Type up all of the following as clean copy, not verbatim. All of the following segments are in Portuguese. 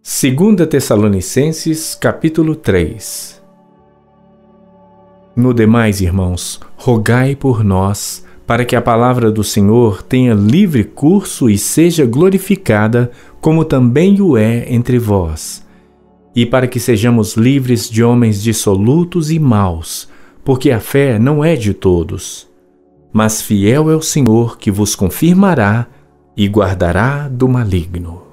2 Tessalonicenses, capítulo 3. No demais, irmãos, rogai por nós, para que a palavra do Senhor tenha livre curso e seja glorificada, como também o é entre vós, e para que sejamos livres de homens dissolutos e maus, porque a fé não é de todos. Mas fiel é o Senhor que vos confirmará e guardará do maligno.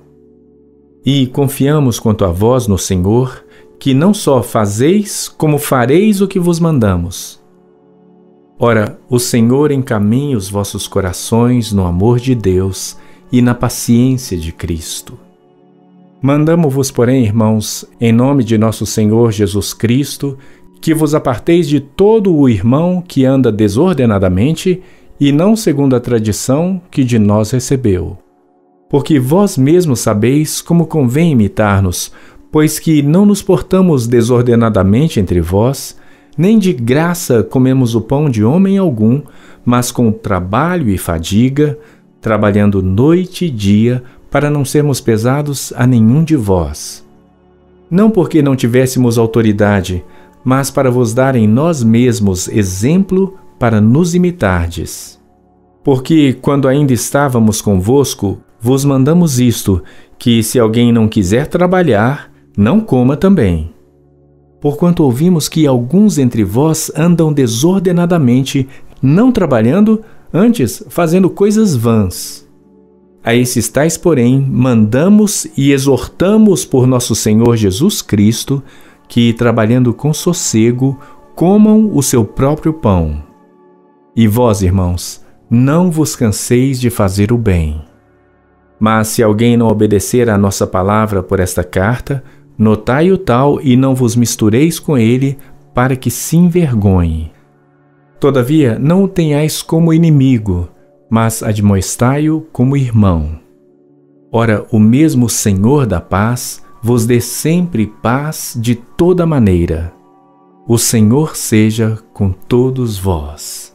E confiamos quanto a vós no Senhor, que não só fazeis, como fareis o que vos mandamos. Ora, o Senhor encaminha os vossos corações no amor de Deus e na paciência de Cristo. Mandamo-vos, porém, irmãos, em nome de nosso Senhor Jesus Cristo, que vos aparteis de todo o irmão que anda desordenadamente e não segundo a tradição que de nós recebeu. Porque vós mesmos sabeis como convém imitar-nos, pois que não nos portamos desordenadamente entre vós, nem de graça comemos o pão de homem algum, mas com trabalho e fadiga, trabalhando noite e dia, para não sermos pesados a nenhum de vós. Não porque não tivéssemos autoridade, mas para vos dar em nós mesmos exemplo para nos imitardes. Porque, quando ainda estávamos convosco, vos mandamos isto, que se alguém não quiser trabalhar, não coma também. Porquanto ouvimos que alguns entre vós andam desordenadamente, não trabalhando, antes fazendo coisas vãs. A esses tais, porém, mandamos e exortamos por nosso Senhor Jesus Cristo, que, trabalhando com sossego, comam o seu próprio pão. E vós, irmãos, não vos canseis de fazer o bem. Mas se alguém não obedecer à nossa palavra por esta carta, notai o tal e não vos mistureis com ele, para que se envergonhe. Todavia, não o tenhais como inimigo, mas admoestai-o como irmão. Ora, o mesmo Senhor da paz vos dê sempre paz de toda maneira. O Senhor seja com todos vós.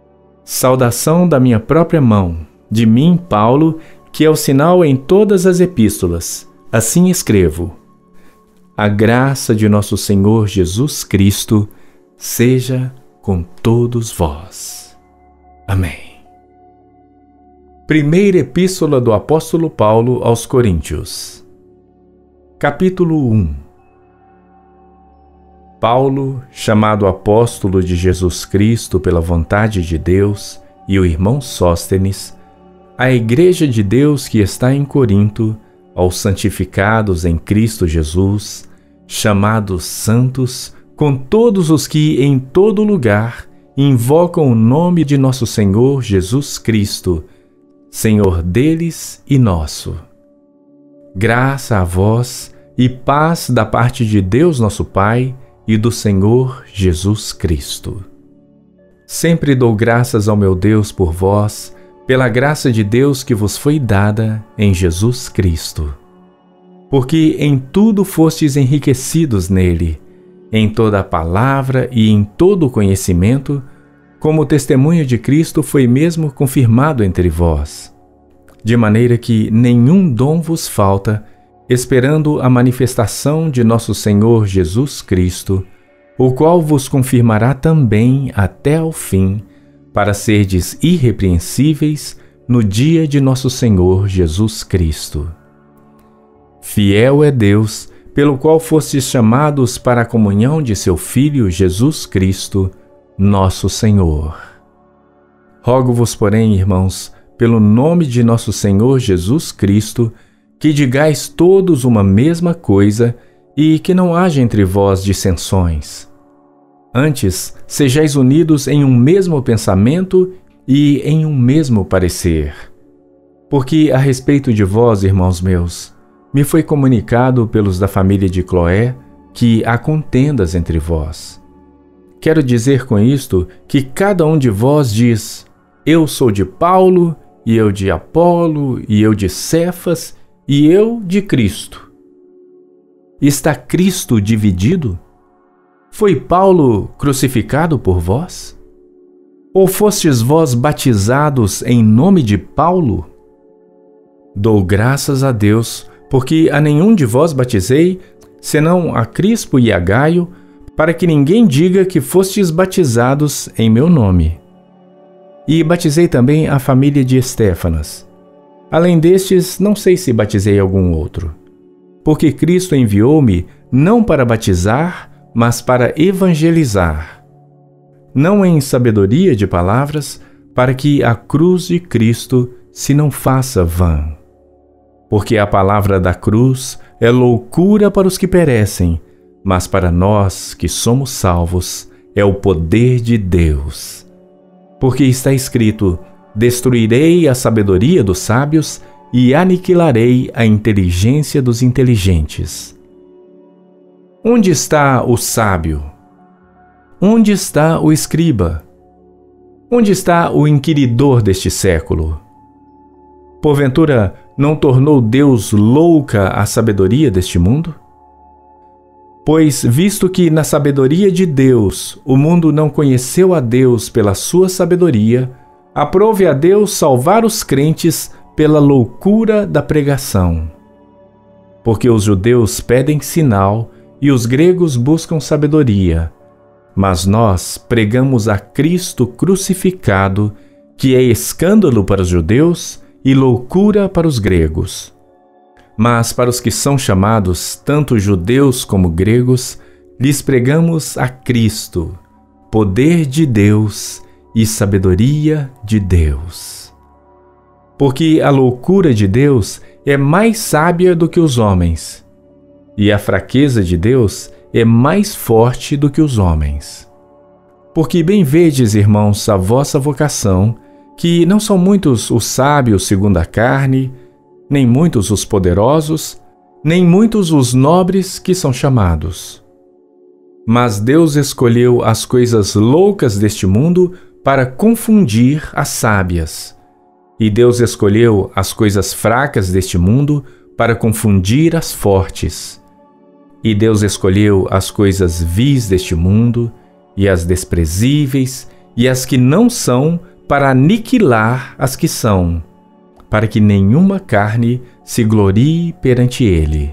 Saudação da minha própria mão, de mim, Paulo, que é o sinal em todas as epístolas. Assim escrevo. A graça de nosso Senhor Jesus Cristo seja com todos vós. Amém. Primeira Epístola do Apóstolo Paulo aos Coríntios. Capítulo 1. Paulo, chamado apóstolo de Jesus Cristo pela vontade de Deus, e o irmão Sóstenes, à igreja de Deus que está em Corinto, aos santificados em Cristo Jesus, chamados santos, com todos os que em todo lugar invocam o nome de nosso Senhor Jesus Cristo, Senhor deles e nosso. Graça a vós e paz da parte de Deus nosso Pai e do Senhor Jesus Cristo. Sempre dou graças ao meu Deus por vós, pela graça de Deus que vos foi dada em Jesus Cristo. Porque em tudo fostes enriquecidos nele, em toda a palavra e em todo o conhecimento, como o testemunho de Cristo foi mesmo confirmado entre vós, de maneira que nenhum dom vos falta, esperando a manifestação de nosso Senhor Jesus Cristo, o qual vos confirmará também até ao fim, para serdes irrepreensíveis no dia de nosso Senhor Jesus Cristo. Fiel é Deus, pelo qual fostes chamados para a comunhão de seu Filho Jesus Cristo, nosso Senhor. Rogo-vos, porém, irmãos, pelo nome de nosso Senhor Jesus Cristo, que digais todos uma mesma coisa e que não haja entre vós dissensões. Antes, sejais unidos em um mesmo pensamento e em um mesmo parecer. Porque a respeito de vós, irmãos meus, me foi comunicado pelos da família de Cloé que há contendas entre vós. Quero dizer com isto que cada um de vós diz: eu sou de Paulo, e eu de Apolo, e eu de Cefas, e eu de Cristo. Está Cristo dividido? Foi Paulo crucificado por vós? Ou fostes vós batizados em nome de Paulo? Dou graças a Deus Porque a nenhum de vós batizei, senão a Crispo e a Gaio, para que ninguém diga que fostes batizados em meu nome. E batizei também a família de Estéfanas. Além destes, não sei se batizei algum outro. Porque Cristo enviou-me não para batizar, mas para evangelizar. Não em sabedoria de palavras, para que a cruz de Cristo se não faça vã. Porque a palavra da cruz é loucura para os que perecem, mas para nós que somos salvos é o poder de Deus. Porque está escrito: destruirei a sabedoria dos sábios e aniquilarei a inteligência dos inteligentes. Onde está o sábio? Onde está o escriba? Onde está o inquiridor deste século? Porventura, não tornou Deus louca a sabedoria deste mundo? Pois, visto que na sabedoria de Deus o mundo não conheceu a Deus pela sua sabedoria, aprove a Deus salvar os crentes pela loucura da pregação. Porque os judeus pedem sinal e os gregos buscam sabedoria, mas nós pregamos a Cristo crucificado, que é escândalo para os judeus e loucura para os gregos. Mas para os que são chamados, tanto judeus como gregos, lhes pregamos a Cristo, poder de Deus e sabedoria de Deus. Porque a loucura de Deus é mais sábia do que os homens, e a fraqueza de Deus é mais forte do que os homens. Porque bem vedes, irmãos, a vossa vocação, que não são muitos os sábios segundo a carne, nem muitos os poderosos, nem muitos os nobres que são chamados. Mas Deus escolheu as coisas loucas deste mundo para confundir as sábias. E Deus escolheu as coisas fracas deste mundo para confundir as fortes. E Deus escolheu as coisas vis deste mundo, e as desprezíveis, e as que não são, para aniquilar as que são, para que nenhuma carne se glorie perante ele.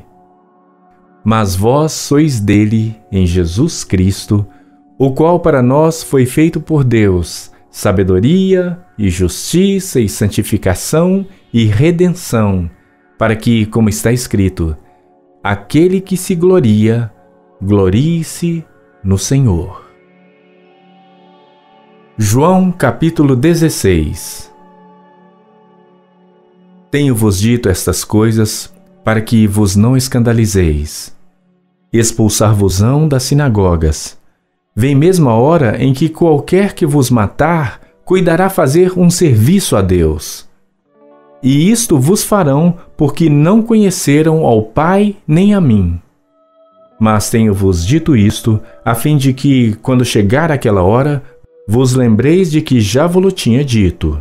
Mas vós sois dele, em Jesus Cristo, o qual para nós foi feito por Deus, sabedoria e justiça e santificação e redenção, para que, como está escrito, aquele que se gloria, glorie-se no Senhor. João capítulo 16. Tenho-vos dito estas coisas para que vos não escandalizeis. Expulsar-vos-ão das sinagogas. Vem mesmo a hora em que qualquer que vos matar cuidará fazer um serviço a Deus. E isto vos farão porque não conheceram ao Pai nem a mim. Mas tenho-vos dito isto, a fim de que, quando chegar aquela hora, vos lembreis de que já vos tinha dito.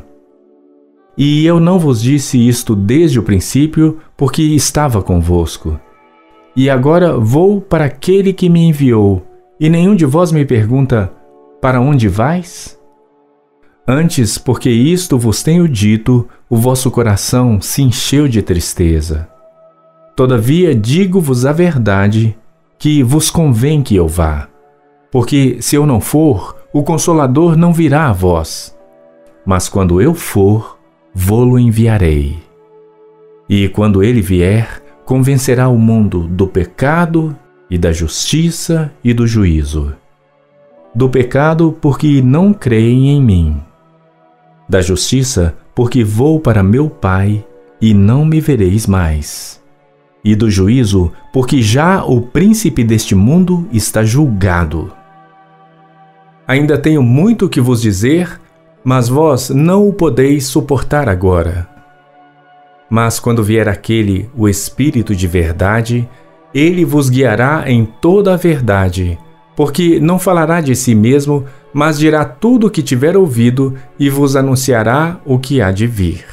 E eu não vos disse isto desde o princípio, porque estava convosco. E agora vou para aquele que me enviou, e nenhum de vós me pergunta: para onde vais? Antes, porque isto vos tenho dito, o vosso coração se encheu de tristeza. Todavia digo-vos a verdade, que vos convém que eu vá. Porque se eu não for, o Consolador não virá a vós. Mas quando eu for, vô-lo enviarei. E quando ele vier, convencerá o mundo do pecado e da justiça e do juízo. Do pecado, porque não creem em mim. Da justiça, porque vou para meu Pai e não me vereis mais. E do juízo, porque já o príncipe deste mundo está julgado. Ainda tenho muito que vos dizer, mas vós não o podeis suportar agora. Mas quando vier aquele, o Espírito de verdade, ele vos guiará em toda a verdade, porque não falará de si mesmo, mas dirá tudo o que tiver ouvido e vos anunciará o que há de vir.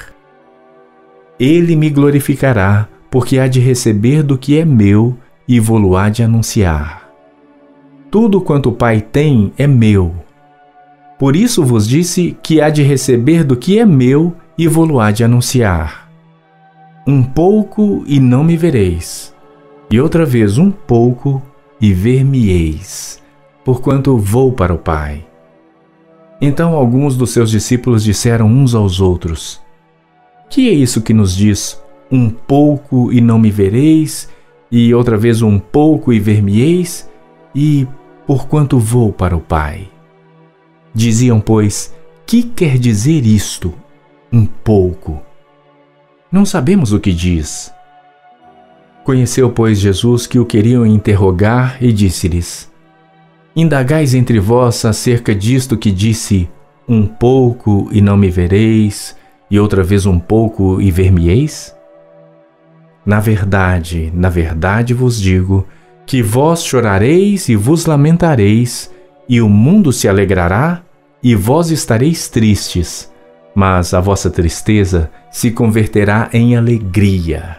Ele me glorificará, porque há de receber do que é meu e vô-lo há de anunciar. Tudo quanto o Pai tem é meu. Por isso vos disse que há de receber do que é meu e vô-lo há de anunciar. um pouco e não me vereis, e outra vez um pouco e ver-me-eis, porquanto vou para o Pai. Então alguns dos seus discípulos disseram uns aos outros: Que é isso que nos diz, um pouco e não me vereis, e outra vez um pouco e ver-me-eis, e porquanto vou para o Pai? Diziam, pois, que quer dizer isto, um pouco? Não sabemos o que diz. Conheceu, pois, Jesus que o queriam interrogar e disse-lhes: Indagais entre vós acerca disto que disse, um pouco e não me vereis, e outra vez um pouco e ver-me-eis? Na verdade vos digo, que vós chorareis e vos lamentareis, e o mundo se alegrará, e vós estareis tristes, mas a vossa tristeza se converterá em alegria.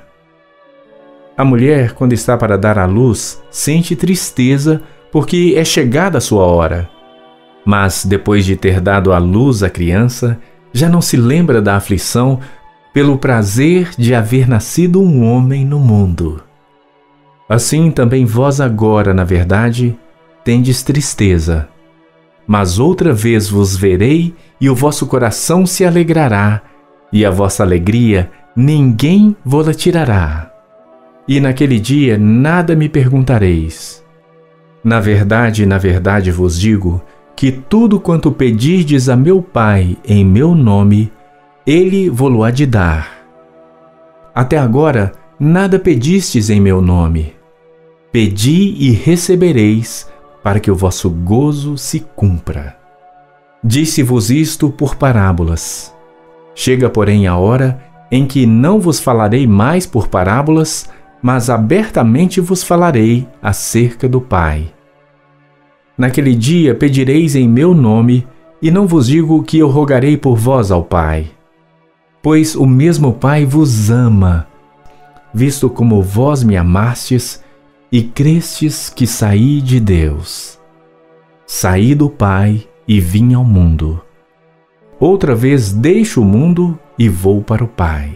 A mulher, quando está para dar à luz, sente tristeza, porque é chegada a sua hora. Mas, depois de ter dado à luz a criança, já não se lembra da aflição pelo prazer de haver nascido um homem no mundo. Assim também vós agora, na verdade, tendes tristeza. Mas outra vez vos verei, e o vosso coração se alegrará, e a vossa alegria ninguém vô-la tirará. E naquele dia nada me perguntareis. Na verdade vos digo, que tudo quanto pedirdes a meu Pai em meu nome, Ele vô-lo há de dar. Até agora nada pedistes em meu nome. Pedi e recebereis, para que o vosso gozo se cumpra. Disse-vos isto por parábolas. Chega, porém, a hora em que não vos falarei mais por parábolas, mas abertamente vos falarei acerca do Pai. Naquele dia pedireis em meu nome, e não vos digo que eu rogarei por vós ao Pai. Pois o mesmo Pai vos ama, visto como vós me amastes e crestes que saí de Deus. Saí do Pai e vim ao mundo. Outra vez deixo o mundo e vou para o Pai.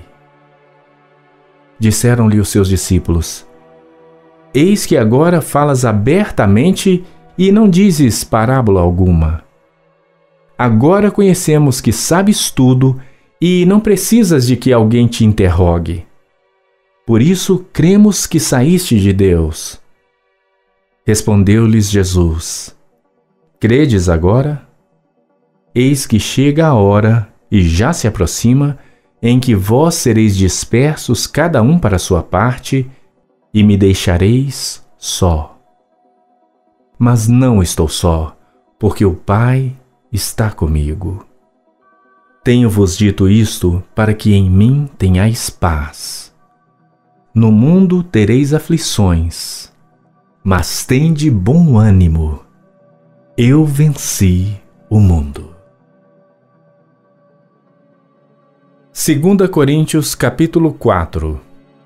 Disseram-lhe os seus discípulos: Eis que agora falas abertamente e não dizes parábola alguma. Agora conhecemos que sabes tudo e não precisas de que alguém te interrogue. Por isso cremos que saíste de Deus. Respondeu-lhes Jesus: Credes agora? Eis que chega a hora, e já se aproxima, em que vós sereis dispersos cada um para a sua parte, e me deixareis só. Mas não estou só, porque o Pai está comigo. Tenho-vos dito isto para que em mim tenhais paz. No mundo tereis aflições, mas tende bom ânimo. Eu venci o mundo. 2 Coríntios capítulo 4.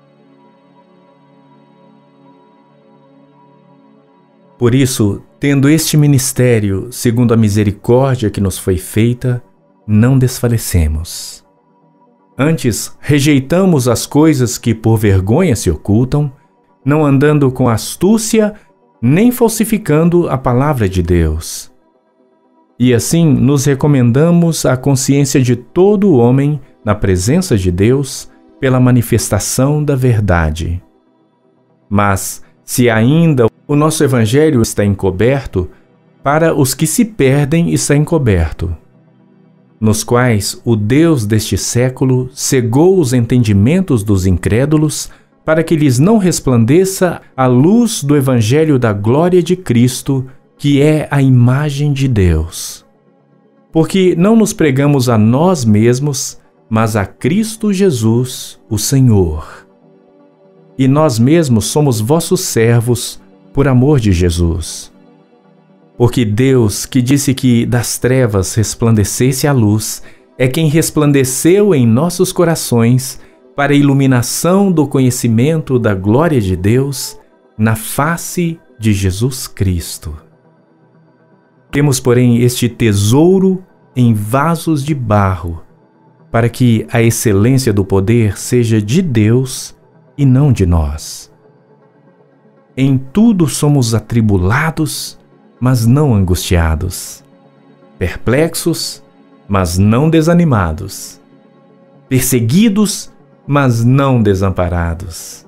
Por isso, tendo este ministério, segundo a misericórdia que nos foi feita, não desfalecemos. Antes, rejeitamos as coisas que por vergonha se ocultam, não andando com astúcia, nem falsificando a palavra de Deus. E assim nos recomendamos à consciência de todo o homem na presença de Deus pela manifestação da verdade. Mas, se ainda o nosso evangelho está encoberto, para os que se perdem está encoberto, nos quais o Deus deste século cegou os entendimentos dos incrédulos, para que lhes não resplandeça a luz do evangelho da glória de Cristo, que é a imagem de Deus. Porque não nos pregamos a nós mesmos, mas a Cristo Jesus, o Senhor. E nós mesmos somos vossos servos, por amor de Jesus. Porque Deus, que disse que das trevas resplandecesse a luz, é quem resplandeceu em nossos corações para a iluminação do conhecimento da glória de Deus na face de Jesus Cristo. Temos, porém, este tesouro em vasos de barro, para que a excelência do poder seja de Deus e não de nós. Em tudo somos atribulados, mas não angustiados, perplexos, mas não desanimados, perseguidos, mas não desamparados,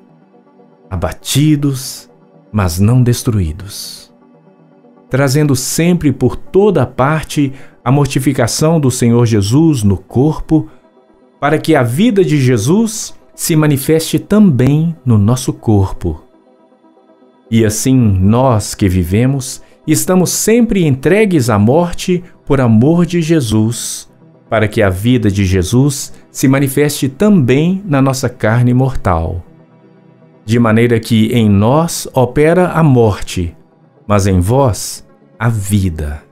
abatidos, mas não destruídos, trazendo sempre por toda parte a mortificação do Senhor Jesus no corpo, para que a vida de Jesus se manifeste também no nosso corpo. E assim nós que vivemos, estamos sempre entregues à morte por amor de Jesus, para que a vida de Jesus se manifeste também na nossa carne mortal. De maneira que em nós opera a morte, mas em vós a vida.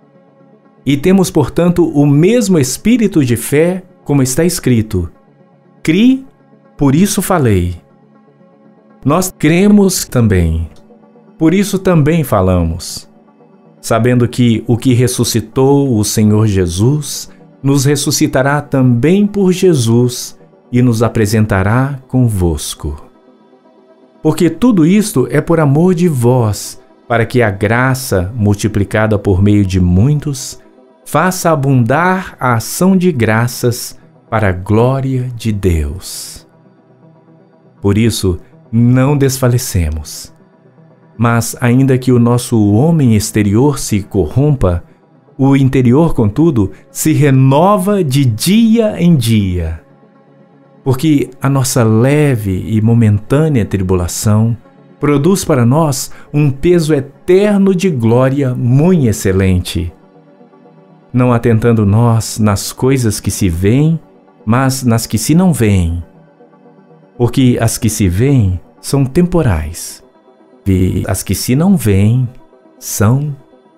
E temos, portanto, o mesmo espírito de fé, como está escrito: Cri, por isso falei. Nós cremos também, por isso também falamos, sabendo que o que ressuscitou o Senhor Jesus nos ressuscitará também por Jesus e nos apresentará convosco. Porque tudo isto é por amor de vós, para que a graça, multiplicada por meio de muitos, faça abundar a ação de graças para a glória de Deus. Por isso, não desfalecemos. Mas, ainda que o nosso homem exterior se corrompa, o interior, contudo, se renova de dia em dia. Porque a nossa leve e momentânea tribulação produz para nós um peso eterno de glória muito excelente, não atentando nós nas coisas que se veem, mas nas que se não veem. Porque as que se veem são temporais, e as que se não veem são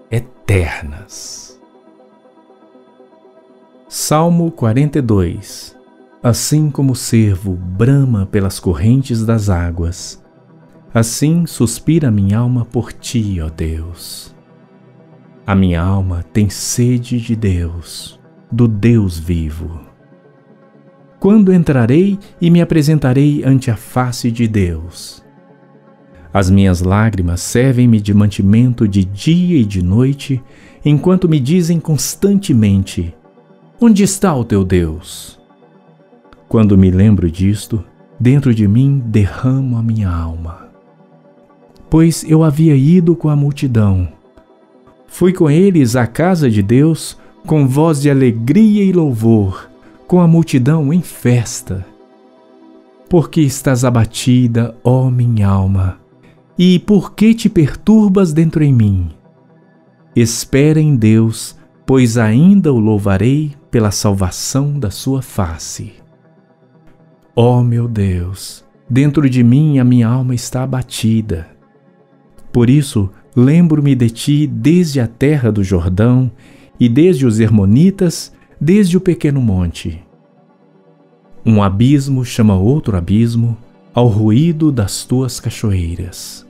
eternas. Salmo 42. Assim como o cervo brama pelas correntes das águas, assim suspira minha alma por ti, ó Deus. A minha alma tem sede de Deus, do Deus vivo. Quando entrarei e me apresentarei ante a face de Deus? As minhas lágrimas servem-me de mantimento de dia e de noite, enquanto me dizem constantemente: onde está o teu Deus? Quando me lembro disto, dentro de mim derramo a minha alma. Pois eu havia ido com a multidão. Fui com eles à casa de Deus, com voz de alegria e louvor, com a multidão em festa. Porque estás abatida, ó minha alma, e por que te perturbas dentro em mim? Espera em Deus, pois ainda o louvarei pela salvação da sua face. Ó meu Deus, dentro de mim a minha alma está abatida. Por isso, lembro-me de ti desde a terra do Jordão e desde os Hermonitas, desde o pequeno monte. Um abismo chama outro abismo ao ruído das tuas cachoeiras.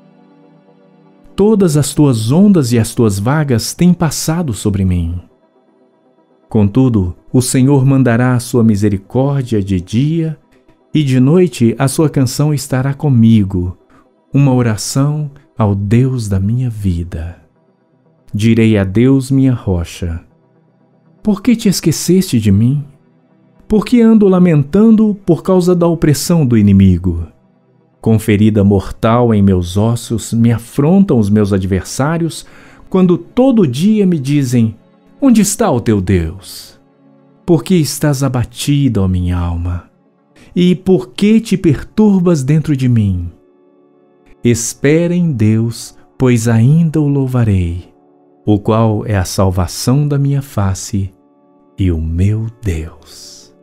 Todas as tuas ondas e as tuas vagas têm passado sobre mim. Contudo, o Senhor mandará a sua misericórdia de dia, e de noite a sua canção estará comigo, uma oração ao Deus da minha vida. Direi a Deus, minha rocha: por que te esqueceste de mim? Por que ando lamentando por causa da opressão do inimigo? Com ferida mortal em meus ossos me afrontam os meus adversários, quando todo dia me dizem: onde está o teu Deus? Por que estás abatida, ó minha alma? E por que te perturbas dentro de mim? Espera em Deus, pois ainda o louvarei, o qual é a salvação da minha face e o meu Deus.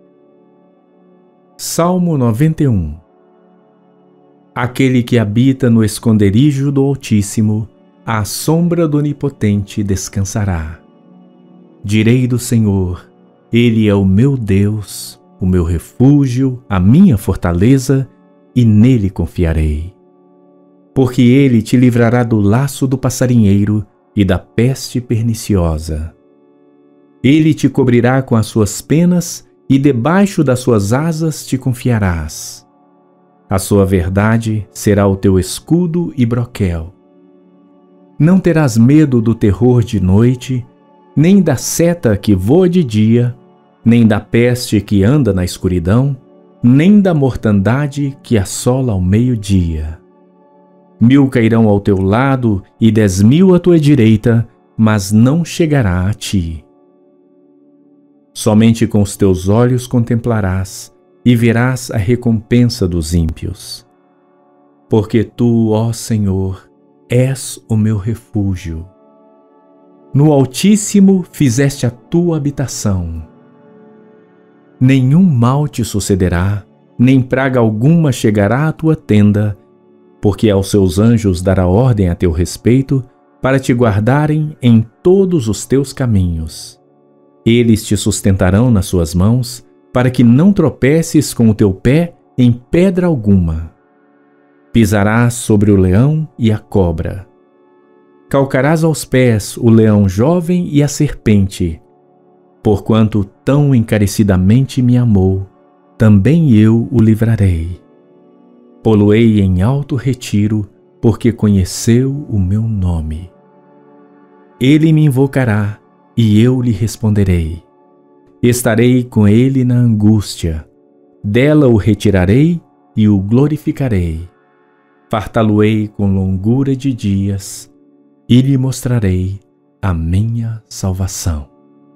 Salmo 91. Aquele que habita no esconderijo do Altíssimo, à sombra do Onipotente descansará. Direi do Senhor: Ele é o meu Deus, o meu refúgio, a minha fortaleza, e nele confiarei. Porque ele te livrará do laço do passarinheiro e da peste perniciosa. Ele te cobrirá com as suas penas, e debaixo das suas asas te confiarás. A sua verdade será o teu escudo e broquel. Não terás medo do terror de noite, nem da seta que voa de dia, nem da peste que anda na escuridão, nem da mortandade que assola ao meio-dia. 1000 cairão ao teu lado e 10.000 à tua direita, mas não chegará a ti. Somente com os teus olhos contemplarás e verás a recompensa dos ímpios. Porque tu, ó Senhor, és o meu refúgio. No Altíssimo fizeste a tua habitação. Nenhum mal te sucederá, nem praga alguma chegará à tua tenda, porque aos seus anjos dará ordem a teu respeito, para te guardarem em todos os teus caminhos. Eles te sustentarão nas suas mãos, para que não tropeces com o teu pé em pedra alguma. Pisarás sobre o leão e a cobra. Calcarás aos pés o leão jovem e a serpente. Porquanto tão encarecidamente me amou, também eu o livrarei. Pô-lo-ei em alto retiro, porque conheceu o meu nome. Ele me invocará, e eu lhe responderei. Estarei com ele na angústia. Dela o retirarei e o glorificarei. Fartá-lo-ei com longura de dias, e lhe mostrarei a minha salvação.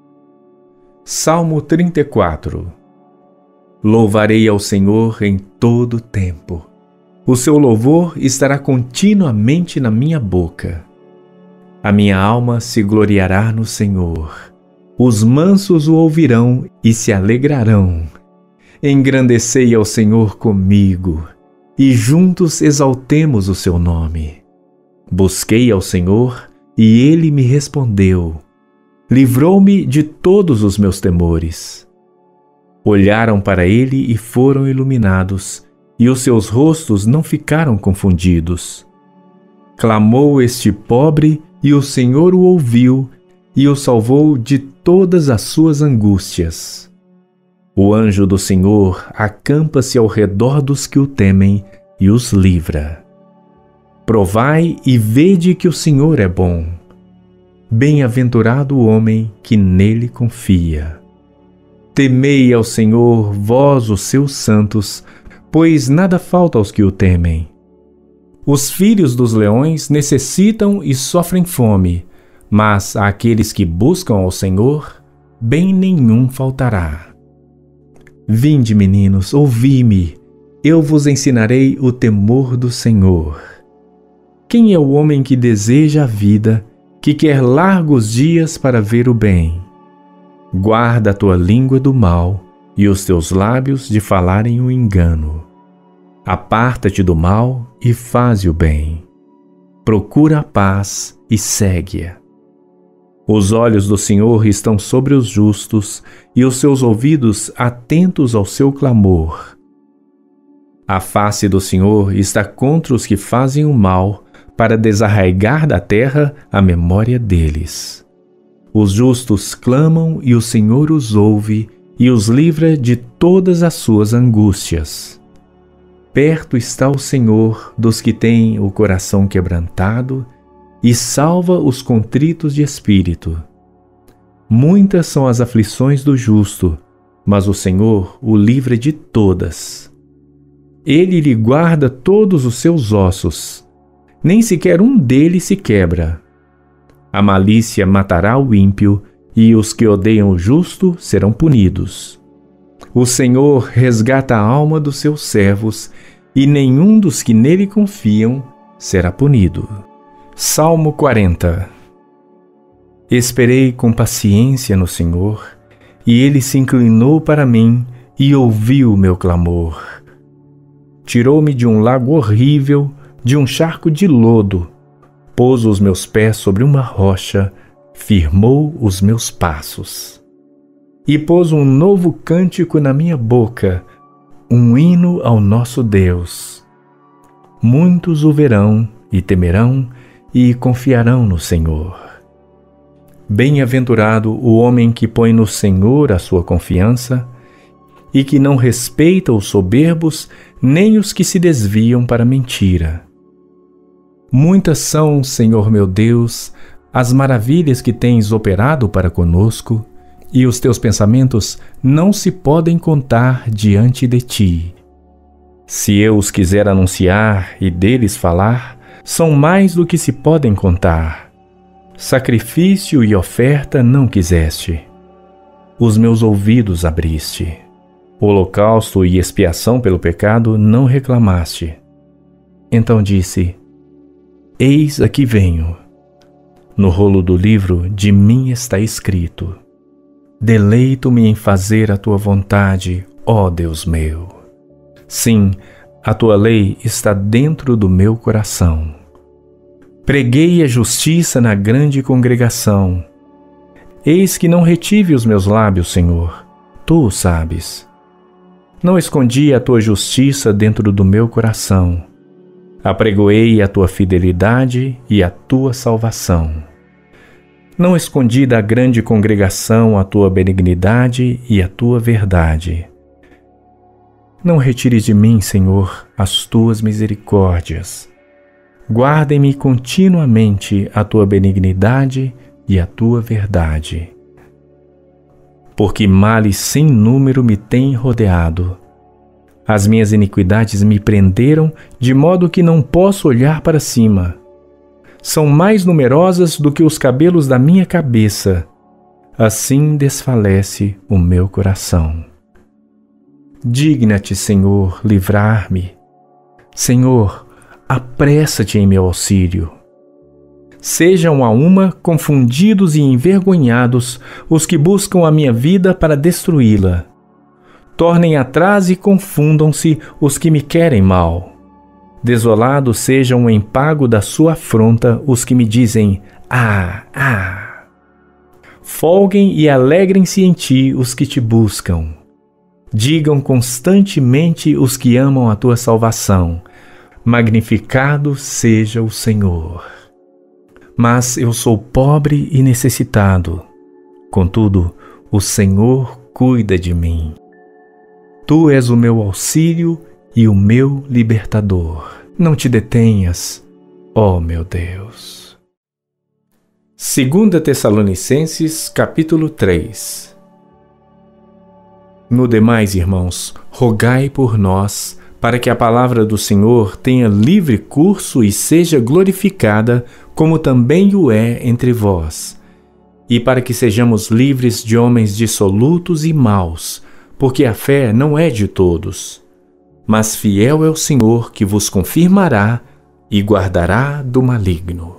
Salmo 34. Louvarei ao Senhor em todo o tempo. O seu louvor estará continuamente na minha boca. A minha alma se gloriará no Senhor. Os mansos o ouvirão e se alegrarão. Engrandecei ao Senhor comigo, e juntos exaltemos o seu nome. Busquei ao Senhor, e ele me respondeu. Livrou-me de todos os meus temores. Olharam para ele e foram iluminados, e os seus rostos não ficaram confundidos. Clamou este pobre, e o Senhor o ouviu, e o salvou de todas as suas angústias. O anjo do Senhor acampa-se ao redor dos que o temem e os livra. Provai e vede que o Senhor é bom. Bem-aventurado o homem que nele confia. Temei ao Senhor, vós os seus santos, pois nada falta aos que o temem. Os filhos dos leões necessitam e sofrem fome, mas àqueles que buscam ao Senhor, bem nenhum faltará. Vinde, meninos, ouvi-me, eu vos ensinarei o temor do Senhor. Quem é o homem que deseja a vida, que quer largos dias para ver o bem? Guarda a tua língua do mal e os teus lábios de falarem o engano. Aparta-te do mal e faze o bem. Procura a paz e segue-a. Os olhos do Senhor estão sobre os justos e os seus ouvidos atentos ao seu clamor. A face do Senhor está contra os que fazem o mal, para desarraigar da terra a memória deles. Os justos clamam e o Senhor os ouve e os livra de todas as suas angústias. Perto está o Senhor dos que têm o coração quebrantado e salva os contritos de espírito. Muitas são as aflições do justo, mas o Senhor o livra de todas. Ele lhe guarda todos os seus ossos, nem sequer um deles se quebra. A malícia matará o ímpio, e os que odeiam o justo serão punidos. O Senhor resgata a alma dos seus servos, e nenhum dos que nele confiam será punido. Salmo 40. Esperei com paciência no Senhor, e ele se inclinou para mim e ouviu o meu clamor. Tirou-me de um lago horrível, de um charco de lodo, pôs os meus pés sobre uma rocha, firmou os meus passos. E pôs um novo cântico na minha boca, um hino ao nosso Deus. Muitos o verão e temerão e confiarão no Senhor. Bem-aventurado o homem que põe no Senhor a sua confiança e que não respeita os soberbos, nem os que se desviam para a mentira. Muitas são, Senhor meu Deus, as maravilhas que tens operado para conosco, e os teus pensamentos não se podem contar diante de ti. Se eu os quiser anunciar e deles falar, são mais do que se podem contar. Sacrifício e oferta não quiseste. Os meus ouvidos abriste. Holocausto e expiação pelo pecado não reclamaste. Então disse: Eis aqui venho. No rolo do livro de mim está escrito: Deleito-me em fazer a tua vontade, ó Deus meu. Sim, a tua lei está dentro do meu coração. Preguei a justiça na grande congregação. Eis que não retive os meus lábios, Senhor, tu o sabes. Não escondi a tua justiça dentro do meu coração. Apregoei a tua fidelidade e a tua salvação. Não escondi da grande congregação a tua benignidade e a tua verdade. Não retires de mim, Senhor, as tuas misericórdias. Guardem-me continuamente a tua benignidade e a tua verdade. Porque males sem número me têm rodeado. As minhas iniquidades me prenderam, de modo que não posso olhar para cima. São mais numerosas do que os cabelos da minha cabeça. Assim desfalece o meu coração. Digna-te, Senhor, livrar-me. Senhor, apressa-te em meu auxílio. Sejam a uma confundidos e envergonhados os que buscam a minha vida para destruí-la. Tornem atrás e confundam-se os que me querem mal. Desolados sejam em pago da sua afronta os que me dizem: Ah, ah! Folguem e alegrem-se em ti os que te buscam. Digam constantemente os que amam a tua salvação: Magnificado seja o Senhor. Mas eu sou pobre e necessitado. Contudo, o Senhor cuida de mim. Tu és o meu auxílio e o meu libertador. Não te detenhas, ó meu Deus. 2 Tessalonicenses, capítulo 3. No demais, irmãos, rogai por nós, para que a palavra do Senhor tenha livre curso e seja glorificada, como também o é entre vós, e para que sejamos livres de homens dissolutos e maus, porque a fé não é de todos. Mas fiel é o Senhor que vos confirmará e guardará do maligno.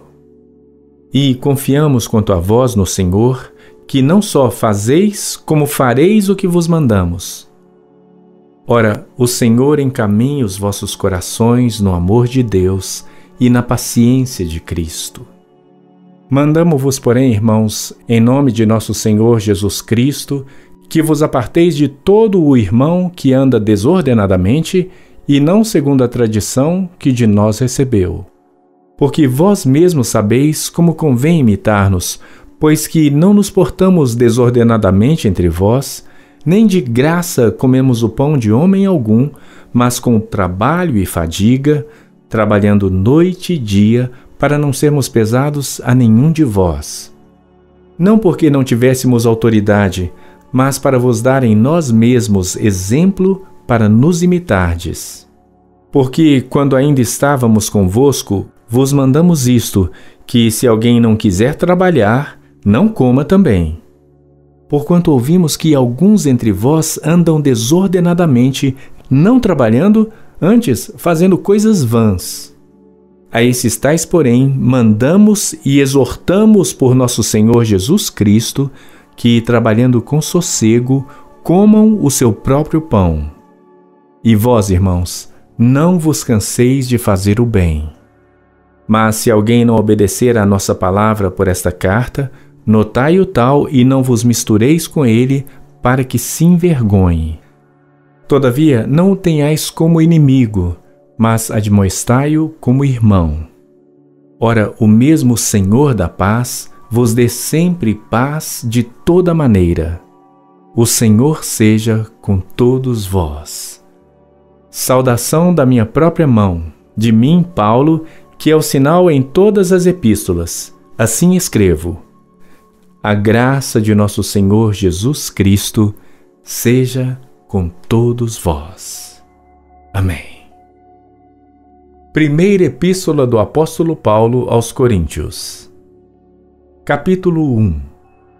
E confiamos quanto a vós no Senhor, que não só fazeis, como fareis o que vos mandamos. Ora, o Senhor encaminha os vossos corações no amor de Deus e na paciência de Cristo. Mandamo-vos, porém, irmãos, em nome de nosso Senhor Jesus Cristo, que vos aparteis de todo o irmão que anda desordenadamente e não segundo a tradição que de nós recebeu. Porque vós mesmos sabeis como convém imitar-nos, pois que não nos portamos desordenadamente entre vós, nem de graça comemos o pão de homem algum, mas com trabalho e fadiga, trabalhando noite e dia, para não sermos pesados a nenhum de vós. Não porque não tivéssemos autoridade, mas para vos dar em nós mesmos exemplo para nos imitardes. Porque, quando ainda estávamos convosco, vos mandamos isto, que se alguém não quiser trabalhar, não coma também. Porquanto ouvimos que alguns entre vós andam desordenadamente, não trabalhando, antes fazendo coisas vãs. A esses tais, porém, mandamos e exortamos por nosso Senhor Jesus Cristo, que, trabalhando com sossego, comam o seu próprio pão. E vós, irmãos, não vos canseis de fazer o bem. Mas se alguém não obedecer à nossa palavra por esta carta, notai o tal e não vos mistureis com ele, para que se envergonhe. Todavia, não o tenhais como inimigo, mas admoestai-o como irmão. Ora, o mesmo Senhor da paz vos dê sempre paz de toda maneira. O Senhor seja com todos vós. Saudação da minha própria mão, de mim, Paulo, que é o sinal em todas as epístolas. Assim escrevo. A graça de nosso Senhor Jesus Cristo seja com todos vós. Amém. Primeira Epístola do Apóstolo Paulo aos Coríntios. Capítulo 1.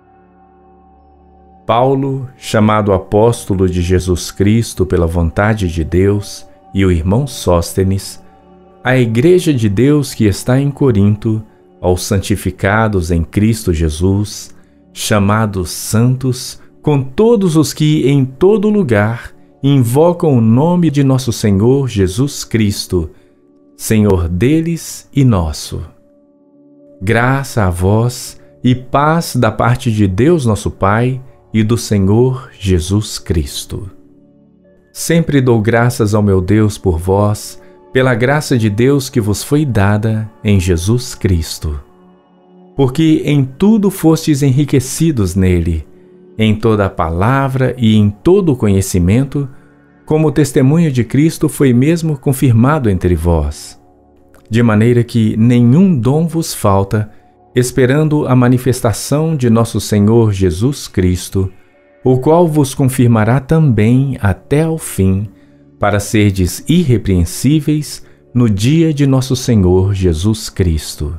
Paulo, chamado apóstolo de Jesus Cristo pela vontade de Deus, e o irmão Sóstenes, à igreja de Deus que está em Corinto, aos santificados em Cristo Jesus, chamados santos, com todos os que em todo lugar invocam o nome de nosso Senhor Jesus Cristo, Senhor deles e nosso. Graça a vós e paz da parte de Deus nosso Pai e do Senhor Jesus Cristo. Sempre dou graças ao meu Deus por vós, pela graça de Deus que vos foi dada em Jesus Cristo. Porque em tudo fostes enriquecidos nele, em toda a palavra e em todo o conhecimento, como o testemunho de Cristo foi mesmo confirmado entre vós, de maneira que nenhum dom vos falta, esperando a manifestação de nosso Senhor Jesus Cristo, o qual vos confirmará também até ao fim, para serdes irrepreensíveis no dia de nosso Senhor Jesus Cristo.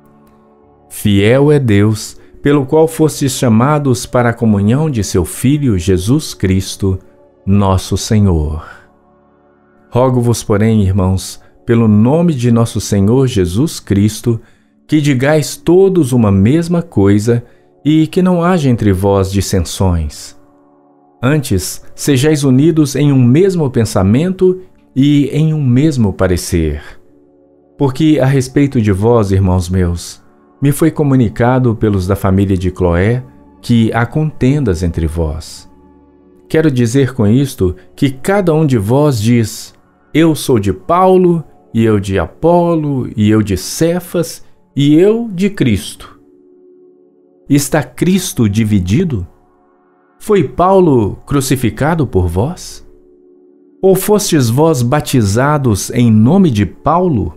Fiel é Deus, pelo qual fostes chamados para a comunhão de seu Filho Jesus Cristo, nosso Senhor. Rogo-vos, porém, irmãos, pelo nome de nosso Senhor Jesus Cristo, que digais todos uma mesma coisa e que não haja entre vós dissensões. Antes, sejais unidos em um mesmo pensamento e em um mesmo parecer. Porque a respeito de vós, irmãos meus, me foi comunicado pelos da família de Cloé que há contendas entre vós. Quero dizer com isto que cada um de vós diz: eu sou de Paulo, e eu de Apolo, e eu de Cefas, e eu de Cristo. Está Cristo dividido? Foi Paulo crucificado por vós? Ou fostes vós batizados em nome de Paulo?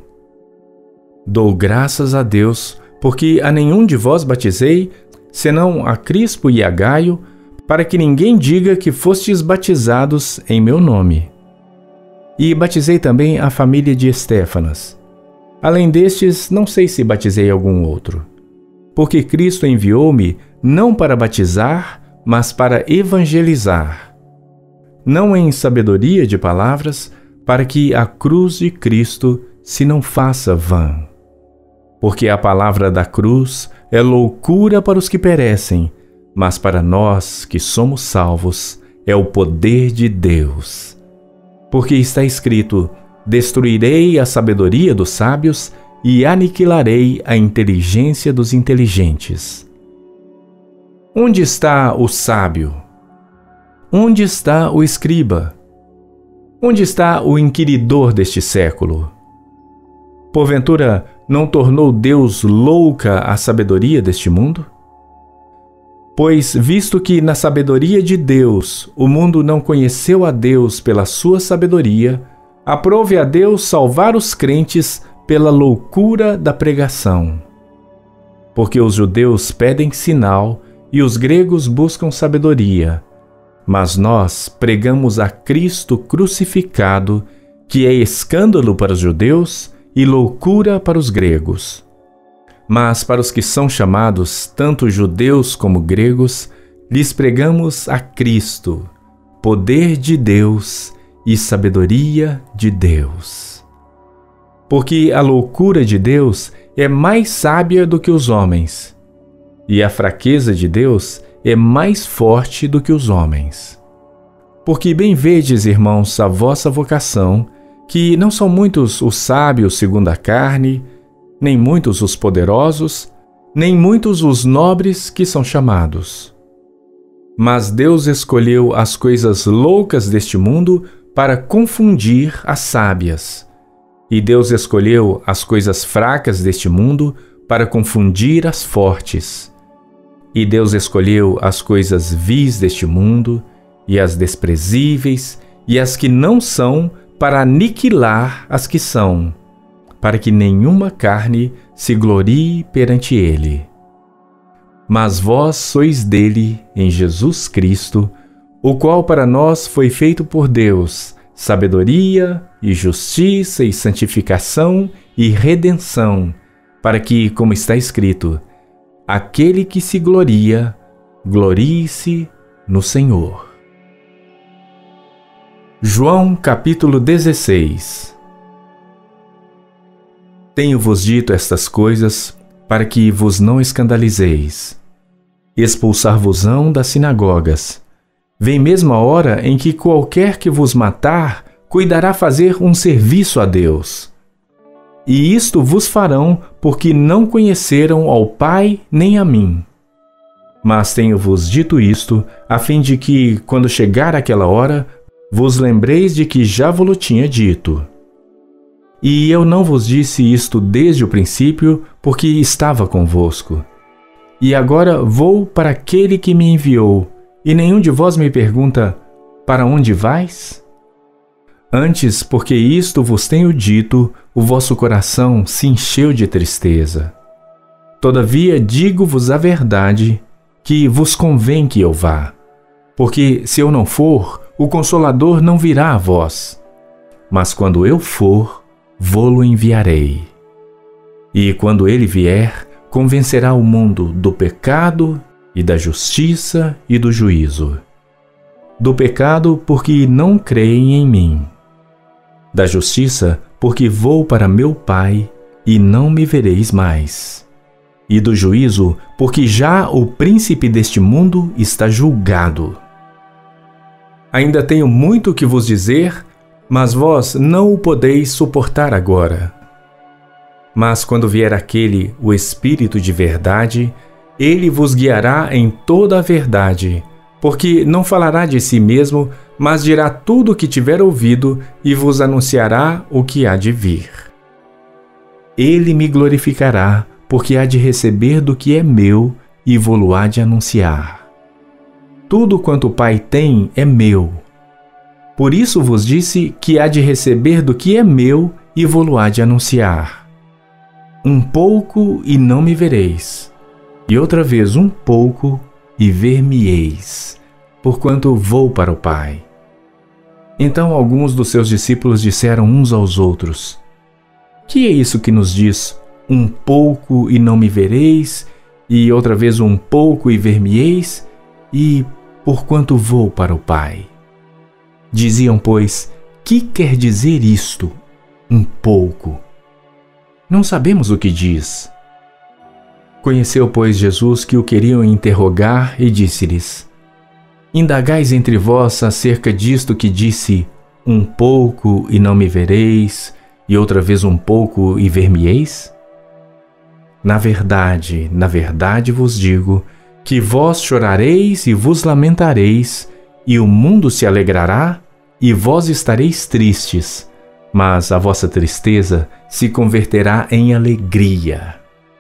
Dou graças a Deus, porque a nenhum de vós batizei, senão a Crispo e a Gaio, para que ninguém diga que fostes batizados em meu nome. E batizei também a família de Estéfanas. Além destes, não sei se batizei algum outro. Porque Cristo enviou-me não para batizar, mas para evangelizar. Não em sabedoria de palavras, para que a cruz de Cristo se não faça vã. Porque a palavra da cruz é loucura para os que perecem, mas para nós que somos salvos é o poder de Deus. Porque está escrito: destruirei a sabedoria dos sábios e aniquilarei a inteligência dos inteligentes. Onde está o sábio? Onde está o escriba? Onde está o inquiridor deste século? Porventura, não tornou Deus louca a sabedoria deste mundo? Pois, visto que na sabedoria de Deus o mundo não conheceu a Deus pela sua sabedoria, aprove a Deus salvar os crentes pela loucura da pregação. Porque os judeus pedem sinal e os gregos buscam sabedoria, mas nós pregamos a Cristo crucificado, que é escândalo para os judeus e loucura para os gregos. Mas para os que são chamados, tanto judeus como gregos, lhes pregamos a Cristo, poder de Deus e sabedoria de Deus. Porque a loucura de Deus é mais sábia do que os homens, e a fraqueza de Deus é mais forte do que os homens. Porque bem vedes, irmãos, a vossa vocação, que não são muitos os sábios segundo a carne, nem muitos os poderosos, nem muitos os nobres que são chamados. Mas Deus escolheu as coisas loucas deste mundo para confundir as sábias. E Deus escolheu as coisas fracas deste mundo para confundir as fortes. E Deus escolheu as coisas vis deste mundo, e as desprezíveis, e as que não são, para aniquilar as que são, para que nenhuma carne se glorie perante ele. Mas vós sois dele, em Jesus Cristo, o qual para nós foi feito por Deus, sabedoria e justiça e santificação e redenção, para que, como está escrito, aquele que se gloria, glorie-se no Senhor. João capítulo 16. Tenho-vos dito estas coisas para que vos não escandalizeis. Expulsar-vos-ão das sinagogas. Vem mesmo a hora em que qualquer que vos matar cuidará fazer um serviço a Deus. E isto vos farão porque não conheceram ao Pai nem a mim. Mas tenho-vos dito isto, a fim de que, quando chegar aquela hora, vos lembreis de que já vos tinha dito. E eu não vos disse isto desde o princípio, porque estava convosco. E agora vou para aquele que me enviou, e nenhum de vós me pergunta, para onde vais? Antes, porque isto vos tenho dito, o vosso coração se encheu de tristeza. Todavia digo-vos a verdade, que vos convém que eu vá. Porque se eu não for, o Consolador não virá a vós. Mas quando eu for, vô-lo enviarei. E quando ele vier, convencerá o mundo do pecado e da justiça e do juízo. Do pecado, porque não creem em mim. Da justiça, porque vou para meu Pai e não me vereis mais. E do juízo, porque já o príncipe deste mundo está julgado. Ainda tenho muito que vos dizer, mas vós não o podeis suportar agora. Mas quando vier aquele, o Espírito de verdade, ele vos guiará em toda a verdade, porque não falará de si mesmo, mas dirá tudo o que tiver ouvido e vos anunciará o que há de vir. Ele me glorificará, porque há de receber do que é meu e vô-lo há de anunciar. Tudo quanto o Pai tem é meu. Por isso vos disse que há de receber do que é meu e vô-lo há de anunciar. Um pouco e não me vereis, e outra vez um pouco e ver-me-eis, porquanto vou para o Pai. Então alguns dos seus discípulos disseram uns aos outros: Que é isso que nos diz, um pouco e não me vereis, e outra vez um pouco e ver-me-eis, e porquanto vou para o Pai? Diziam, pois, que quer dizer isto, um pouco? Não sabemos o que diz. Conheceu, pois, Jesus que o queriam interrogar e disse-lhes: Indagais entre vós acerca disto que disse, um pouco e não me vereis, e outra vez um pouco e ver-me-eis? Na verdade vos digo, que vós chorareis e vos lamentareis, e o mundo se alegrará, e vós estareis tristes, mas a vossa tristeza se converterá em alegria.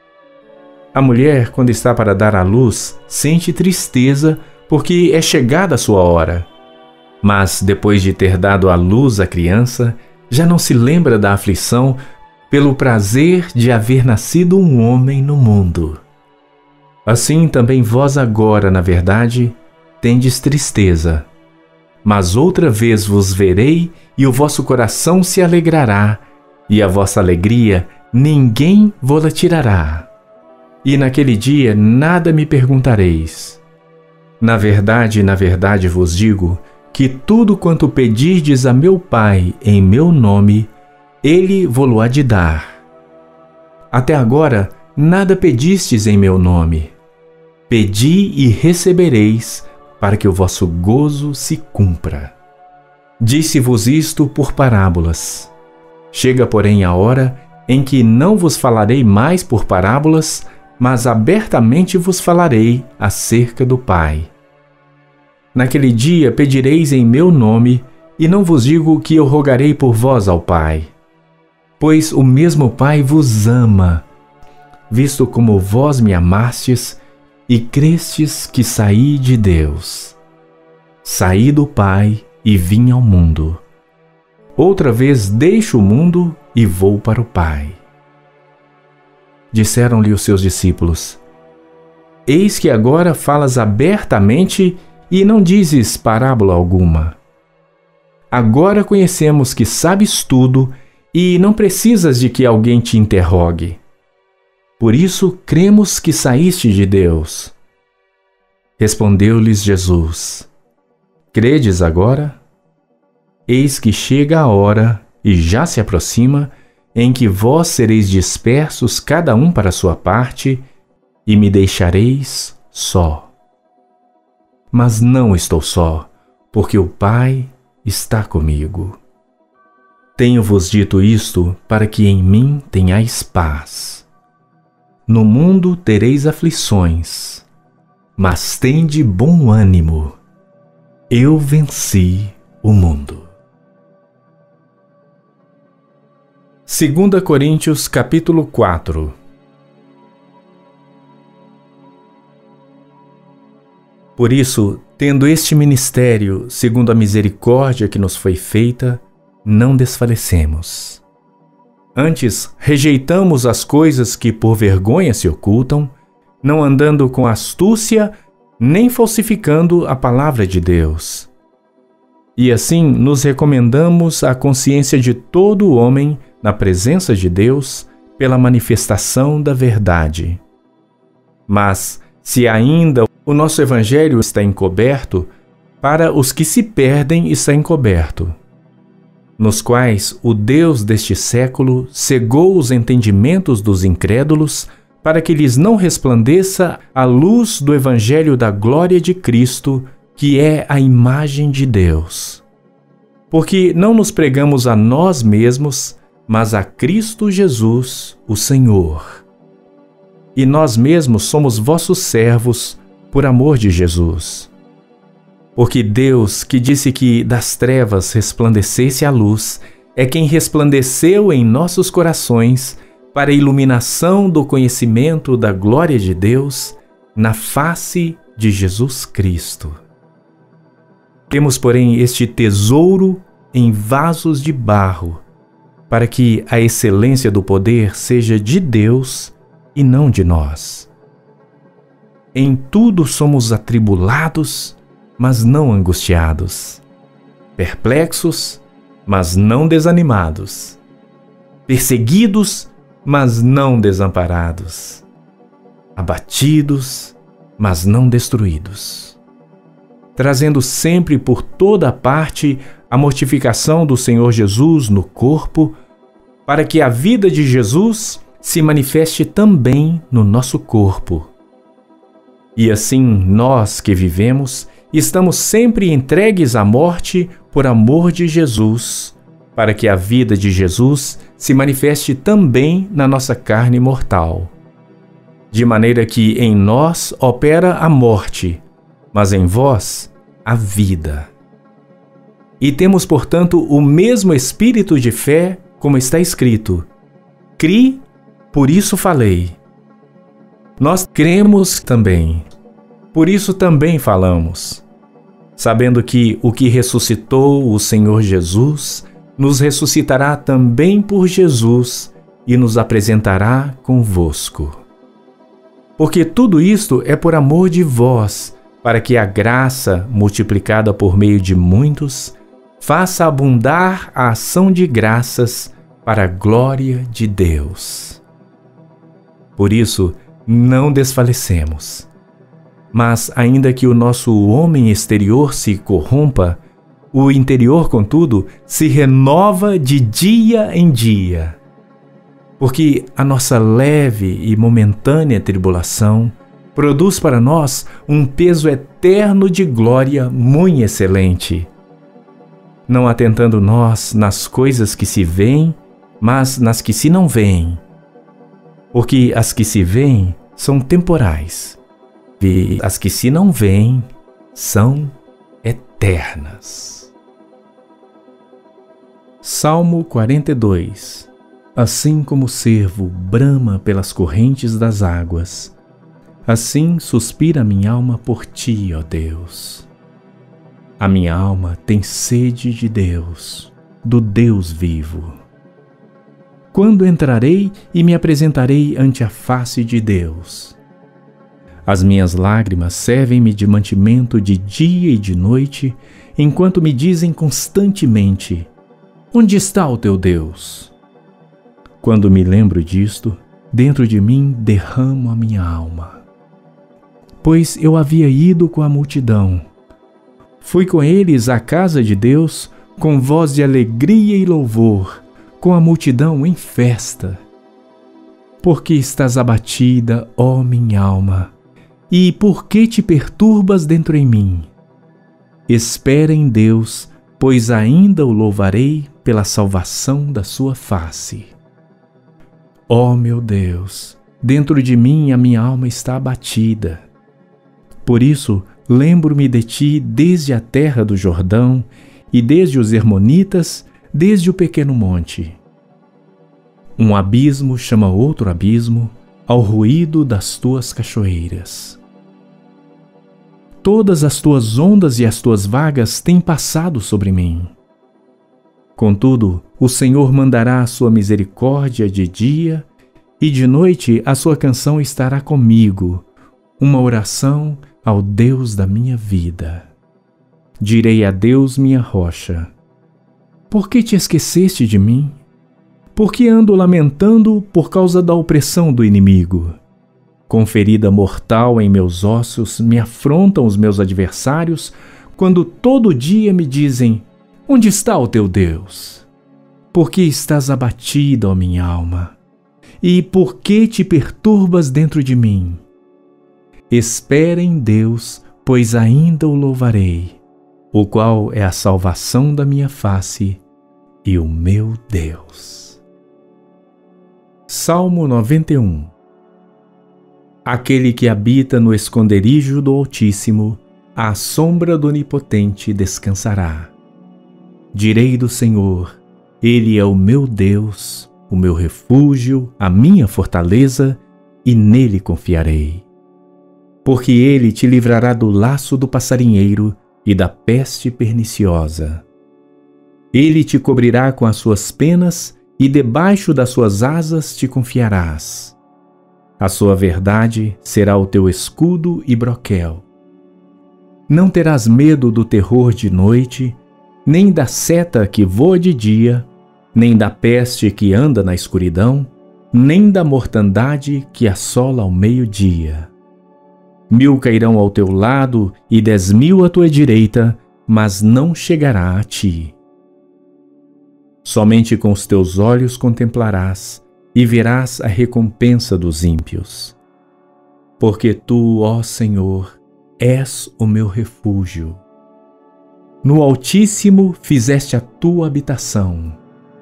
A mulher, quando está para dar à luz, sente tristeza, porque é chegada a sua hora. Mas, depois de ter dado à luz a criança, já não se lembra da aflição pelo prazer de haver nascido um homem no mundo. Assim também vós agora, na verdade, tendes tristeza. Mas outra vez vos verei e o vosso coração se alegrará, e a vossa alegria ninguém vô-la tirará. E naquele dia nada me perguntareis. Na verdade vos digo, que tudo quanto pedirdes a meu Pai em meu nome, ele vô-lo há de dar. Até agora nada pedistes em meu nome. Pedi e recebereis, para que o vosso gozo se cumpra. Disse-vos isto por parábolas. Chega, porém, a hora em que não vos falarei mais por parábolas, mas abertamente vos falarei acerca do Pai. Naquele dia pedireis em meu nome, e não vos digo que eu rogarei por vós ao Pai. Pois o mesmo Pai vos ama, visto como vós me amastes, e crestes que saí de Deus. Saí do Pai e vim ao mundo. Outra vez deixo o mundo e vou para o Pai. Disseram-lhe os seus discípulos: Eis que agora falas abertamente e não dizes parábola alguma. Agora conhecemos que sabes tudo e não precisas de que alguém te interrogue. Por isso cremos que saíste de Deus. Respondeu-lhes Jesus: Credes agora? Eis que chega a hora, e já se aproxima, em que vós sereis dispersos cada um para a sua parte, e me deixareis só. Mas não estou só, porque o Pai está comigo. Tenho-vos dito isto para que em mim tenhais paz. No mundo tereis aflições, mas tende bom ânimo. Eu venci o mundo. 2 Coríntios capítulo 4. Por isso, tendo este ministério, segundo a misericórdia que nos foi feita, não desfalecemos. Antes, rejeitamos as coisas que por vergonha se ocultam, não andando com astúcia, nem falsificando a palavra de Deus. E assim nos recomendamos à consciência de todo o homem na presença de Deus pela manifestação da verdade. Mas, se ainda o nosso evangelho está encoberto, para os que se perdem está encoberto, nos quais o Deus deste século cegou os entendimentos dos incrédulos, para que lhes não resplandeça a luz do evangelho da glória de Cristo, que é a imagem de Deus. Porque não nos pregamos a nós mesmos, mas a Cristo Jesus, o Senhor. E nós mesmos somos vossos servos, por amor de Jesus. Porque Deus, que disse que das trevas resplandecesse a luz, é quem resplandeceu em nossos corações para a iluminação do conhecimento da glória de Deus na face de Jesus Cristo. Temos, porém, este tesouro em vasos de barro, para que a excelência do poder seja de Deus e não de nós. Em tudo somos atribulados, mas não angustiados, perplexos, mas não desanimados, perseguidos, mas não desamparados, abatidos, mas não destruídos, trazendo sempre por toda parte a mortificação do Senhor Jesus no corpo, para que a vida de Jesus se manifeste também no nosso corpo. E assim nós que vivemos, estamos sempre entregues à morte por amor de Jesus, para que a vida de Jesus se manifeste também na nossa carne mortal. De maneira que em nós opera a morte, mas em vós a vida. E temos, portanto, o mesmo espírito de fé, como está escrito: Cri, por isso falei. Nós cremos também, por isso também falamos, sabendo que o que ressuscitou o Senhor Jesus nos ressuscitará também por Jesus e nos apresentará convosco. Porque tudo isto é por amor de vós, para que a graça, multiplicada por meio de muitos, faça abundar a ação de graças para a glória de Deus. Por isso, não desfalecemos. Mas, ainda que o nosso homem exterior se corrompa, o interior, contudo, se renova de dia em dia. Porque a nossa leve e momentânea tribulação produz para nós um peso eterno de glória muito excelente. Não atentando nós nas coisas que se veem, mas nas que se não veem. Porque as que se veem são temporais, e as que se não veem são eternas. Salmo 42. Assim como o cervo brama pelas correntes das águas, Assim suspira minha alma por ti, ó Deus. A minha alma tem sede de Deus, do Deus vivo. Quando entrarei e me apresentarei ante a face de Deus? As minhas lágrimas servem-me de mantimento de dia e de noite, enquanto me dizem constantemente: onde está o teu Deus? Quando me lembro disto, dentro de mim derramo a minha alma. Pois eu havia ido com a multidão. Fui com eles à casa de Deus, com voz de alegria e louvor, com a multidão em festa. Porque estás abatida, ó minha alma, e por que te perturbas dentro em mim? Espera em Deus, pois ainda o louvarei pela salvação da sua face. Ó meu Deus, dentro de mim a minha alma está abatida. Por isso, lembro-me de ti desde a terra do Jordão e desde os Hermonitas, desde o pequeno monte. Um abismo chama outro abismo ao ruído das tuas cachoeiras. Todas as tuas ondas e as tuas vagas têm passado sobre mim. Contudo, o Senhor mandará a sua misericórdia de dia, e de noite a sua canção estará comigo, uma oração ao Deus da minha vida. Direi a Deus, minha rocha: por que te esqueceste de mim? Por que ando lamentando por causa da opressão do inimigo? Com ferida mortal em meus ossos me afrontam os meus adversários, quando todo dia me dizem: onde está o teu Deus? Por que estás abatida, ó minha alma? E por que te perturbas dentro de mim? Espera em Deus, pois ainda o louvarei, o qual é a salvação da minha face e o meu Deus. Salmo 91. Aquele que habita no esconderijo do Altíssimo, à sombra do Onipotente descansará. Direi do Senhor: Ele é o meu Deus, o meu refúgio, a minha fortaleza, e nele confiarei. Porque ele te livrará do laço do passarinheiro e da peste perniciosa. Ele te cobrirá com as suas penas e debaixo das suas asas te confiarás. A sua verdade será o teu escudo e broquel. Não terás medo do terror de noite, nem da seta que voa de dia, nem da peste que anda na escuridão, nem da mortandade que assola ao meio-dia. 1000 cairão ao teu lado e 10.000 à tua direita, mas não chegará a ti. Somente com os teus olhos contemplarás e verás a recompensa dos ímpios. Porque tu, ó Senhor, és o meu refúgio. No Altíssimo fizeste a tua habitação.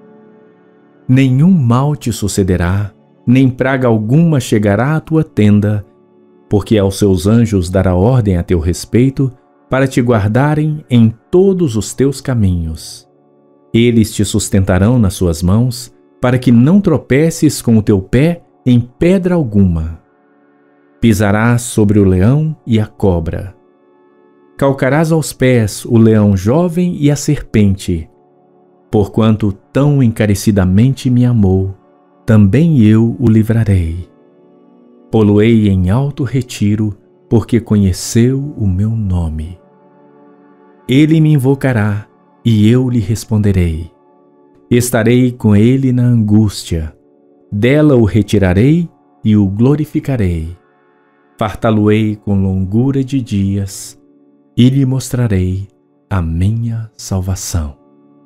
Nenhum mal te sucederá, nem praga alguma chegará à tua tenda, porque aos seus anjos dará ordem a teu respeito, para te guardarem em todos os teus caminhos. Eles te sustentarão nas suas mãos, para que não tropeces com o teu pé em pedra alguma. Pisarás sobre o leão e a cobra. Calcarás aos pés o leão jovem e a serpente. Porquanto tão encarecidamente me amou, também eu o livrarei. Pô-lo-ei em alto retiro, porque conheceu o meu nome. Ele me invocará, e eu lhe responderei. Estarei com ele na angústia. Dela o retirarei e o glorificarei. Fartá-lo-ei com longura de dias, e lhe mostrarei a minha salvação.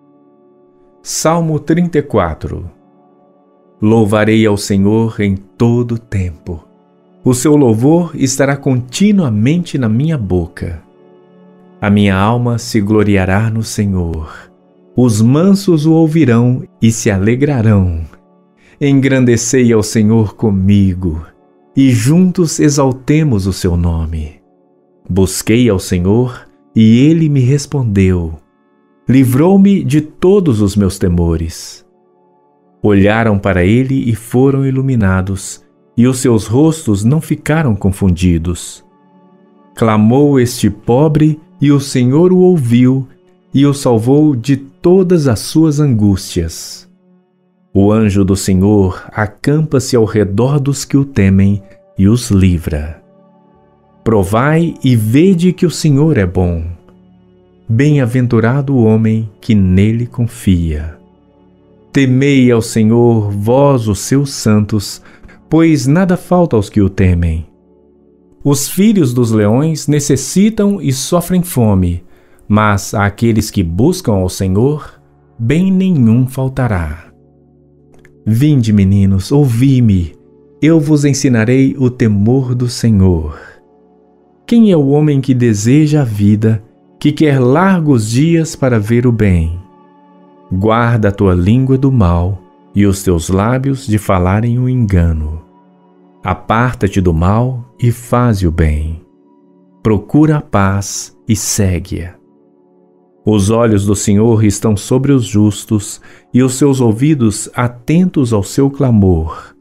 Salmo 34. Louvarei ao Senhor em todo o tempo. O seu louvor estará continuamente na minha boca. A minha alma se gloriará no Senhor. Os mansos o ouvirão e se alegrarão. Engrandecei ao Senhor comigo, e juntos exaltemos o seu nome. Busquei ao Senhor, e ele me respondeu. Livrou-me de todos os meus temores. Olharam para ele e foram iluminados, e os seus rostos não ficaram confundidos. Clamou este pobre, e o Senhor o ouviu, e o salvou de todas as suas angústias. O anjo do Senhor acampa-se ao redor dos que o temem e os livra. Provai e vede que o Senhor é bom. Bem-aventurado o homem que nele confia. Temei ao Senhor, vós os seus santos, pois nada falta aos que o temem. Os filhos dos leões necessitam e sofrem fome, mas àqueles que buscam ao Senhor, bem nenhum faltará. Vinde, meninos, ouvi-me, eu vos ensinarei o temor do Senhor. Quem é o homem que deseja a vida, que quer largos dias para ver o bem? Guarda a tua língua do mal e os teus lábios de falarem o engano. Aparta-te do mal e faze o bem. Procura a paz e segue-a. Os olhos do Senhor estão sobre os justos e os seus ouvidos atentos ao seu clamor.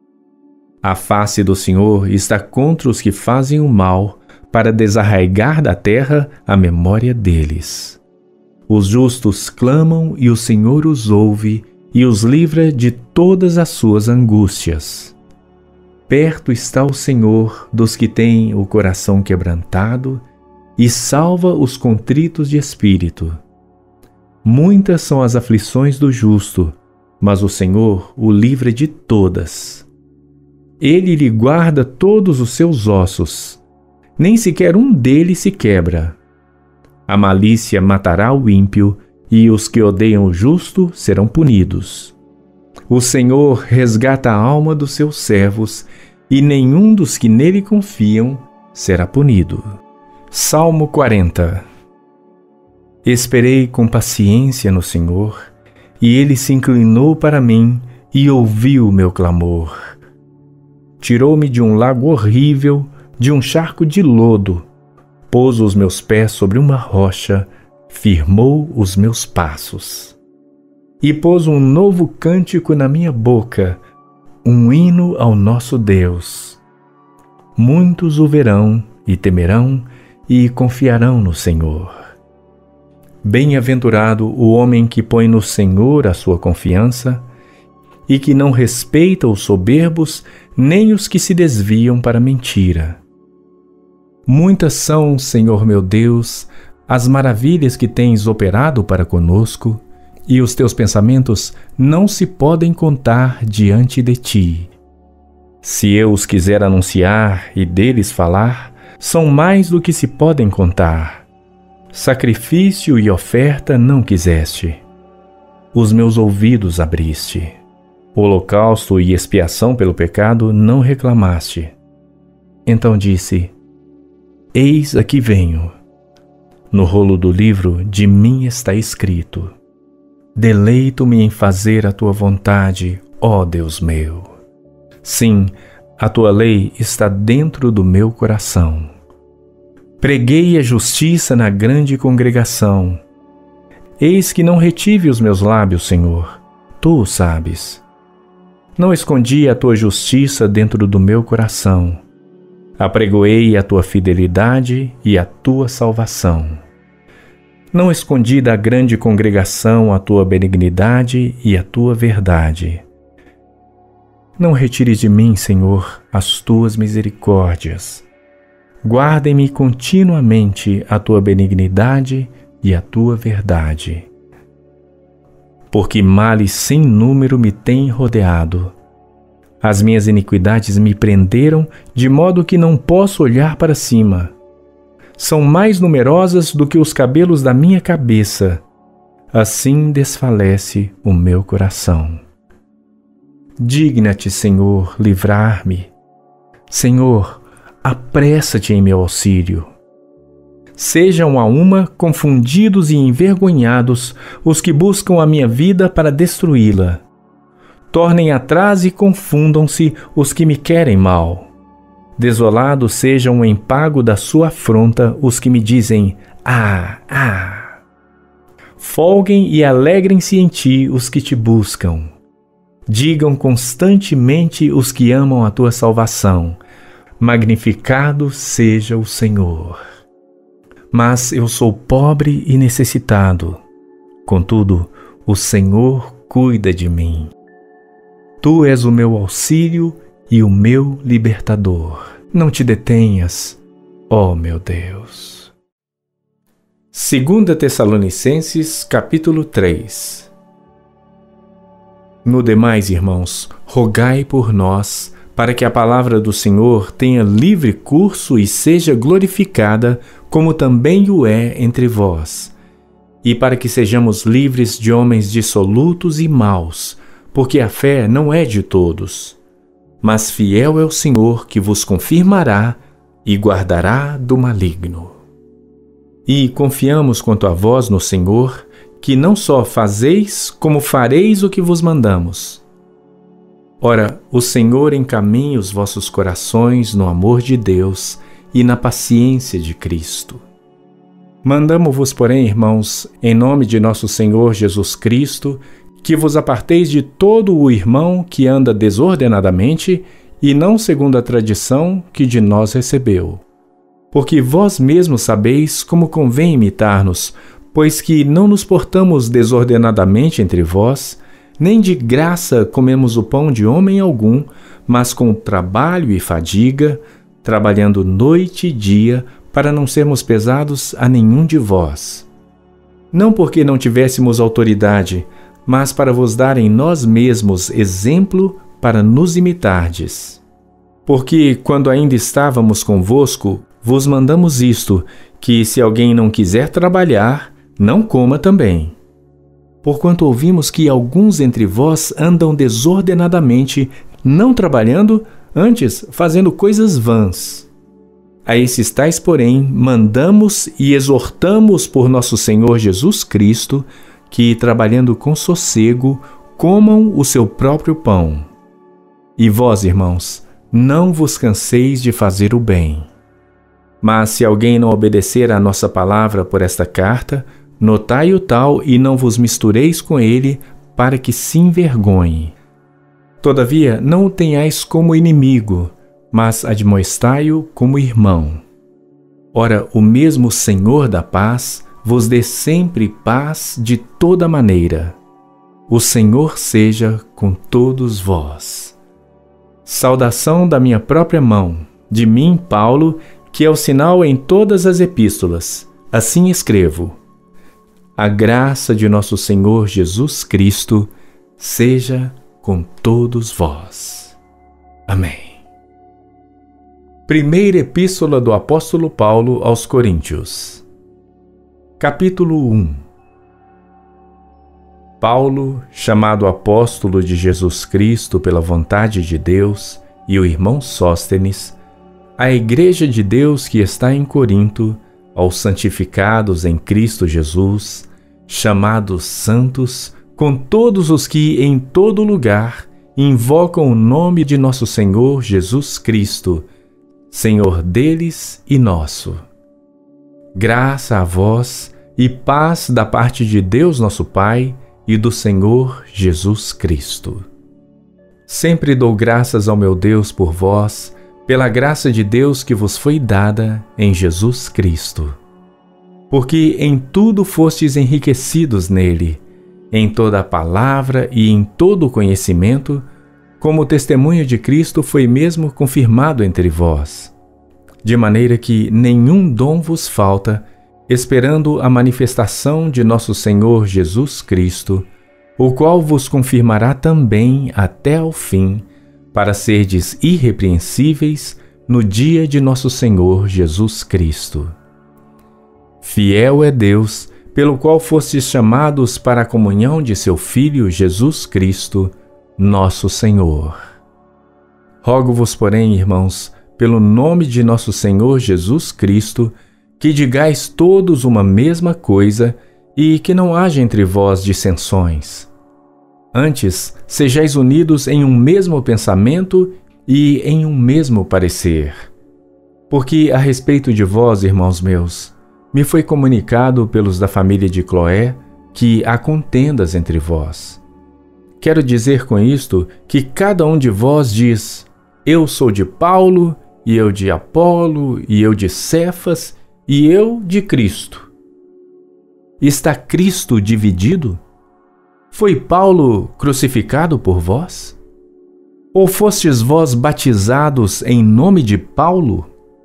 A face do Senhor está contra os que fazem o mal, para desarraigar da terra a memória deles. Os justos clamam e o Senhor os ouve e os livra de todas as suas angústias. Perto está o Senhor dos que têm o coração quebrantado e salva os contritos de espírito. Muitas são as aflições do justo, mas o Senhor o livra de todas. Ele lhe guarda todos os seus ossos, nem sequer um deles se quebra. A malícia matará o ímpio, e os que odeiam o justo serão punidos. O Senhor resgata a alma dos seus servos, e nenhum dos que nele confiam será punido. Salmo 40. Esperei com paciência no Senhor, e ele se inclinou para mim e ouviu o meu clamor. Tirou-me de um lago horrível, de um charco de lodo, pôs os meus pés sobre uma rocha, firmou os meus passos. E pôs um novo cântico na minha boca, um hino ao nosso Deus. Muitos o verão e temerão e confiarão no Senhor. Bem-aventurado o homem que põe no Senhor a sua confiança e que não respeita os soberbos nem os que se desviam para a mentira. Muitas são, Senhor meu Deus, as maravilhas que tens operado para conosco, e os teus pensamentos não se podem contar diante de ti. Se eu os quiser anunciar e deles falar, são mais do que se podem contar. Sacrifício e oferta não quiseste. Os meus ouvidos abriste. Holocausto e expiação pelo pecado não reclamaste. Então disse: Eis aqui venho. No rolo do livro de mim está escrito: Deleito-me em fazer a tua vontade, ó Deus meu. Sim, a tua lei está dentro do meu coração. Preguei a justiça na grande congregação. Eis que não retive os meus lábios, Senhor, tu o sabes. Não escondi a tua justiça dentro do meu coração. Apregoei a tua fidelidade e a tua salvação. Não escondi da grande congregação a tua benignidade e a tua verdade. Não retires de mim, Senhor, as tuas misericórdias. Guardem-me continuamente a tua benignidade e a tua verdade. Porque males sem número me têm rodeado. As minhas iniquidades me prenderam, de modo que não posso olhar para cima. São mais numerosas do que os cabelos da minha cabeça. Assim desfalece o meu coração. Digna-te, Senhor, livrar-me. Senhor, apressa-te em meu auxílio. Sejam a uma confundidos e envergonhados os que buscam a minha vida para destruí-la. Tornem atrás e confundam-se os que me querem mal. Desolados sejam em pago da sua afronta os que me dizem: Ah, ah! Folguem e alegrem-se em ti os que te buscam. Digam constantemente os que amam a tua salvação: magnificado seja o Senhor. Mas eu sou pobre e necessitado. Contudo, o Senhor cuida de mim. Tu és o meu auxílio e o meu libertador. Não te detenhas, ó meu Deus. 2 Tessalonicenses, capítulo 3. No demais, irmãos, rogai por nós, para que a palavra do Senhor tenha livre curso e seja glorificada, como também o é entre vós, e para que sejamos livres de homens dissolutos e maus, porque a fé não é de todos. Mas fiel é o Senhor que vos confirmará e guardará do maligno. E confiamos quanto a vós no Senhor, que não só fazeis, como fareis o que vos mandamos. Ora, o Senhor encaminha os vossos corações no amor de Deus e na paciência de Cristo. Mandamo-vos, porém, irmãos, em nome de nosso Senhor Jesus Cristo, que vos aparteis de todo o irmão que anda desordenadamente e não segundo a tradição que de nós recebeu. Porque vós mesmos sabeis como convém imitar-nos, pois que não nos portamos desordenadamente entre vós, nem de graça comemos o pão de homem algum, mas com trabalho e fadiga, trabalhando noite e dia, para não sermos pesados a nenhum de vós. Não porque não tivéssemos autoridade, mas para vos dar em nós mesmos exemplo para nos imitardes. Porque, quando ainda estávamos convosco, vos mandamos isto, que se alguém não quiser trabalhar, não coma também. Porquanto ouvimos que alguns entre vós andam desordenadamente, não trabalhando, antes fazendo coisas vãs. A esses tais, porém, mandamos e exortamos por nosso Senhor Jesus Cristo, que, trabalhando com sossego, comam o seu próprio pão. E vós, irmãos, não vos canseis de fazer o bem. Mas se alguém não obedecer à nossa palavra por esta carta, notai o tal e não vos mistureis com ele, para que se envergonhe. Todavia, não o tenhais como inimigo, mas admoestai-o como irmão. Ora, o mesmo Senhor da paz vos dê sempre paz de toda maneira. O Senhor seja com todos vós. Saudação da minha própria mão, de mim, Paulo, que é o sinal em todas as epístolas. Assim escrevo. A graça de nosso Senhor Jesus Cristo seja com todos vós. Amém. Primeira Epístola do Apóstolo Paulo aos Coríntios. Capítulo 1. Paulo, chamado apóstolo de Jesus Cristo pela vontade de Deus, e o irmão Sóstenes, à igreja de Deus que está em Corinto, aos santificados em Cristo Jesus, chamados santos, com todos os que em todo lugar invocam o nome de nosso Senhor Jesus Cristo, Senhor deles e nosso. Graça a vós e paz da parte de Deus nosso Pai e do Senhor Jesus Cristo. Sempre dou graças ao meu Deus por vós, pela graça de Deus que vos foi dada em Jesus Cristo. Porque em tudo fostes enriquecidos nele, em toda a palavra e em todo o conhecimento, como o testemunho de Cristo foi mesmo confirmado entre vós, de maneira que nenhum dom vos falta, esperando a manifestação de nosso Senhor Jesus Cristo, o qual vos confirmará também até ao fim, para serdes irrepreensíveis no dia de nosso Senhor Jesus Cristo. Fiel é Deus, pelo qual fostes chamados para a comunhão de seu Filho Jesus Cristo, nosso Senhor. Rogo-vos, porém, irmãos, pelo nome de nosso Senhor Jesus Cristo, que digais todos uma mesma coisa e que não haja entre vós dissensões. Antes, sejais unidos em um mesmo pensamento e em um mesmo parecer. Porque a respeito de vós, irmãos meus, me foi comunicado pelos da família de Cloé que há contendas entre vós. Quero dizer com isto que cada um de vós diz: eu sou de Paulo, e eu de Apolo, e eu de Cefas, e eu de Cristo. Está Cristo dividido? Foi Paulo crucificado por vós? Ou fostes vós batizados em nome de Paulo?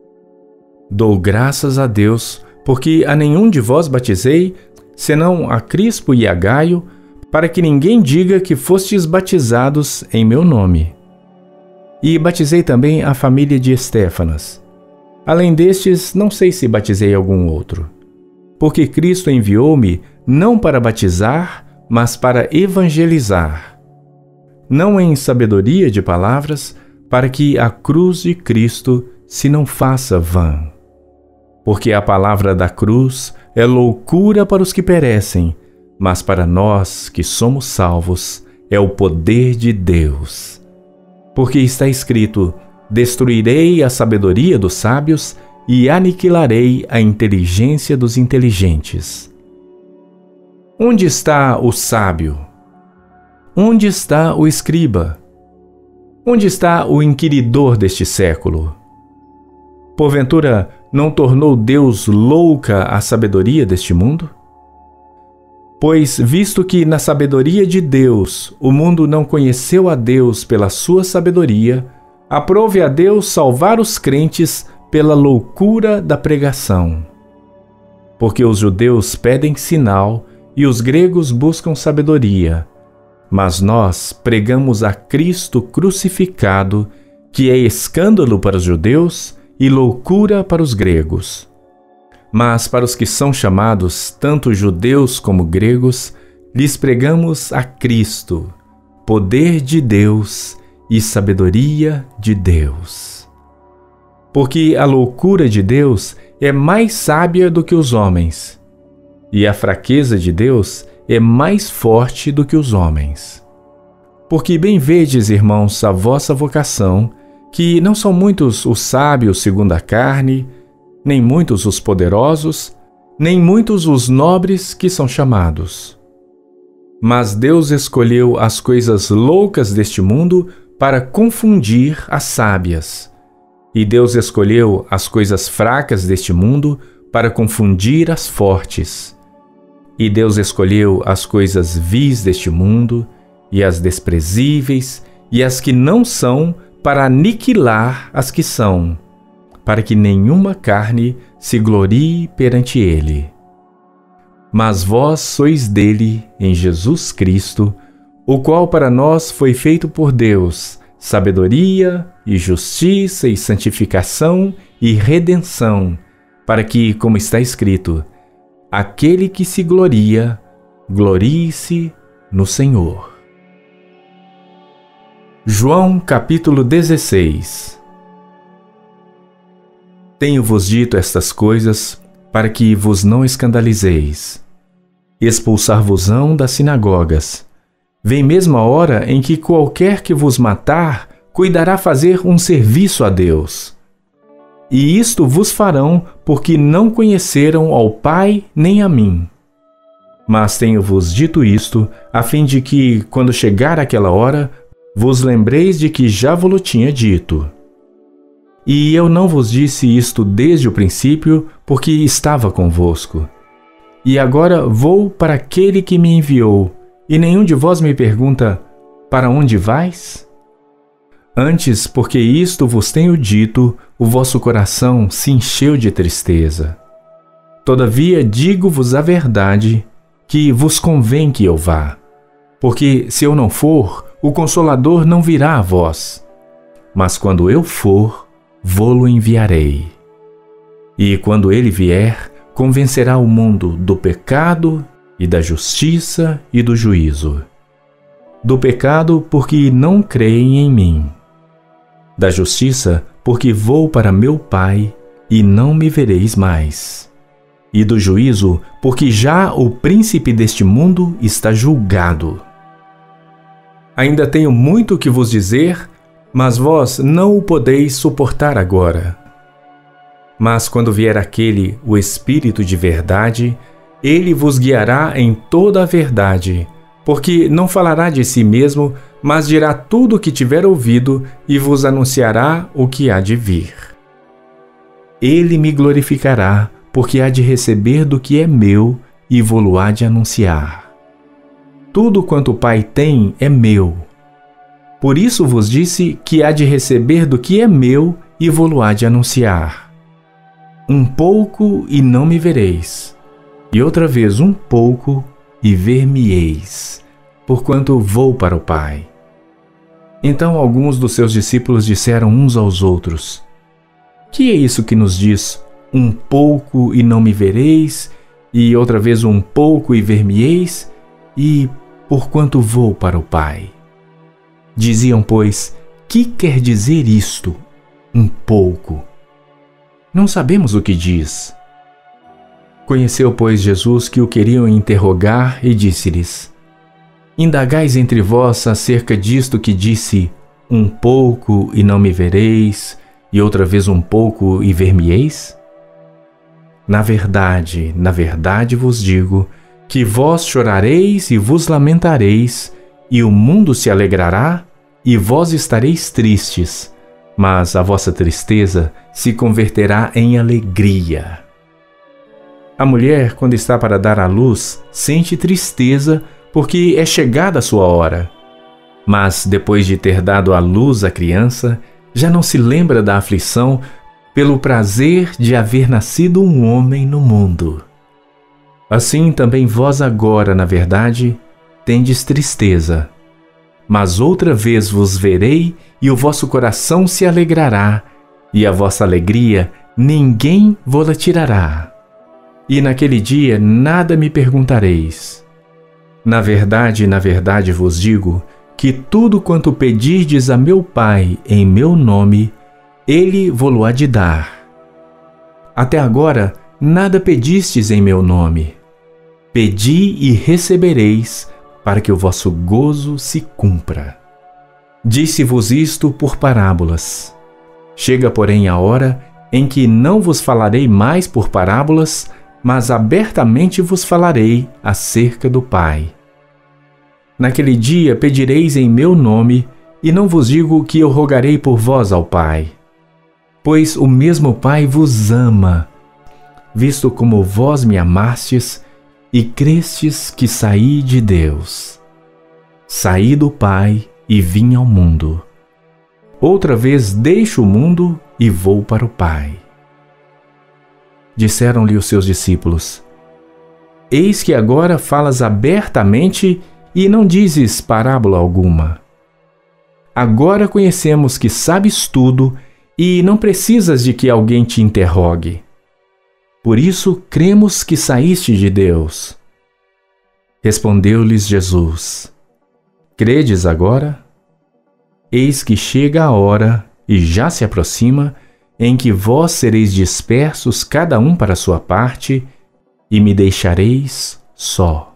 Dou graças a Deus, porque a nenhum de vós batizei, senão a Crispo e a Gaio, para que ninguém diga que fostes batizados em meu nome. E batizei também a família de Estéfanas. Além destes, não sei se batizei algum outro. Porque Cristo enviou-me não para batizar, mas para evangelizar. Não em sabedoria de palavras, para que a cruz de Cristo se não faça vã. Porque a palavra da cruz é loucura para os que perecem, mas para nós que somos salvos é o poder de Deus. Porque está escrito: destruirei a sabedoria dos sábios e aniquilarei a inteligência dos inteligentes. Onde está o sábio? Onde está o escriba? Onde está o inquiridor deste século? Porventura, não tornou Deus louca a sabedoria deste mundo? Pois, visto que na sabedoria de Deus o mundo não conheceu a Deus pela sua sabedoria, aprove a Deus salvar os crentes pela loucura da pregação. Porque os judeus pedem sinal e os gregos buscam sabedoria, mas nós pregamos a Cristo crucificado, que é escândalo para os judeus e loucura para os gregos. Mas para os que são chamados, tanto judeus como gregos, lhes pregamos a Cristo, poder de Deus e sabedoria de Deus. Porque a loucura de Deus é mais sábia do que os homens, e a fraqueza de Deus é mais forte do que os homens. Porque bem vedes, irmãos, a vossa vocação, que não são muitos os sábios segundo a carne, nem muitos os poderosos, nem muitos os nobres que são chamados. Mas Deus escolheu as coisas loucas deste mundo para confundir as sábias. E Deus escolheu as coisas fracas deste mundo para confundir as fortes. E Deus escolheu as coisas vis deste mundo, e as desprezíveis, e as que não são, para aniquilar as que são, para que nenhuma carne se glorie perante ele. Mas vós sois dele, em Jesus Cristo, o qual para nós foi feito por Deus, sabedoria e justiça e santificação e redenção, para que, como está escrito, aquele que se gloria, glorie-se no Senhor. João capítulo 16. Tenho-vos dito estas coisas para que vos não escandalizeis. Expulsar-vos-ão das sinagogas. Vem mesmo a hora em que qualquer que vos matar cuidará fazer um serviço a Deus. E isto vos farão porque não conheceram ao Pai nem a mim. Mas tenho-vos dito isto, a fim de que, quando chegar aquela hora, vos lembreis de que já vos tinha dito. E eu não vos disse isto desde o princípio, porque estava convosco. E agora vou para aquele que me enviou, e nenhum de vós me pergunta: para onde vais? Antes, porque isto vos tenho dito, o vosso coração se encheu de tristeza. Todavia digo-vos a verdade, que vos convém que eu vá. Porque se eu não for, o Consolador não virá a vós. Mas quando eu for, vô-lo enviarei. E quando ele vier, convencerá o mundo do pecado e da justiça e do juízo. Do pecado, porque não creem em mim. Da justiça, porque vou para meu Pai e não me vereis mais. E do juízo, porque já o príncipe deste mundo está julgado. Ainda tenho muito que vos dizer, mas vós não o podeis suportar agora. Mas quando vier aquele, o Espírito de verdade, ele vos guiará em toda a verdade, Porque não falará de si mesmo, mas dirá tudo o que tiver ouvido e vos anunciará o que há de vir. Ele me glorificará, porque há de receber do que é meu e vô-lo há de anunciar. Tudo quanto o Pai tem é meu. Por isso vos disse que há de receber do que é meu e vô-lo há de anunciar. Um pouco e não me vereis, e outra vez um pouco e ver-me-eis, porquanto vou para o Pai. Então alguns dos seus discípulos disseram uns aos outros: Que é isso que nos diz, um pouco e não me vereis, e outra vez um pouco e ver-me-eis, e porquanto vou para o Pai? Diziam, pois, que quer dizer isto, um pouco? Não sabemos o que diz. Conheceu, pois, Jesus que o queriam interrogar e disse-lhes: Indagais entre vós acerca disto que disse, um pouco e não me vereis, e outra vez um pouco e ver-me-eis? Na verdade vos digo, que vós chorareis e vos lamentareis, e o mundo se alegrará, e vós estareis tristes, mas a vossa tristeza se converterá em alegria. A mulher, quando está para dar à luz, sente tristeza, porque é chegada a sua hora. Mas, depois de ter dado à luz a criança, já não se lembra da aflição pelo prazer de haver nascido um homem no mundo. Assim também vós agora, na verdade, tendes tristeza. Mas outra vez vos verei, e o vosso coração se alegrará, e a vossa alegria ninguém vô-la tirará. E naquele dia nada me perguntareis. Na verdade vos digo, que tudo quanto pedirdes a meu Pai em meu nome, Ele vô-lo há de dar. Até agora nada pedistes em meu nome. Pedi e recebereis, para que o vosso gozo se cumpra. Disse-vos isto por parábolas. Chega, porém, a hora em que não vos falarei mais por parábolas, mas abertamente vos falarei acerca do Pai. Naquele dia pedireis em meu nome, e não vos digo que eu rogarei por vós ao Pai. Pois o mesmo Pai vos ama, visto como vós me amastes e crestes que saí de Deus. Saí do Pai e vim ao mundo. Outra vez deixo o mundo e vou para o Pai. Disseram-lhe os seus discípulos: Eis que agora falas abertamente e não dizes parábola alguma. Agora conhecemos que sabes tudo e não precisas de que alguém te interrogue. Por isso cremos que saíste de Deus. Respondeu-lhes Jesus: Credes agora? Eis que chega a hora, e já se aproxima, em que vós sereis dispersos cada um para a sua parte, e me deixareis só.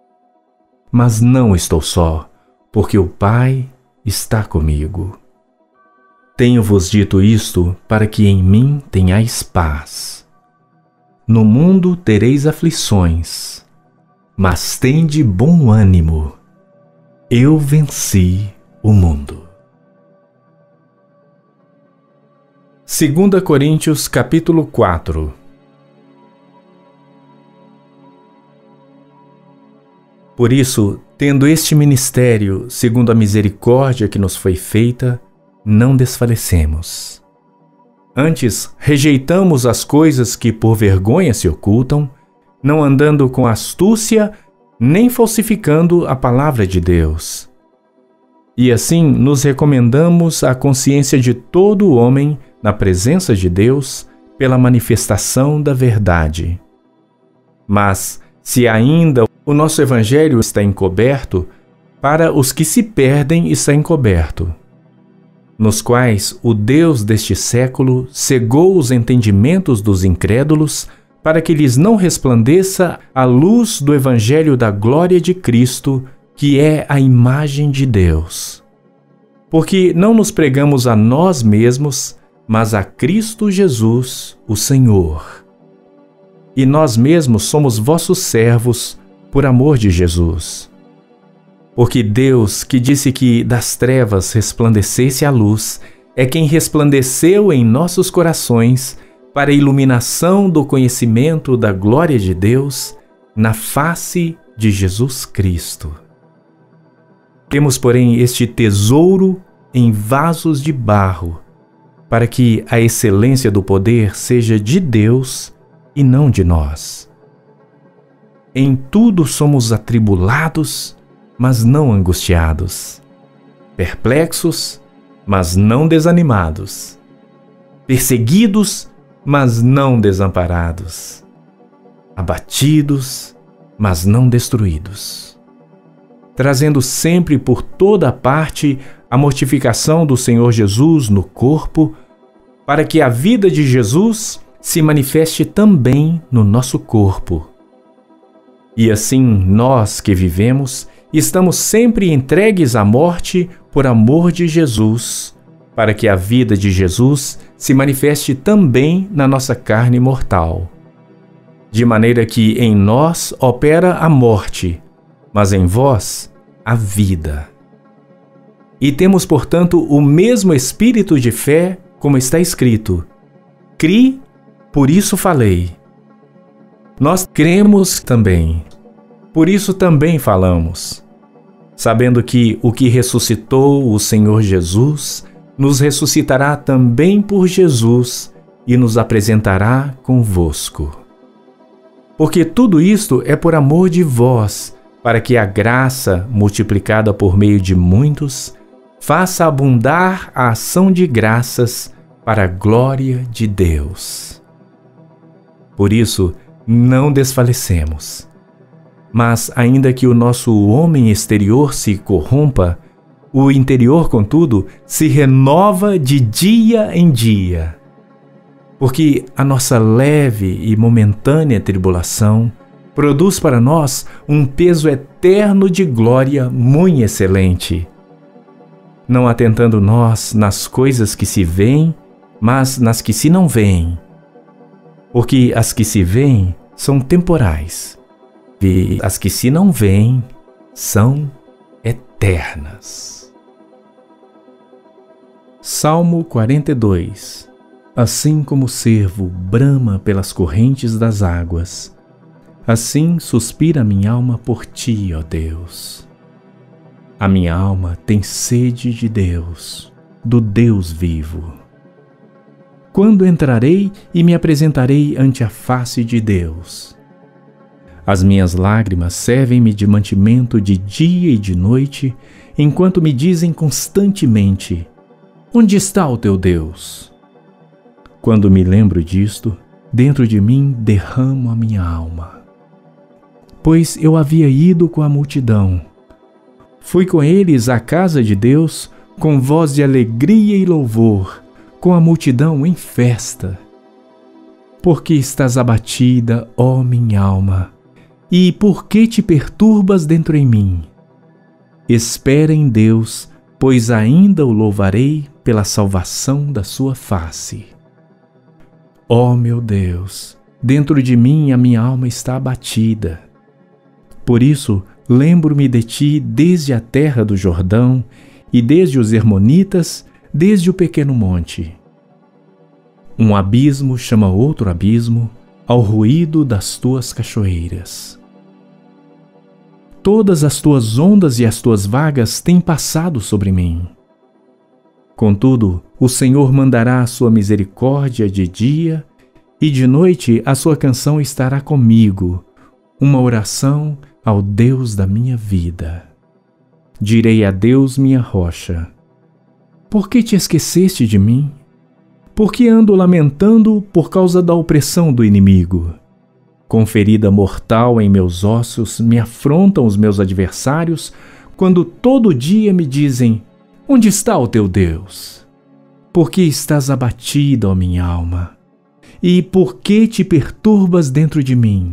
Mas não estou só, porque o Pai está comigo. Tenho-vos dito isto para que em mim tenhais paz. No mundo tereis aflições, mas tende bom ânimo. Eu venci o mundo. 2 Coríntios capítulo 4. Por isso, tendo este ministério, segundo a misericórdia que nos foi feita, não desfalecemos. Antes, rejeitamos as coisas que por vergonha se ocultam, não andando com astúcia, nem falsificando a palavra de Deus. E assim nos recomendamos à consciência de todo o homem na presença de Deus pela manifestação da verdade. Mas, se ainda o nosso evangelho está encoberto, para os que se perdem está encoberto, nos quais o Deus deste século cegou os entendimentos dos incrédulos, para que lhes não resplandeça a luz do evangelho da glória de Cristo, que é a imagem de Deus. Porque não nos pregamos a nós mesmos, mas a Cristo Jesus, o Senhor. E nós mesmos somos vossos servos, por amor de Jesus. Porque Deus, que disse que das trevas resplandecesse a luz, é quem resplandeceu em nossos corações para a iluminação do conhecimento da glória de Deus na face de Jesus Cristo. Temos, porém, este tesouro em vasos de barro, para que a excelência do poder seja de Deus e não de nós. Em tudo somos atribulados, mas não angustiados, perplexos, mas não desanimados, perseguidos, mas não desamparados, abatidos, mas não destruídos, trazendo sempre por toda parte a mortificação do Senhor Jesus no corpo, para que a vida de Jesus se manifeste também no nosso corpo. E assim nós que vivemos, estamos sempre entregues à morte por amor de Jesus, para que a vida de Jesus se manifeste também na nossa carne mortal. De maneira que em nós opera a morte, mas em vós a vida. E temos, portanto, o mesmo espírito de fé, como está escrito: Cri, por isso falei. Nós cremos também, por isso também falamos, sabendo que o que ressuscitou o Senhor Jesus nos ressuscitará também por Jesus e nos apresentará convosco. Porque tudo isto é por amor de vós, para que a graça, multiplicada por meio de muitos, faça abundar a ação de graças para a glória de Deus. Por isso, não desfalecemos. Mas, ainda que o nosso homem exterior se corrompa, o interior, contudo, se renova de dia em dia. Porque a nossa leve e momentânea tribulação produz para nós um peso eterno de glória muito excelente. Não atentando nós nas coisas que se veem, mas nas que se não veem. Porque as que se veem são temporais, e as que se não veem são eternas. Salmo 42. Assim como o cervo brama pelas correntes das águas, assim suspira minha alma por ti, ó Deus. A minha alma tem sede de Deus, do Deus vivo. Quando entrarei e me apresentarei ante a face de Deus? As minhas lágrimas servem-me de mantimento de dia e de noite, enquanto me dizem constantemente: onde está o teu Deus? Quando me lembro disto, dentro de mim derramo a minha alma. Pois eu havia ido com a multidão. Fui com eles à casa de Deus, com voz de alegria e louvor, com a multidão em festa. Porque estás abatida, ó minha alma, e por que te perturbas dentro em mim? Espera em Deus, pois ainda o louvarei pela salvação da sua face. Ó meu Deus, dentro de mim a minha alma está abatida. Por isso, lembro-me de ti desde a terra do Jordão e desde os Hermonitas, desde o pequeno monte. Um abismo chama outro abismo ao ruído das tuas cachoeiras. Todas as tuas ondas e as tuas vagas têm passado sobre mim. Contudo, o Senhor mandará a sua misericórdia de dia, e de noite a sua canção estará comigo, uma oração ao Deus da minha vida. Direi a Deus, minha rocha: por que te esqueceste de mim? Por que ando lamentando por causa da opressão do inimigo? Com ferida mortal em meus ossos me afrontam os meus adversários, quando todo dia me dizem: onde está o teu Deus? Por que estás abatida, ó minha alma? E por que te perturbas dentro de mim?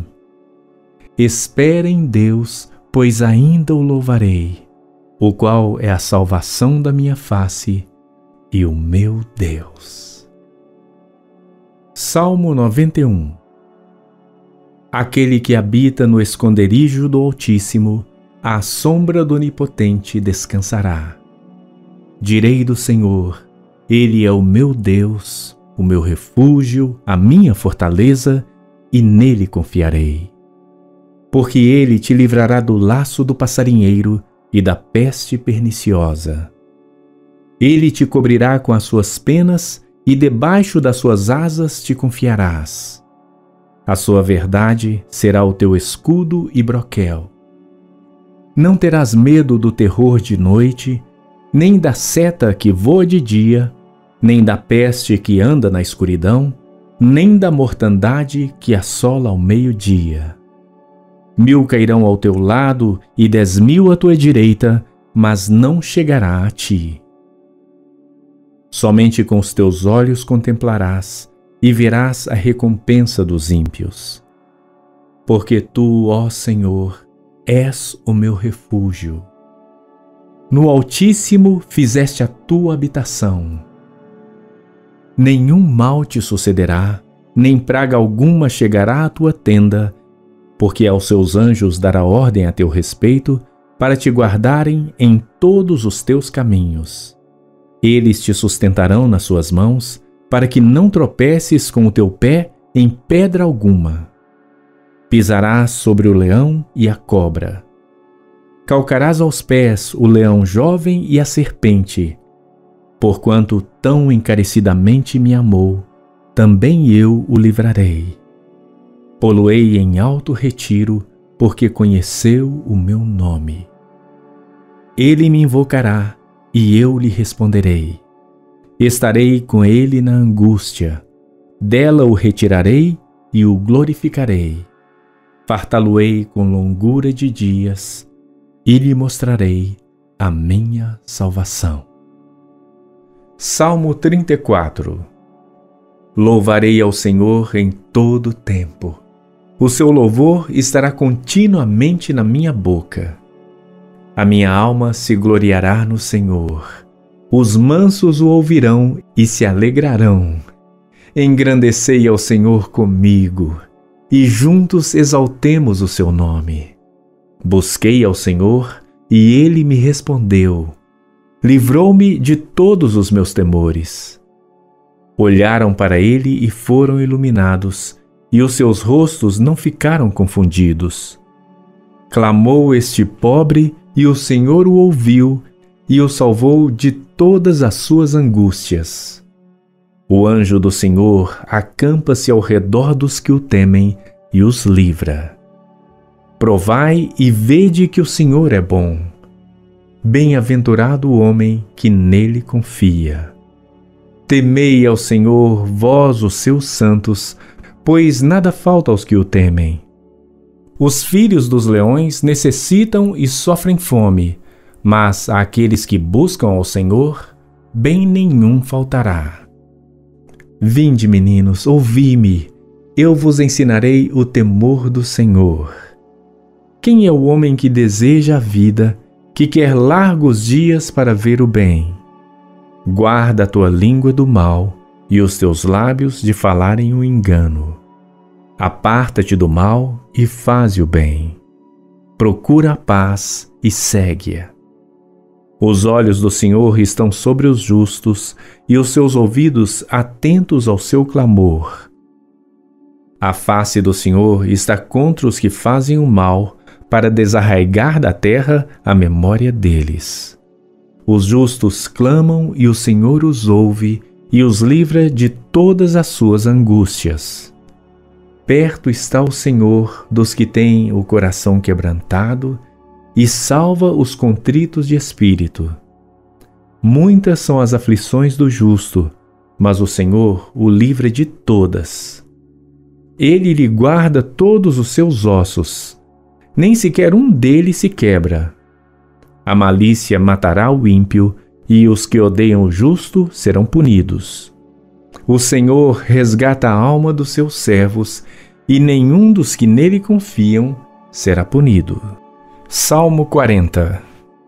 Espera em Deus, pois ainda o louvarei, o qual é a salvação da minha face e o meu Deus. Salmo 91. Aquele que habita no esconderijo do Altíssimo, à sombra do Onipotente descansará. Direi do Senhor: Ele é o meu Deus, o meu refúgio, a minha fortaleza, e nele confiarei. Porque ele te livrará do laço do passarinheiro e da peste perniciosa. Ele te cobrirá com as suas penas e debaixo das suas asas te confiarás. A sua verdade será o teu escudo e broquel. Não terás medo do terror de noite, nem da seta que voa de dia, nem da peste que anda na escuridão, nem da mortandade que assola ao meio-dia. 1000 cairão ao teu lado e 10.000 à tua direita, mas não chegará a ti. Somente com os teus olhos contemplarás e verás a recompensa dos ímpios. Porque tu, ó Senhor, és o meu refúgio. No Altíssimo fizeste a tua habitação. Nenhum mal te sucederá, nem praga alguma chegará à tua tenda, porque aos seus anjos dará ordem a teu respeito, para te guardarem em todos os teus caminhos. Eles te sustentarão nas suas mãos, para que não tropeces com o teu pé em pedra alguma. Pisarás sobre o leão e a cobra. Calcarás aos pés o leão jovem e a serpente. Porquanto tão encarecidamente me amou, também eu o livrarei. Pô-lo-ei em alto retiro, porque conheceu o meu nome. Ele me invocará, e eu lhe responderei. Estarei com ele na angústia. Dela o retirarei e o glorificarei. Fartá-lo-ei com longura de dias, e lhe mostrarei a minha salvação. Salmo 34. Louvarei ao Senhor em todo o tempo. O seu louvor estará continuamente na minha boca. A minha alma se gloriará no Senhor. Os mansos o ouvirão e se alegrarão. Engrandecei ao Senhor comigo, e juntos exaltemos o seu nome. Busquei ao Senhor, e ele me respondeu. Livrou-me de todos os meus temores. Olharam para ele e foram iluminados, e os seus rostos não ficaram confundidos. Clamou este pobre, e o Senhor o ouviu, e o salvou de todas as suas angústias. O anjo do Senhor acampa-se ao redor dos que o temem e os livra. Provai e vede que o Senhor é bom. Bem-aventurado o homem que nele confia. Temei ao Senhor, vós os seus santos, pois nada falta aos que o temem. Os filhos dos leões necessitam e sofrem fome, mas àqueles que buscam ao Senhor, bem nenhum faltará. Vinde, meninos, ouvi-me, eu vos ensinarei o temor do Senhor. Quem é o homem que deseja a vida, que quer largos dias para ver o bem? Guarda a tua língua do mal e os teus lábios de falarem o engano. Aparta-te do mal e faze o bem. Procura a paz e segue-a. Os olhos do Senhor estão sobre os justos e os seus ouvidos atentos ao seu clamor. A face do Senhor está contra os que fazem o mal, para desarraigar da terra a memória deles. Os justos clamam e o Senhor os ouve e os livra de todas as suas angústias. Perto está o Senhor dos que têm o coração quebrantado e salva os contritos de espírito. Muitas são as aflições do justo, mas o Senhor o livra de todas. Ele lhe guarda todos os seus ossos, nem sequer um deles se quebra. A malícia matará o ímpio, e os que odeiam o justo serão punidos. O Senhor resgata a alma dos seus servos, e nenhum dos que nele confiam será punido. Salmo 40.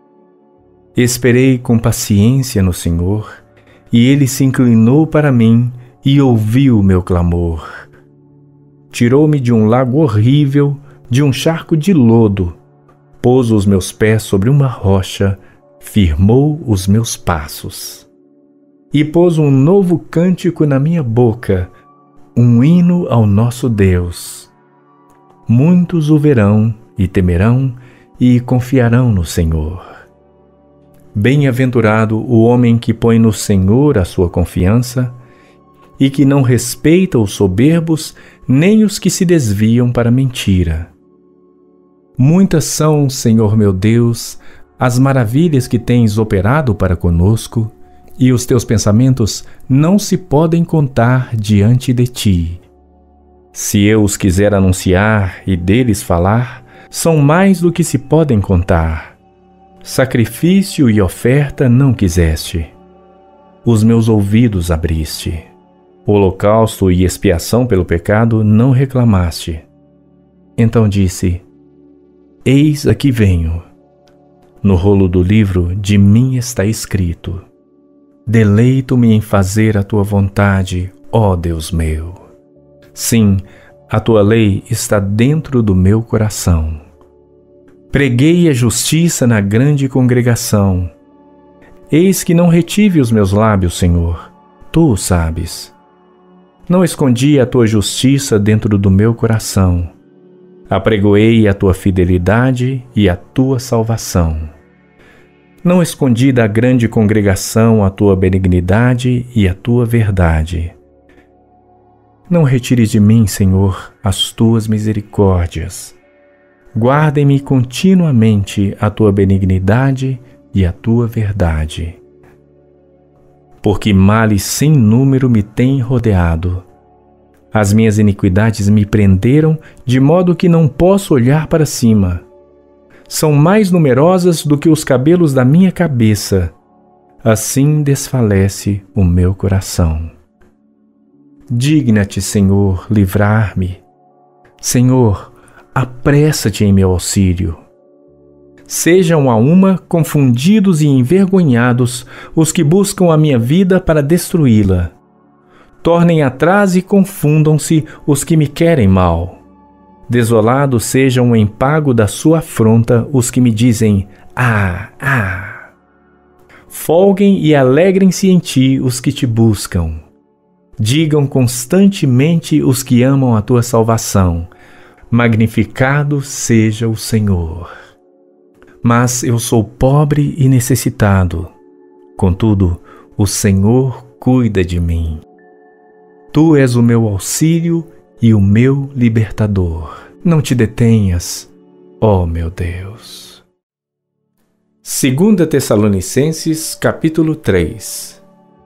Esperei com paciência no Senhor, e ele se inclinou para mim e ouviu o meu clamor. Tirou-me de um lago horrível, de um charco de lodo, pôs os meus pés sobre uma rocha, firmou os meus passos. E pôs um novo cântico na minha boca, um hino ao nosso Deus. Muitos o verão e temerão e confiarão no Senhor. Bem-aventurado o homem que põe no Senhor a sua confiança e que não respeita os soberbos nem os que se desviam para a mentira. Muitas são, Senhor meu Deus, as maravilhas que tens operado para conosco, e os teus pensamentos não se podem contar diante de ti. Se eu os quiser anunciar e deles falar, são mais do que se podem contar. Sacrifício e oferta não quiseste. Os meus ouvidos abriste. Holocausto e expiação pelo pecado não reclamaste. Então disse: Eis aqui venho. No rolo do livro de mim está escrito: Deleito-me em fazer a tua vontade, ó Deus meu. Sim, a tua lei está dentro do meu coração. Preguei a justiça na grande congregação. Eis que não retive os meus lábios, Senhor, tu o sabes. Não escondi a tua justiça dentro do meu coração. Apregoei a tua fidelidade e a tua salvação. Não escondi da grande congregação a tua benignidade e a tua verdade. Não retires de mim, Senhor, as tuas misericórdias. Guardem-me continuamente a tua benignidade e a tua verdade. Porque males sem número me têm rodeado. As minhas iniquidades me prenderam, de modo que não posso olhar para cima. São mais numerosas do que os cabelos da minha cabeça. Assim desfalece o meu coração. Digna-te, Senhor, livrar-me. Senhor, apressa-te em meu auxílio. Sejam a uma confundidos e envergonhados os que buscam a minha vida para destruí-la. Tornem atrás e confundam-se os que me querem mal. Desolados sejam em pago da sua afronta os que me dizem: Ah, ah! Folguem e alegrem-se em ti os que te buscam. Digam constantemente os que amam a tua salvação: Magnificado seja o Senhor. Mas eu sou pobre e necessitado. Contudo, o Senhor cuida de mim. Tu és o meu auxílio e o meu libertador. Não te detenhas, ó meu Deus. 2 Tessalonicenses, capítulo 3.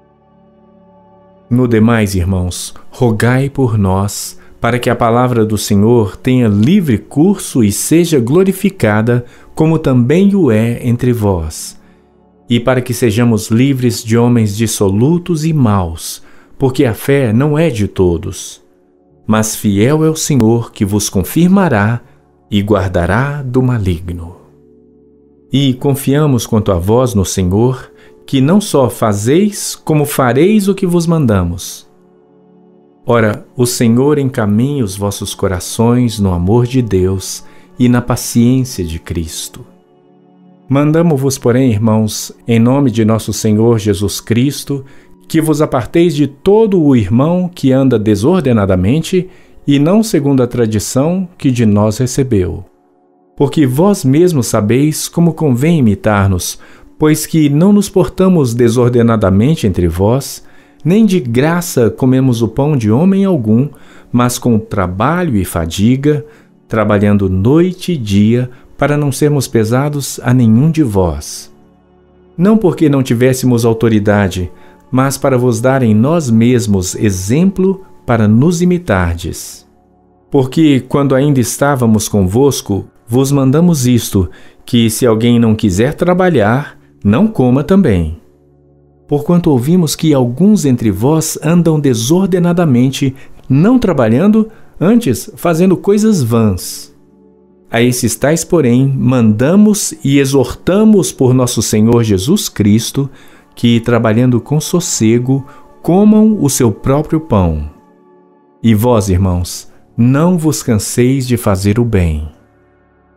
No demais, irmãos, rogai por nós, para que a palavra do Senhor tenha livre curso e seja glorificada, como também o é entre vós, e para que sejamos livres de homens dissolutos e maus, porque a fé não é de todos. Mas fiel é o Senhor que vos confirmará e guardará do maligno. E confiamos quanto a vós no Senhor, que não só fazeis, como fareis o que vos mandamos. Ora, o Senhor encaminha os vossos corações no amor de Deus e na paciência de Cristo. Mandamo-vos, porém, irmãos, em nome de nosso Senhor Jesus Cristo, que vos aparteis de todo o irmão que anda desordenadamente e não segundo a tradição que de nós recebeu. Porque vós mesmos sabeis como convém imitar-nos, pois que não nos portamos desordenadamente entre vós, nem de graça comemos o pão de homem algum, mas com trabalho e fadiga, trabalhando noite e dia, para não sermos pesados a nenhum de vós. Não porque não tivéssemos autoridade, mas para vos dar em nós mesmos exemplo para nos imitardes. Porque, quando ainda estávamos convosco, vos mandamos isto, que se alguém não quiser trabalhar, não coma também. Porquanto ouvimos que alguns entre vós andam desordenadamente, não trabalhando, antes fazendo coisas vãs. A esses tais, porém, mandamos e exortamos por nosso Senhor Jesus Cristo, que, trabalhando com sossego, comam o seu próprio pão. E vós, irmãos, não vos canseis de fazer o bem.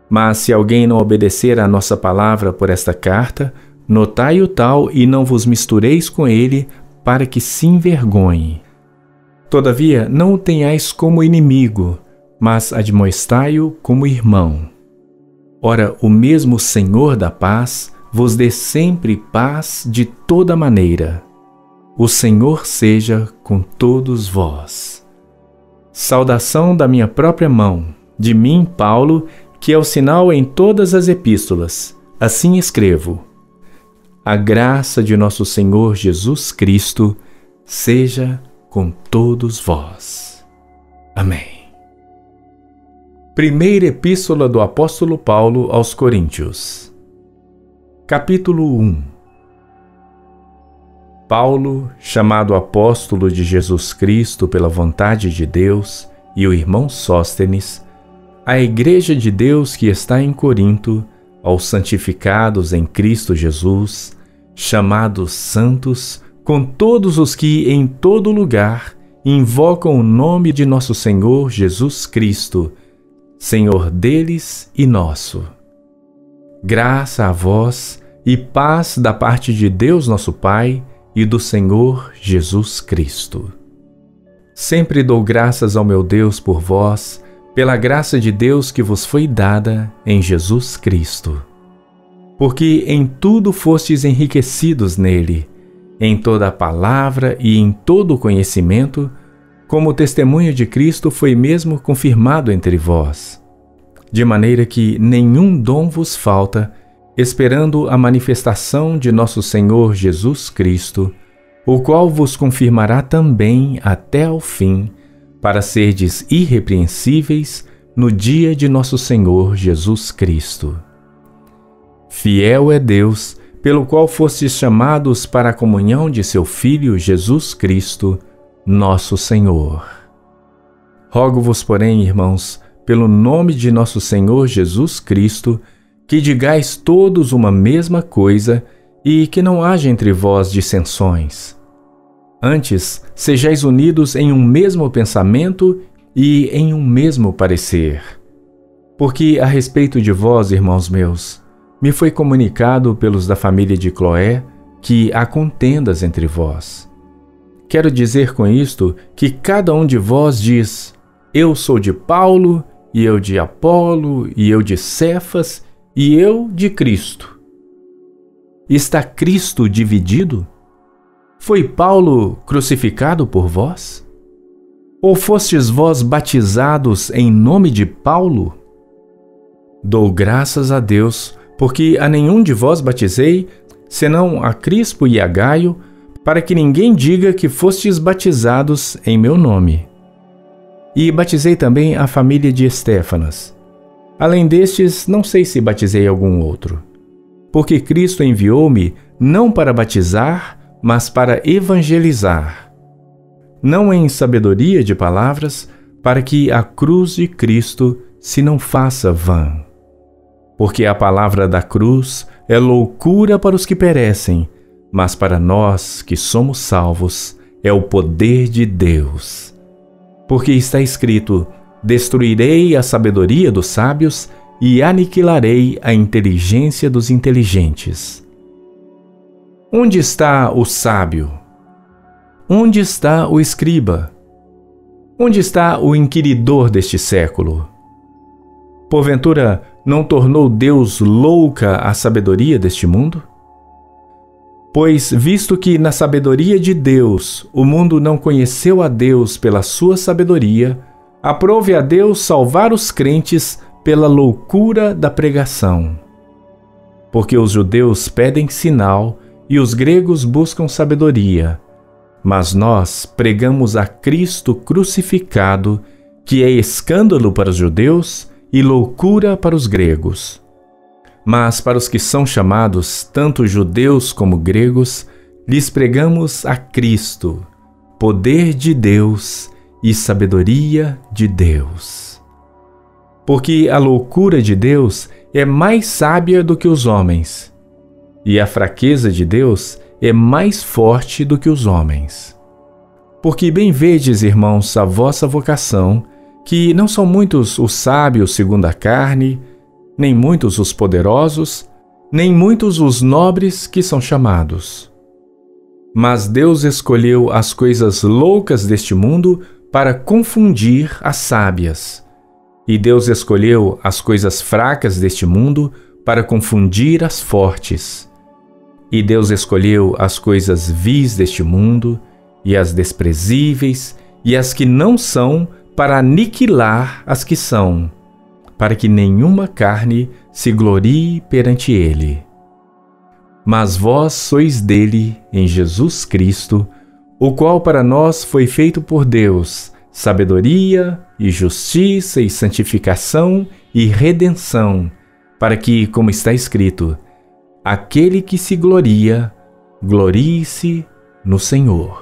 Mas se alguém não obedecer à nossa palavra por esta carta, notai o tal e não vos mistureis com ele, para que se envergonhe. Todavia, não o tenhais como inimigo, mas admoestai-o como irmão. Ora, o mesmo Senhor da paz vos dê sempre paz de toda maneira. O Senhor seja com todos vós. Saudação da minha própria mão, de mim, Paulo, que é o sinal em todas as epístolas. Assim escrevo. A graça de nosso Senhor Jesus Cristo seja com todos vós. Amém. Primeira Epístola do Apóstolo Paulo aos Coríntios. Capítulo 1. Paulo, chamado apóstolo de Jesus Cristo pela vontade de Deus, e o irmão Sóstenes, à igreja de Deus que está em Corinto, aos santificados em Cristo Jesus, chamados santos, com todos os que em todo lugar invocam o nome de nosso Senhor Jesus Cristo, Senhor deles e nosso. Graça a vós e paz da parte de Deus nosso Pai e do Senhor Jesus Cristo. Sempre dou graças ao meu Deus por vós, pela graça de Deus que vos foi dada em Jesus Cristo. Porque em tudo fostes enriquecidos nele, em toda a palavra e em todo o conhecimento, como o testemunho de Cristo foi mesmo confirmado entre vós, de maneira que nenhum dom vos falta, esperando a manifestação de nosso Senhor Jesus Cristo, o qual vos confirmará também até ao fim, para serdes irrepreensíveis no dia de nosso Senhor Jesus Cristo. Fiel é Deus, pelo qual fostes chamados para a comunhão de seu Filho Jesus Cristo, nosso Senhor. Rogo-vos, porém, irmãos, pelo nome de nosso Senhor Jesus Cristo, que digais todos uma mesma coisa e que não haja entre vós dissensões. Antes, sejais unidos em um mesmo pensamento e em um mesmo parecer. Porque a respeito de vós, irmãos meus, me foi comunicado pelos da família de Cloé que há contendas entre vós. Quero dizer com isto que cada um de vós diz: eu sou de Paulo, e eu de Apolo, e eu de Cefas, e eu de Cristo. Está Cristo dividido? Foi Paulo crucificado por vós? Ou fostes vós batizados em nome de Paulo? Dou graças a Deus, porque a nenhum de vós batizei, senão a Crispo e a Gaio, para que ninguém diga que fostes batizados em meu nome. E batizei também a família de Estéfanas. Além destes, não sei se batizei algum outro. Porque Cristo enviou-me não para batizar, mas para evangelizar. Não em sabedoria de palavras, para que a cruz de Cristo se não faça vã. Porque a palavra da cruz é loucura para os que perecem, mas para nós que somos salvos é o poder de Deus. Porque está escrito: destruirei a sabedoria dos sábios e aniquilarei a inteligência dos inteligentes. Onde está o sábio? Onde está o escriba? Onde está o inquiridor deste século? Porventura, não tornou Deus louca a sabedoria deste mundo? Pois, visto que na sabedoria de Deus o mundo não conheceu a Deus pela sua sabedoria, aprove a Deus salvar os crentes pela loucura da pregação. Porque os judeus pedem sinal e os gregos buscam sabedoria, mas nós pregamos a Cristo crucificado, que é escândalo para os judeus e loucura para os gregos. Mas para os que são chamados, tanto judeus como gregos, lhes pregamos a Cristo, poder de Deus e sabedoria de Deus. Porque a loucura de Deus é mais sábia do que os homens, e a fraqueza de Deus é mais forte do que os homens. Porque bem vedes, irmãos, a vossa vocação, que não são muitos os sábios segundo a carne, nem muitos os poderosos, nem muitos os nobres que são chamados. Mas Deus escolheu as coisas loucas deste mundo para confundir as sábias. E Deus escolheu as coisas fracas deste mundo para confundir as fortes. E Deus escolheu as coisas vis deste mundo, e as desprezíveis, e as que não são, para aniquilar as que são, para que nenhuma carne se glorie perante ele. Mas vós sois dele, em Jesus Cristo, o qual para nós foi feito por Deus, sabedoria e justiça e santificação e redenção, para que, como está escrito, aquele que se gloria, glorie-se no Senhor.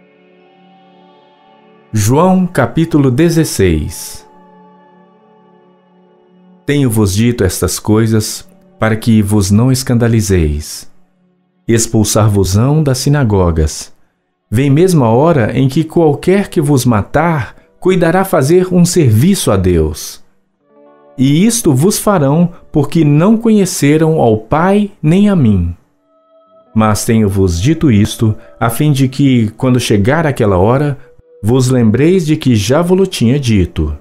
João capítulo 16. Tenho-vos dito estas coisas para que vos não escandalizeis. Expulsar-vos-ão das sinagogas. Vem mesmo a hora em que qualquer que vos matar cuidará fazer um serviço a Deus. E isto vos farão porque não conheceram ao Pai nem a mim. Mas tenho-vos dito isto, a fim de que, quando chegar aquela hora, vos lembreis de que já vos tinha dito.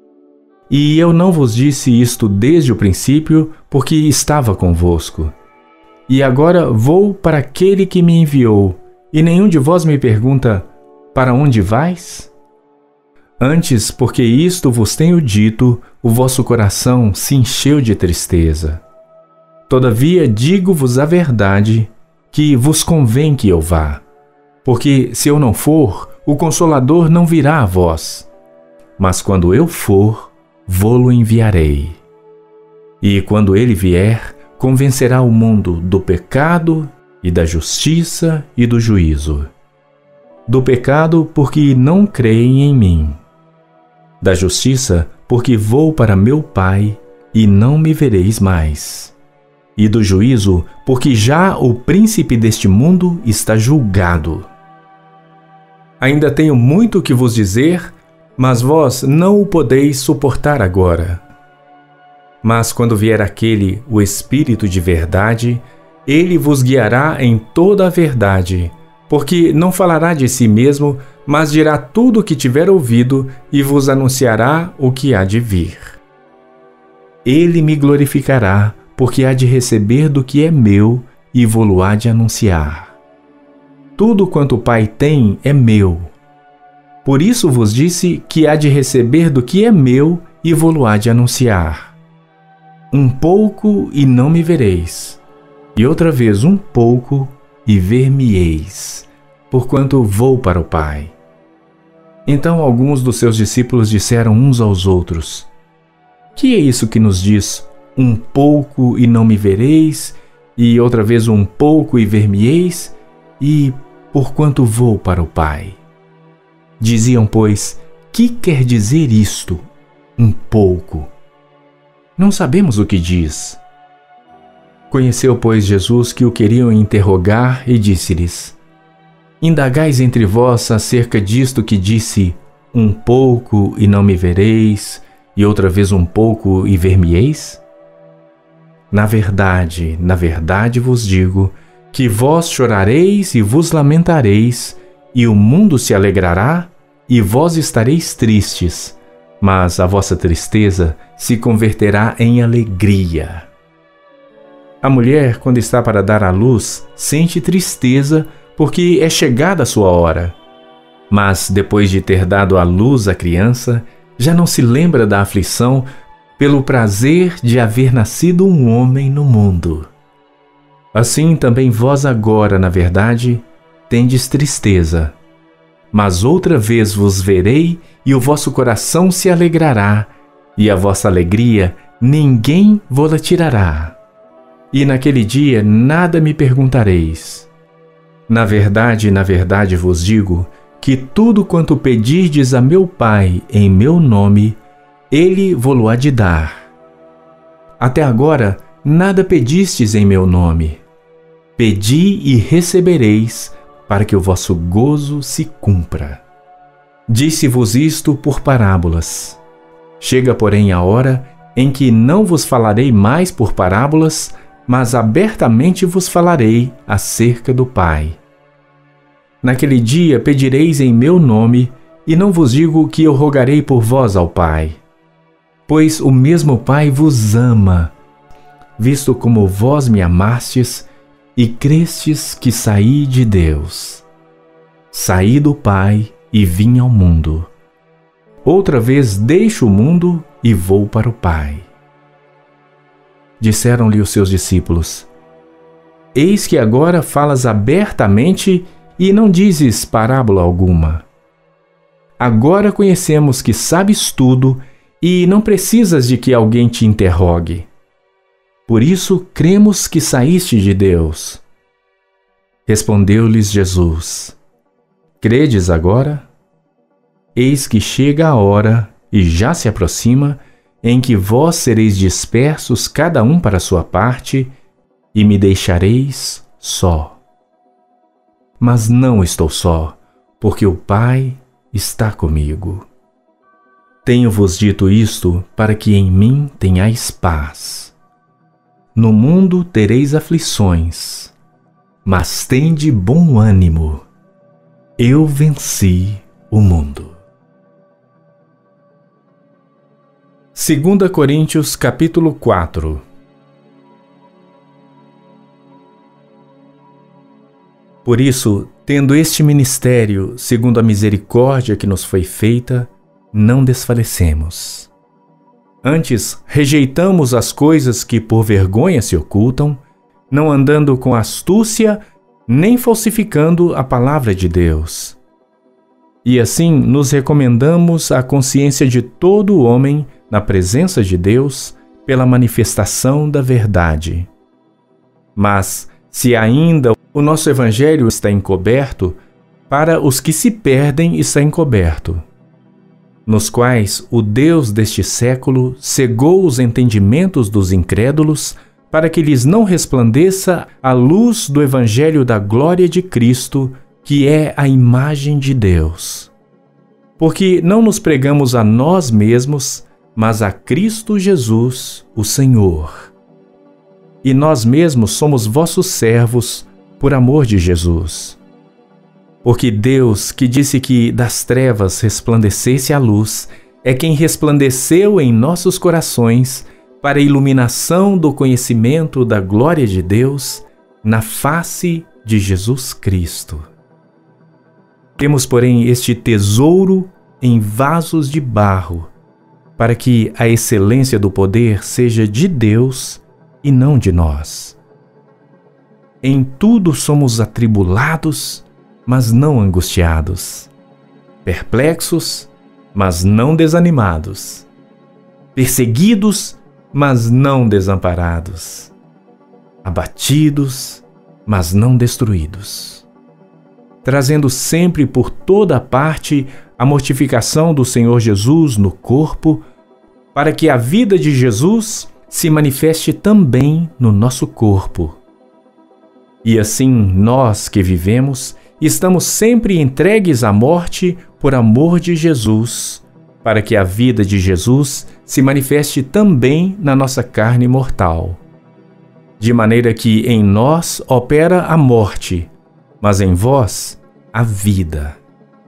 E eu não vos disse isto desde o princípio, porque estava convosco. E agora vou para aquele que me enviou, e nenhum de vós me pergunta, para onde vais? Antes, porque isto vos tenho dito, o vosso coração se encheu de tristeza. Todavia digo-vos a verdade, que vos convém que eu vá. Porque se eu não for, o Consolador não virá a vós. Mas quando eu for, vô-lo enviarei. E quando ele vier, convencerá o mundo do pecado e da justiça e do juízo. Do pecado, porque não creem em mim. Da justiça, porque vou para meu Pai e não me vereis mais. E do juízo, porque já o príncipe deste mundo está julgado. Ainda tenho muito que vos dizer, mas vós não o podeis suportar agora. Mas quando vier aquele, o Espírito de verdade, ele vos guiará em toda a verdade, porque não falará de si mesmo, mas dirá tudo o que tiver ouvido e vos anunciará o que há de vir. Ele me glorificará, porque há de receber do que é meu e vô-lo há de anunciar. Tudo quanto o Pai tem é meu. Por isso vos disse que há de receber do que é meu e vô-lo há de anunciar. Um pouco e não me vereis, e outra vez um pouco e ver-me-eis, porquanto vou para o Pai. Então alguns dos seus discípulos disseram uns aos outros: Que é isso que nos diz, um pouco e não me vereis, e outra vez um pouco e ver-me-eis, e porquanto vou para o Pai? Diziam, pois, que quer dizer isto, um pouco? Não sabemos o que diz. Conheceu, pois, Jesus que o queriam interrogar e disse-lhes: Indagais entre vós acerca disto que disse, um pouco e não me vereis, e outra vez um pouco e ver-me-eis? Na verdade vos digo, que vós chorareis e vos lamentareis, e o mundo se alegrará, e vós estareis tristes, mas a vossa tristeza se converterá em alegria. A mulher, quando está para dar à luz, sente tristeza, porque é chegada a sua hora. Mas, depois de ter dado à luz a criança, já não se lembra da aflição pelo prazer de haver nascido um homem no mundo. Assim também vós agora, na verdade, tendes tristeza. Mas outra vez vos verei e o vosso coração se alegrará, e a vossa alegria ninguém vô-la tirará. E naquele dia nada me perguntareis. Na verdade vos digo, que tudo quanto pedirdes a meu Pai em meu nome, ele vô-lo há de dar. Até agora nada pedistes em meu nome. Pedi e recebereis, para que o vosso gozo se cumpra. Disse-vos isto por parábolas. Chega, porém, a hora em que não vos falarei mais por parábolas, mas abertamente vos falarei acerca do Pai. Naquele dia pedireis em meu nome, e não vos digo que eu rogarei por vós ao Pai, pois o mesmo Pai vos ama, visto como vós me amastes e crestes que saí de Deus. Saí do Pai e vim ao mundo. Outra vez deixo o mundo e vou para o Pai. Disseram-lhe os seus discípulos: Eis que agora falas abertamente e não dizes parábola alguma. Agora conhecemos que sabes tudo e não precisas de que alguém te interrogue. Por isso cremos que saíste de Deus. Respondeu-lhes Jesus: Credes agora? Eis que chega a hora, e já se aproxima, em que vós sereis dispersos cada um para a sua parte, e me deixareis só. Mas não estou só, porque o Pai está comigo. Tenho-vos dito isto para que em mim tenhais paz. No mundo tereis aflições, mas tende bom ânimo. Eu venci o mundo. 2 Coríntios capítulo 4. Por isso, tendo este ministério, segundo a misericórdia que nos foi feita, não desfalecemos. Antes, rejeitamos as coisas que por vergonha se ocultam, não andando com astúcia, nem falsificando a palavra de Deus. E assim nos recomendamos à consciência de todo o homem na presença de Deus pela manifestação da verdade. Mas, se ainda o nosso evangelho está encoberto, para os que se perdem está encoberto, nos quais o Deus deste século cegou os entendimentos dos incrédulos, para que lhes não resplandeça a luz do evangelho da glória de Cristo, que é a imagem de Deus. Porque não nos pregamos a nós mesmos, mas a Cristo Jesus, o Senhor. E nós mesmos somos vossos servos, por amor de Jesus. Porque Deus, que disse que das trevas resplandecesse a luz, é quem resplandeceu em nossos corações para a iluminação do conhecimento da glória de Deus na face de Jesus Cristo. Temos, porém, este tesouro em vasos de barro, para que a excelência do poder seja de Deus e não de nós. Em tudo somos atribulados, mas não angustiados, perplexos, mas não desanimados, perseguidos, mas não desamparados, abatidos, mas não destruídos, trazendo sempre por toda parte a mortificação do Senhor Jesus no corpo, para que a vida de Jesus se manifeste também no nosso corpo. E assim nós que vivemos, estamos sempre entregues à morte por amor de Jesus, para que a vida de Jesus se manifeste também na nossa carne mortal. De maneira que em nós opera a morte, mas em vós a vida.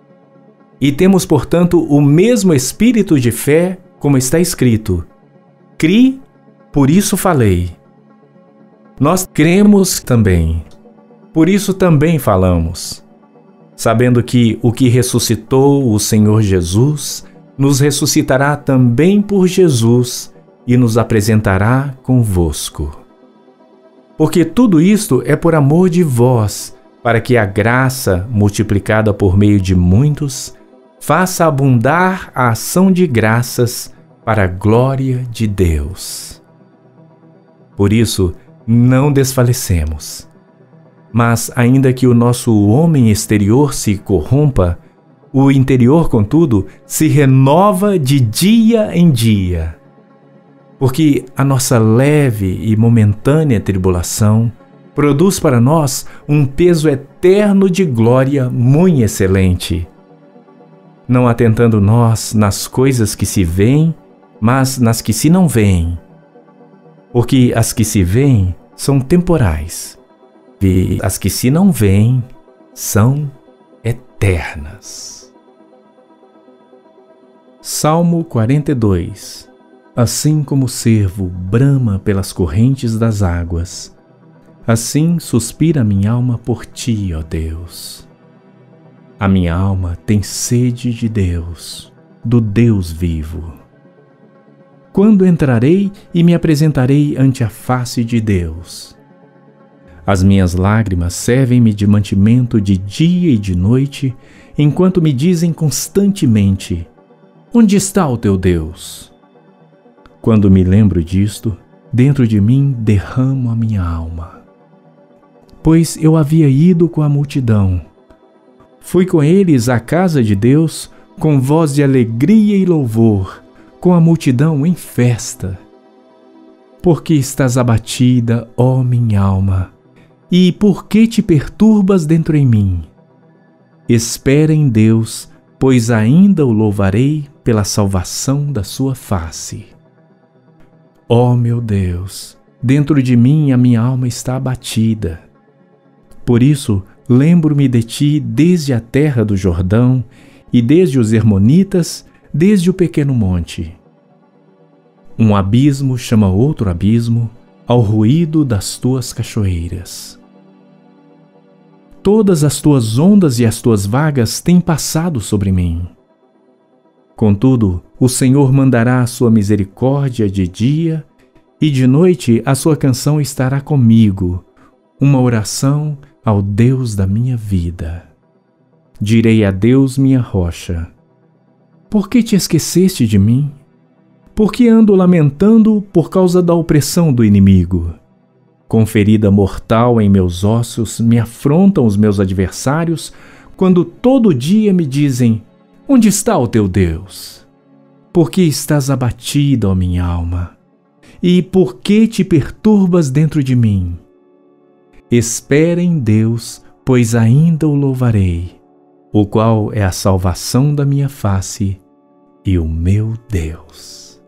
E temos, portanto, o mesmo espírito de fé, como está escrito: Cri, por isso falei. Nós cremos também, por isso também falamos, sabendo que o que ressuscitou o Senhor Jesus nos ressuscitará também por Jesus e nos apresentará convosco. Porque tudo isto é por amor de vós, para que a graça, multiplicada por meio de muitos, faça abundar a ação de graças para a glória de Deus. Por isso, não desfalecemos. Mas, ainda que o nosso homem exterior se corrompa, o interior, contudo, se renova de dia em dia. Porque a nossa leve e momentânea tribulação produz para nós um peso eterno de glória muito excelente. Não atentando nós nas coisas que se veem, mas nas que se não veem. Porque as que se veem são temporais, e as que se não veem são eternas. Salmo 42. Assim como o cervo brama pelas correntes das águas, assim suspira minha alma por ti, ó Deus. A minha alma tem sede de Deus, do Deus vivo. Quando entrarei e me apresentarei ante a face de Deus? As minhas lágrimas servem-me de mantimento de dia e de noite, enquanto me dizem constantemente: onde está o teu Deus? Quando me lembro disto, dentro de mim derramo a minha alma. Pois eu havia ido com a multidão. Fui com eles à casa de Deus com voz de alegria e louvor, com a multidão em festa. Porque estás abatida, ó minha alma, e por que te perturbas dentro em mim? Espera em Deus, pois ainda o louvarei pela salvação da sua face. Ó meu Deus, dentro de mim a minha alma está abatida. Por isso, lembro-me de ti desde a terra do Jordão e desde os Hermonitas, desde o pequeno monte. Um abismo chama outro abismo ao ruído das tuas cachoeiras. Todas as tuas ondas e as tuas vagas têm passado sobre mim. Contudo, o Senhor mandará a sua misericórdia de dia, e de noite a sua canção estará comigo, uma oração ao Deus da minha vida. Direi a Deus, minha rocha: por que te esqueceste de mim? Por que ando lamentando por causa da opressão do inimigo? Com ferida mortal em meus ossos me afrontam os meus adversários, quando todo dia me dizem: onde está o teu Deus? Por que estás abatida, ó minha alma? E por que te perturbas dentro de mim? Espera em Deus, pois ainda o louvarei, o qual é a salvação da minha face e o meu Deus.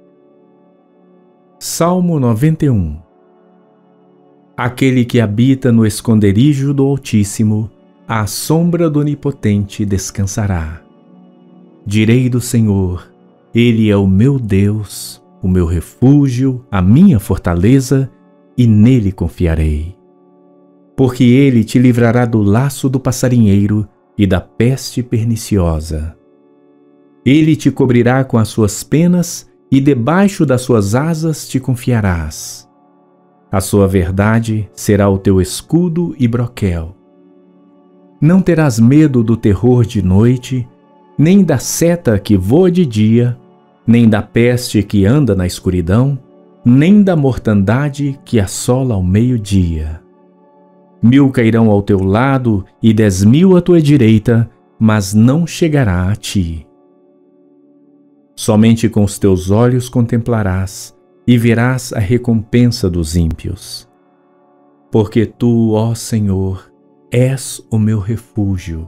Salmo 91. Aquele que habita no esconderijo do Altíssimo, à sombra do Onipotente descansará. Direi do Senhor: Ele é o meu Deus, o meu refúgio, a minha fortaleza, e nele confiarei. Porque ele te livrará do laço do passarinheiro e da peste perniciosa. Ele te cobrirá com as suas penas e debaixo das suas asas te confiarás. A sua verdade será o teu escudo e broquel. Não terás medo do terror de noite, nem da seta que voa de dia, nem da peste que anda na escuridão, nem da mortandade que assola ao meio-dia. 1000 cairão ao teu lado e 10.000 à tua direita, mas não chegará a ti. Somente com os teus olhos contemplarás e verás a recompensa dos ímpios. Porque tu, ó Senhor, és o meu refúgio.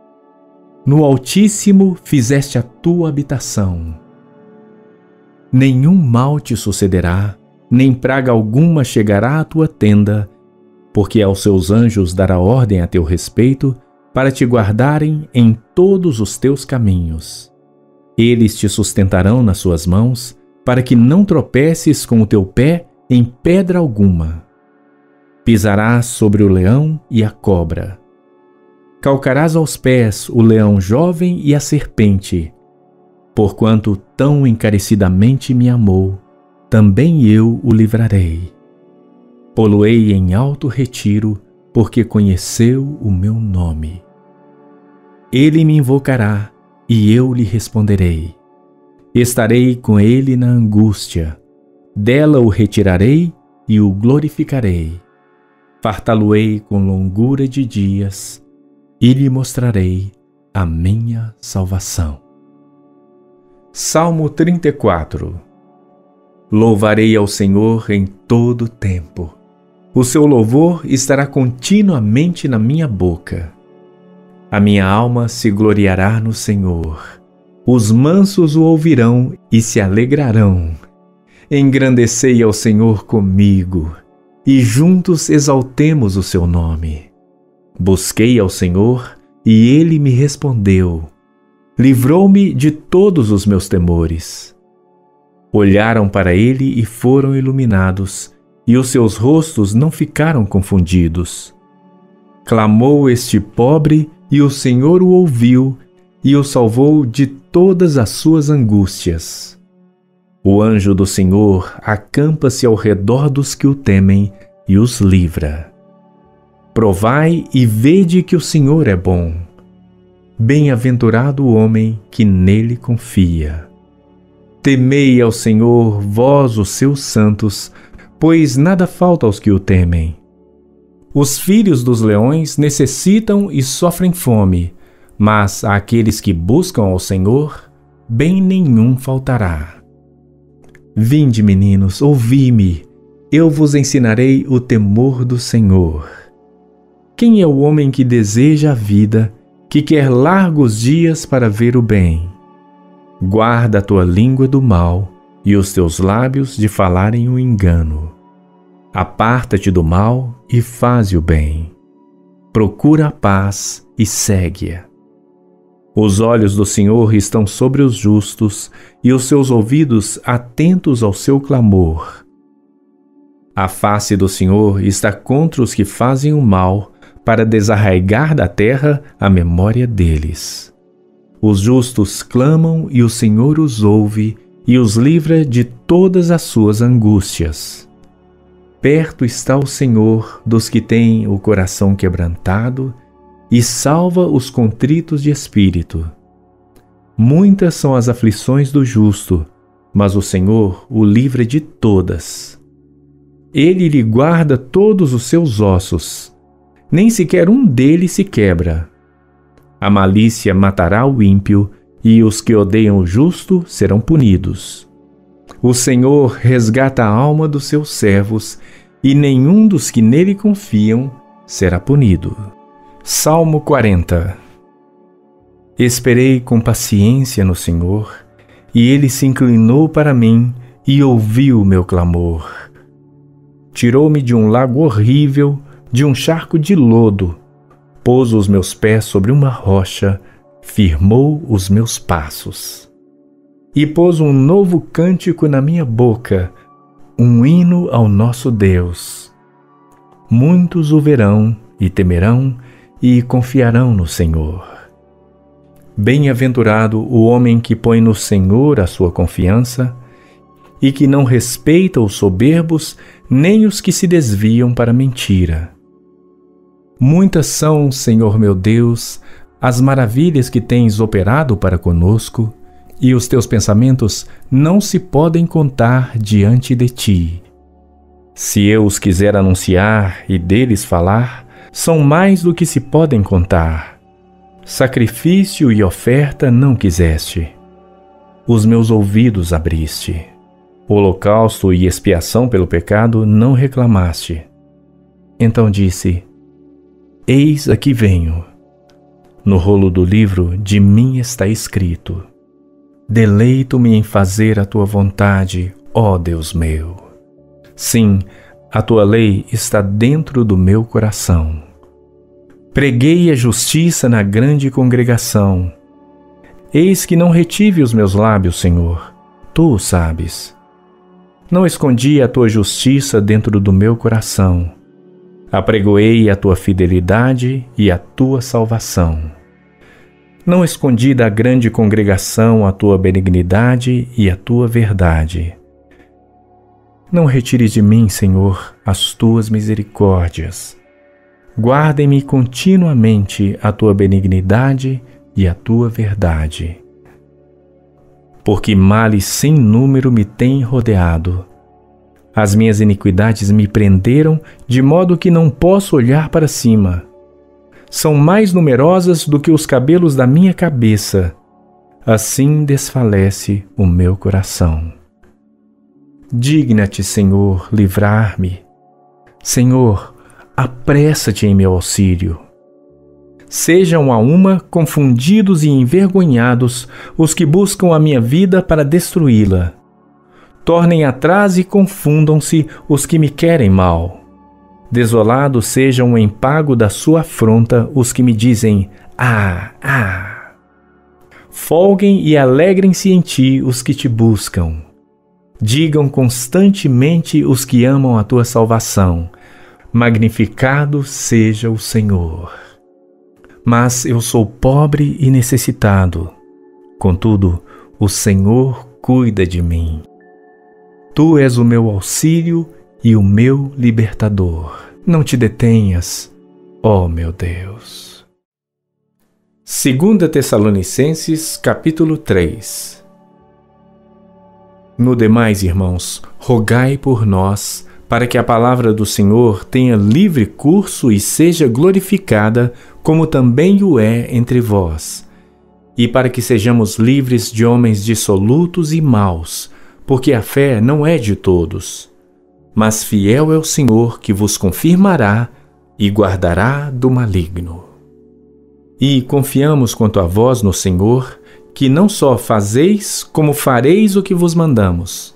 No Altíssimo fizeste a tua habitação. Nenhum mal te sucederá, nem praga alguma chegará à tua tenda, porque aos seus anjos dará ordem a teu respeito, para te guardarem em todos os teus caminhos. Eles te sustentarão nas suas mãos, para que não tropeces com o teu pé em pedra alguma. Pisarás sobre o leão e a cobra. Calcarás aos pés o leão jovem e a serpente. Porquanto tão encarecidamente me amou, também eu o livrarei. Pô-lo-ei em alto retiro, porque conheceu o meu nome. Ele me invocará, e eu lhe responderei. Estarei com ele na angústia. Dela o retirarei e o glorificarei. Fartá-lo-ei com longura de dias, e lhe mostrarei a minha salvação. Salmo 34. Louvarei ao Senhor em todo o tempo. O seu louvor estará continuamente na minha boca. A minha alma se gloriará no Senhor. Os mansos o ouvirão e se alegrarão. Engrandecei ao Senhor comigo, e juntos exaltemos o seu nome. Busquei ao Senhor, e ele me respondeu. Livrou-me de todos os meus temores. Olharam para ele e foram iluminados, e os seus rostos não ficaram confundidos. Clamou este pobre, e o Senhor o ouviu, e o salvou de todas as suas angústias. O anjo do Senhor acampa-se ao redor dos que o temem e os livra. Provai e vede que o Senhor é bom. Bem-aventurado o homem que nele confia. Temei ao Senhor, vós os seus santos, pois nada falta aos que o temem. Os filhos dos leões necessitam e sofrem fome, mas àqueles que buscam ao Senhor, bem nenhum faltará. Vinde, meninos, ouvi-me, eu vos ensinarei o temor do Senhor. Quem é o homem que deseja a vida, que quer largos dias para ver o bem? Guarda a tua língua do mal e os teus lábios de falarem o engano. Aparta-te do mal e faze o bem. Procura a paz e segue-a. Os olhos do Senhor estão sobre os justos e os seus ouvidos atentos ao seu clamor. A face do Senhor está contra os que fazem o mal, para desarraigar da terra a memória deles. Os justos clamam e o Senhor os ouve e os livra de todas as suas angústias. Perto está o Senhor dos que têm o coração quebrantado e salva os contritos de espírito. Muitas são as aflições do justo, mas o Senhor o livra de todas. Ele lhe guarda todos os seus ossos, nem sequer um deles se quebra. A malícia matará o ímpio, e os que odeiam o justo serão punidos. O Senhor resgata a alma dos seus servos, e nenhum dos que nele confiam será punido. Salmo 40. Esperei com paciência no Senhor, e ele se inclinou para mim e ouviu o meu clamor. Tirou-me de um lago horrível, de um charco de lodo, pôs os meus pés sobre uma rocha, firmou os meus passos. E pôs um novo cântico na minha boca, um hino ao nosso Deus. Muitos o verão e temerão e confiarão no Senhor. Bem-aventurado o homem que põe no Senhor a sua confiança e que não respeita os soberbos nem os que se desviam para a mentira. Muitas são, Senhor meu Deus, as maravilhas que tens operado para conosco, e os teus pensamentos não se podem contar diante de ti. Se eu os quiser anunciar e deles falar, são mais do que se podem contar. Sacrifício e oferta não quiseste. Os meus ouvidos abriste. Holocausto e expiação pelo pecado não reclamaste. Então disse: Eis aqui venho. No rolo do livro de mim está escrito: Deleito-me em fazer a tua vontade, ó Deus meu. Sim, a tua lei está dentro do meu coração. Preguei a justiça na grande congregação. Eis que não retive os meus lábios, Senhor, tu o sabes. Não escondi a tua justiça dentro do meu coração. Apregoei a tua fidelidade e a tua salvação. Não escondi da grande congregação a tua benignidade e a tua verdade. Não retires de mim, Senhor, as tuas misericórdias. Guardem-me continuamente a tua benignidade e a tua verdade. Porque males sem número me têm rodeado. As minhas iniquidades me prenderam, de modo que não posso olhar para cima. São mais numerosas do que os cabelos da minha cabeça. Assim desfalece o meu coração. Digna-te, Senhor, livrar-me. Senhor, apressa-te em meu auxílio. Sejam a uma confundidos e envergonhados os que buscam a minha vida para destruí-la. Tornem atrás e confundam-se os que me querem mal. Desolados sejam em pago da sua afronta os que me dizem: ah, ah. Folguem e alegrem-se em ti os que te buscam. Digam constantemente os que amam a tua salvação: magnificado seja o Senhor. Mas eu sou pobre e necessitado. Contudo, o Senhor cuida de mim. Tu és o meu auxílio e o meu libertador. Não te detenhas, ó meu Deus. 2 Tessalonicenses, capítulo 3. No demais, irmãos, rogai por nós, para que a palavra do Senhor tenha livre curso e seja glorificada, como também o é entre vós, e para que sejamos livres de homens dissolutos e maus, porque a fé não é de todos. Mas fiel é o Senhor que vos confirmará e guardará do maligno. E confiamos quanto a vós no Senhor, que não só fazeis, como fareis o que vos mandamos.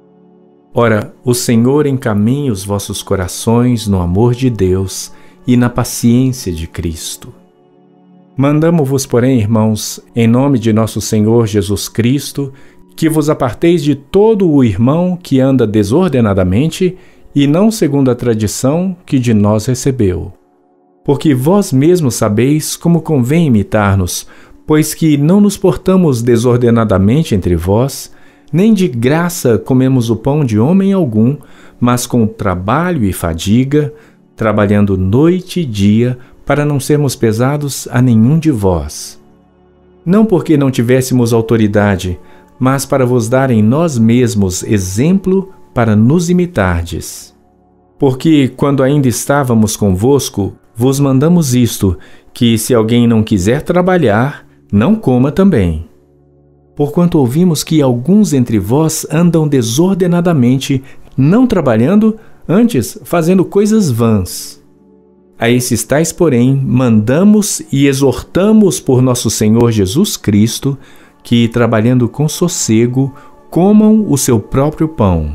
Ora, o Senhor encaminha os vossos corações no amor de Deus e na paciência de Cristo. Mandamo-vos, porém, irmãos, em nome de nosso Senhor Jesus Cristo, que vos aparteis de todo o irmão que anda desordenadamente e não segundo a tradição que de nós recebeu. Porque vós mesmos sabeis como convém imitar-nos, pois que não nos portamos desordenadamente entre vós, nem de graça comemos o pão de homem algum, mas com trabalho e fadiga, trabalhando noite e dia, para não sermos pesados a nenhum de vós. Não porque não tivéssemos autoridade, mas para vos dar em nós mesmos exemplo para nos imitardes. Porque, quando ainda estávamos convosco, vos mandamos isto, que se alguém não quiser trabalhar, não coma também. Porquanto ouvimos que alguns entre vós andam desordenadamente, não trabalhando, antes fazendo coisas vãs. A esses tais, porém, mandamos e exortamos por nosso Senhor Jesus Cristo, que, trabalhando com sossego, comam o seu próprio pão.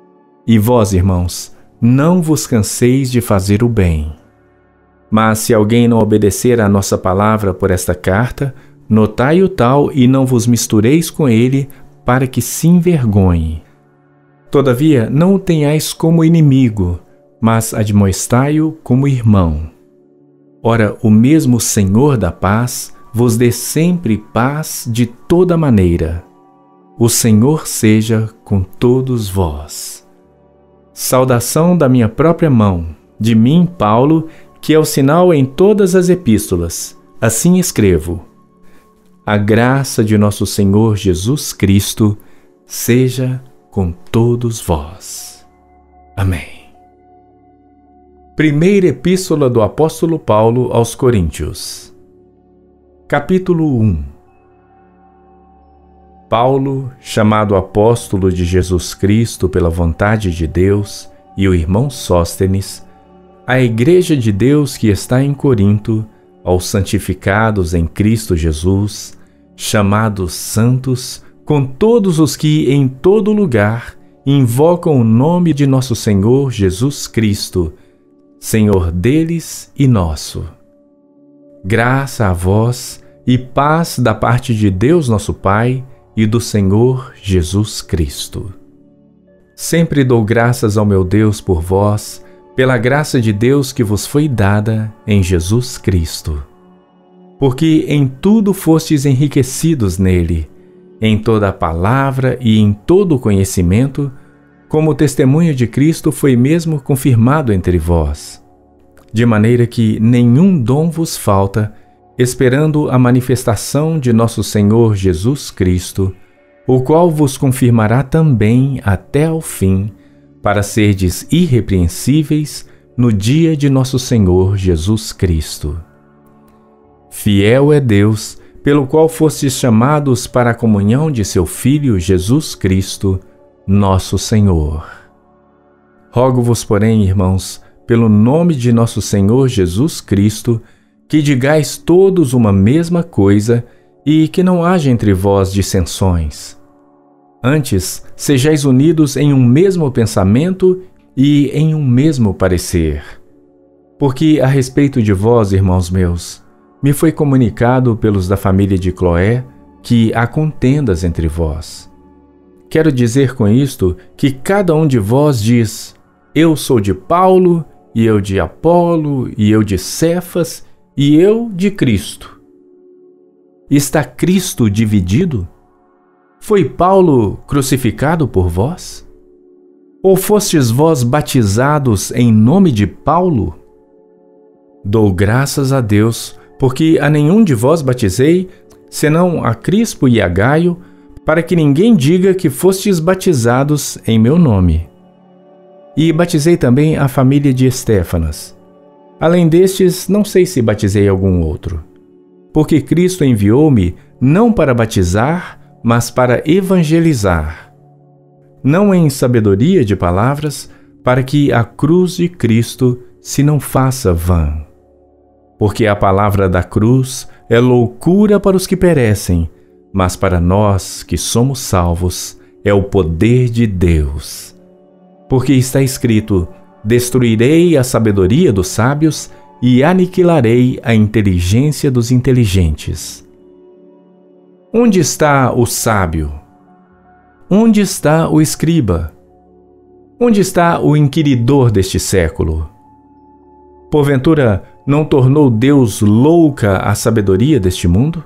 E vós, irmãos, não vos canseis de fazer o bem. Mas se alguém não obedecer à nossa palavra por esta carta, notai-o tal e não vos mistureis com ele, para que se envergonhe. Todavia, não o tenhais como inimigo, mas admoestai-o como irmão. Ora, o mesmo Senhor da paz vos dê sempre paz de toda maneira. O Senhor seja com todos vós. Saudação da minha própria mão, de mim, Paulo, que é o sinal em todas as epístolas. Assim escrevo. A graça de nosso Senhor Jesus Cristo seja com todos vós. Amém. Primeira Epístola do Apóstolo Paulo aos Coríntios. Capítulo 1. Paulo, chamado apóstolo de Jesus Cristo pela vontade de Deus, e o irmão Sóstenes, à igreja de Deus que está em Corinto, aos santificados em Cristo Jesus, chamados santos, com todos os que em todo lugar invocam o nome de nosso Senhor Jesus Cristo, Senhor deles e nosso. Graça a vós e paz da parte de Deus nosso Pai e do Senhor Jesus Cristo. Sempre dou graças ao meu Deus por vós, pela graça de Deus que vos foi dada em Jesus Cristo. Porque em tudo fostes enriquecidos nele, em toda a palavra e em todo o conhecimento, como o testemunho de Cristo foi mesmo confirmado entre vós, de maneira que nenhum dom vos falta, esperando a manifestação de nosso Senhor Jesus Cristo, o qual vos confirmará também até ao fim, para serdes irrepreensíveis no dia de nosso Senhor Jesus Cristo. Fiel é Deus, pelo qual fostes chamados para a comunhão de seu Filho Jesus Cristo, nosso Senhor. Rogo-vos, porém, irmãos, pelo nome de nosso Senhor Jesus Cristo, que digais todos uma mesma coisa e que não haja entre vós dissensões. Antes, sejais unidos em um mesmo pensamento e em um mesmo parecer. Porque a respeito de vós, irmãos meus, me foi comunicado pelos da família de Cloé que há contendas entre vós. Quero dizer com isto que cada um de vós diz: eu sou de Paulo, e eu de Apolo, e eu de Cefas, e eu de Cristo. Está Cristo dividido? Foi Paulo crucificado por vós? Ou fostes vós batizados em nome de Paulo? Dou graças a Deus, porque a nenhum de vós batizei, senão a Crispo e a Gaio, para que ninguém diga que fostes batizados em meu nome. E batizei também a família de Estéfanas. Além destes, não sei se batizei algum outro. Porque Cristo enviou-me não para batizar, mas para evangelizar. Não em sabedoria de palavras, para que a cruz de Cristo se não faça vã. Porque a palavra da cruz é loucura para os que perecem, mas para nós que somos salvos é o poder de Deus. Porque está escrito: destruirei a sabedoria dos sábios e aniquilarei a inteligência dos inteligentes. Onde está o sábio? Onde está o escriba? Onde está o inquiridor deste século? Porventura, não tornou Deus louca a sabedoria deste mundo?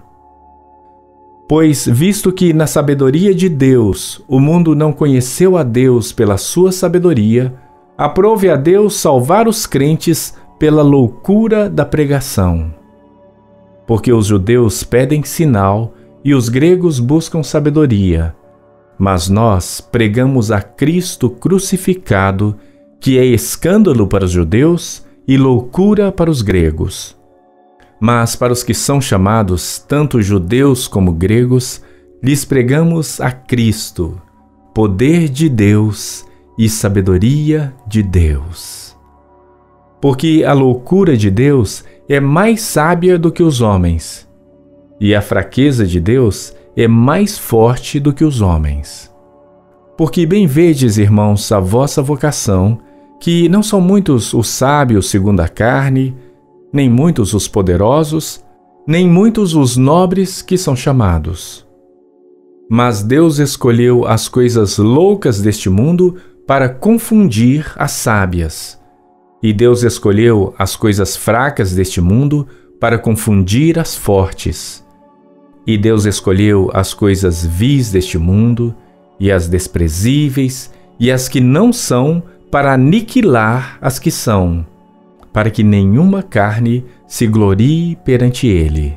Pois, visto que na sabedoria de Deus o mundo não conheceu a Deus pela sua sabedoria, aprove a Deus salvar os crentes pela loucura da pregação. Porque os judeus pedem sinal e os gregos buscam sabedoria, mas nós pregamos a Cristo crucificado, que é escândalo para os judeus e loucura para os gregos. Mas para os que são chamados, tanto judeus como gregos, lhes pregamos a Cristo, poder de Deus e sabedoria de Deus. Porque a loucura de Deus é mais sábia do que os homens, e a fraqueza de Deus é mais forte do que os homens. Porque bem vedes, irmãos, a vossa vocação, que não são muitos os sábios segundo a carne, nem muitos os poderosos, nem muitos os nobres que são chamados. Mas Deus escolheu as coisas loucas deste mundo para confundir as sábias. E Deus escolheu as coisas fracas deste mundo para confundir as fortes. E Deus escolheu as coisas vis deste mundo, e as desprezíveis, e as que não são, para aniquilar as que são, para que nenhuma carne se glorie perante ele.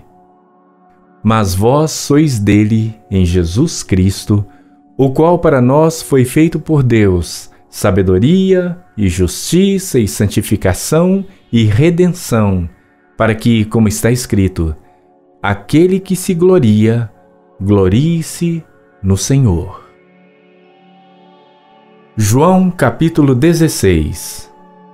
Mas vós sois dele, em Jesus Cristo, o qual para nós foi feito por Deus, sabedoria e justiça e santificação e redenção, para que, como está escrito, aquele que se gloria, glorie-se no Senhor. João capítulo 16.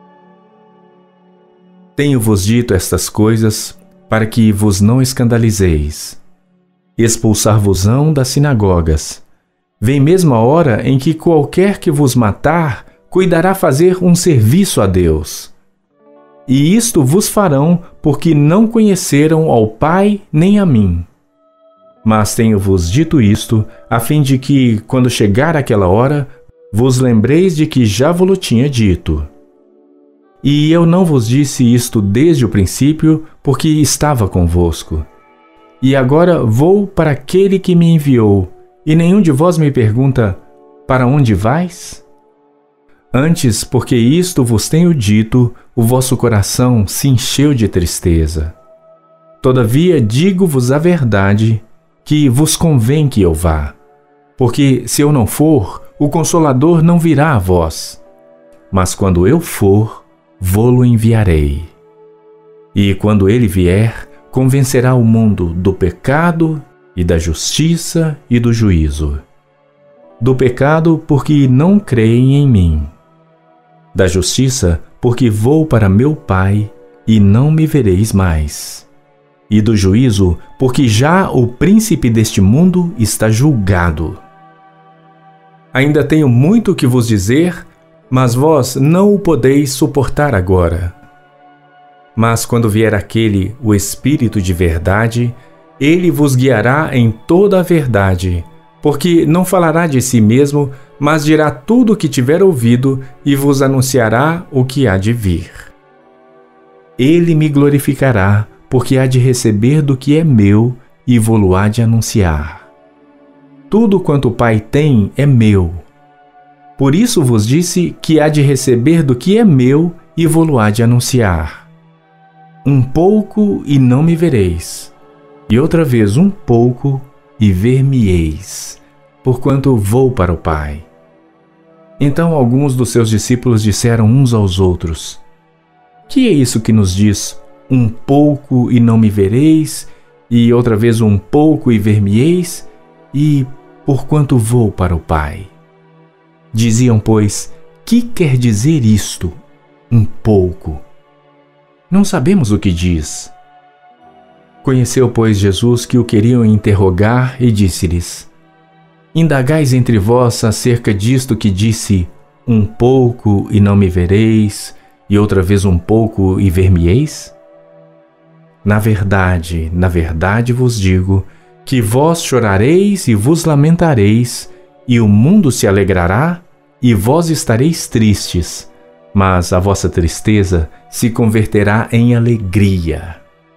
Tenho-vos dito estas coisas para que vos não escandalizeis. Expulsar-vos-ão das sinagogas. Vem mesmo a hora em que qualquer que vos matar cuidará fazer um serviço a Deus. E isto vos farão porque não conheceram ao Pai nem a mim. Mas tenho-vos dito isto, a fim de que, quando chegar aquela hora, vos lembreis de que já vos tinha dito. E eu não vos disse isto desde o princípio, porque estava convosco. E agora vou para aquele que me enviou, e nenhum de vós me pergunta: para onde vais? Antes, porque isto vos tenho dito, o vosso coração se encheu de tristeza. Todavia digo-vos a verdade, que vos convém que eu vá. Porque se eu não for, o Consolador não virá a vós. Mas quando eu for, vô-lo enviarei. E quando ele vier, convencerá o mundo do pecado e da justiça e do juízo. Do pecado, porque não creem em mim. Da justiça, porque vou para meu Pai, e não me vereis mais. E do juízo, porque já o príncipe deste mundo está julgado. Ainda tenho muito que vos dizer, mas vós não o podeis suportar agora. Mas quando vier aquele, o Espírito de verdade, ele vos guiará em toda a verdade, porque não falará de si mesmo, mas dirá tudo o que tiver ouvido e vos anunciará o que há de vir. Ele me glorificará, porque há de receber do que é meu e vô-lo há de anunciar. Tudo quanto o Pai tem é meu. Por isso vos disse que há de receber do que é meu e vô-lo há de anunciar. Um pouco e não me vereis, e outra vez um pouco e ver-me-eis, porquanto vou para o Pai. Então alguns dos seus discípulos disseram uns aos outros: Que é isso que nos diz, um pouco e não me vereis, e outra vez um pouco e ver-me-eis, e porquanto vou para o Pai? Diziam, pois, que quer dizer isto, um pouco? Não sabemos o que diz. Conheceu, pois, Jesus que o queriam interrogar e disse-lhes: Indagais entre vós acerca disto que disse, um pouco e não me vereis, e outra vez um pouco e ver-me-eis? Na verdade vos digo, que vós chorareis e vos lamentareis, e o mundo se alegrará, e vós estareis tristes, mas a vossa tristeza se converterá em alegria.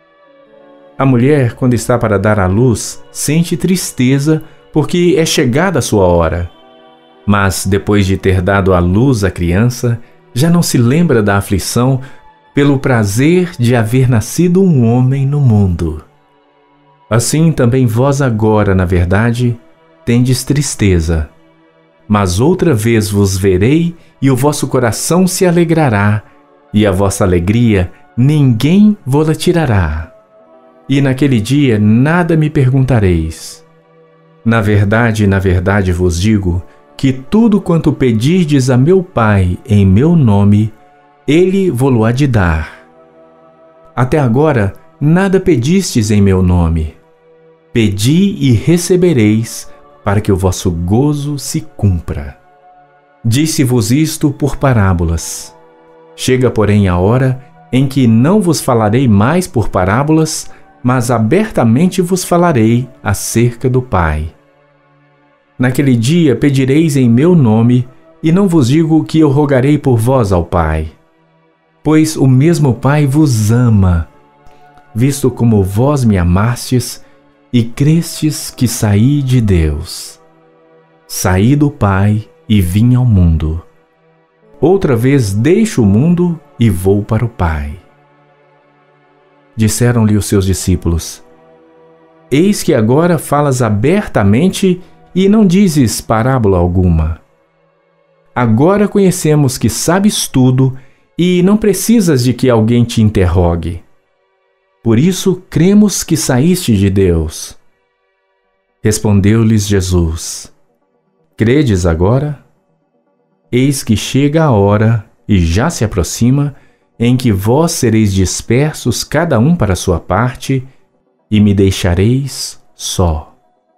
A mulher, quando está para dar à luz, sente tristeza, porque é chegada a sua hora. Mas, depois de ter dado à luz a criança, já não se lembra da aflição pelo prazer de haver nascido um homem no mundo. Assim também vós agora, na verdade, tendes tristeza. Mas outra vez vos verei e o vosso coração se alegrará, e a vossa alegria ninguém vô-la tirará. E naquele dia nada me perguntareis. Na verdade vos digo que tudo quanto pedirdes a meu Pai em meu nome, ele vô-lo há de dar. Até agora nada pedistes em meu nome. Pedi e recebereis, para que o vosso gozo se cumpra. Disse-vos isto por parábolas. Chega, porém, a hora em que não vos falarei mais por parábolas, mas abertamente vos falarei acerca do Pai. Naquele dia pedireis em meu nome, e não vos digo que eu rogarei por vós ao Pai. Pois o mesmo Pai vos ama, visto como vós me amastes e crestes que saí de Deus. Saí do Pai e vim ao mundo. Outra vez deixo o mundo e vou para o Pai. Disseram-lhe os seus discípulos: Eis que agora falas abertamente e não dizes parábola alguma. Agora conhecemos que sabes tudo e não precisas de que alguém te interrogue. Por isso cremos que saíste de Deus. Respondeu-lhes Jesus: Credes agora? Eis que chega a hora, e já se aproxima, em que vós sereis dispersos cada um para a sua parte, e me deixareis só.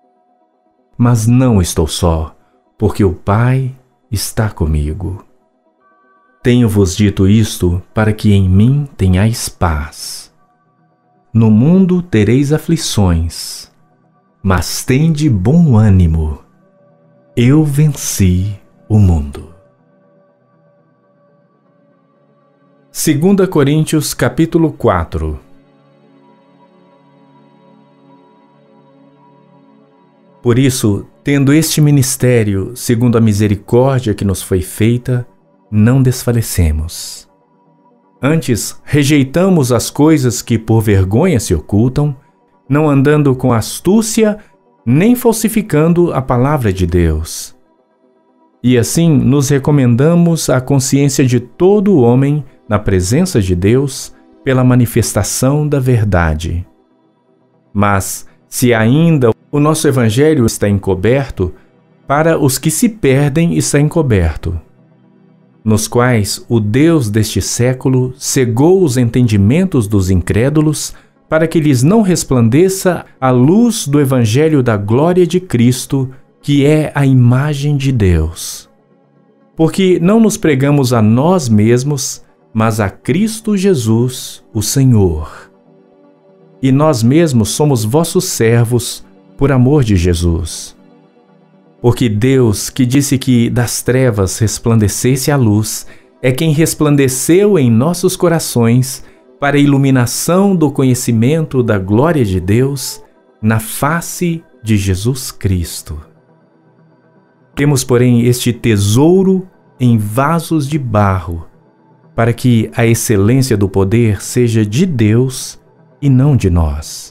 Mas não estou só, porque o Pai está comigo. Tenho-vos dito isto para que em mim tenhais paz. No mundo tereis aflições, mas tende bom ânimo. Eu venci o mundo. 2 Coríntios capítulo 4. Por isso, tendo este ministério, segundo a misericórdia que nos foi feita, não desfalecemos. Antes, rejeitamos as coisas que por vergonha se ocultam, não andando com astúcia, nem falsificando a palavra de Deus. E assim nos recomendamos à consciência de todo o homem na presença de Deus pela manifestação da verdade. Mas, se ainda o nosso evangelho está encoberto, para os que se perdem está encoberto. nos quais o Deus deste século cegou os entendimentos dos incrédulos, para que lhes não resplandeça a luz do Evangelho da glória de Cristo, que é a imagem de Deus. Porque não nos pregamos a nós mesmos, mas a Cristo Jesus, o Senhor. E nós mesmos somos vossos servos, por amor de Jesus. Porque Deus, que disse que das trevas resplandecesse a luz, é quem resplandeceu em nossos corações para a iluminação do conhecimento da glória de Deus na face de Jesus Cristo. Temos, porém, este tesouro em vasos de barro, para que a excelência do poder seja de Deus e não de nós.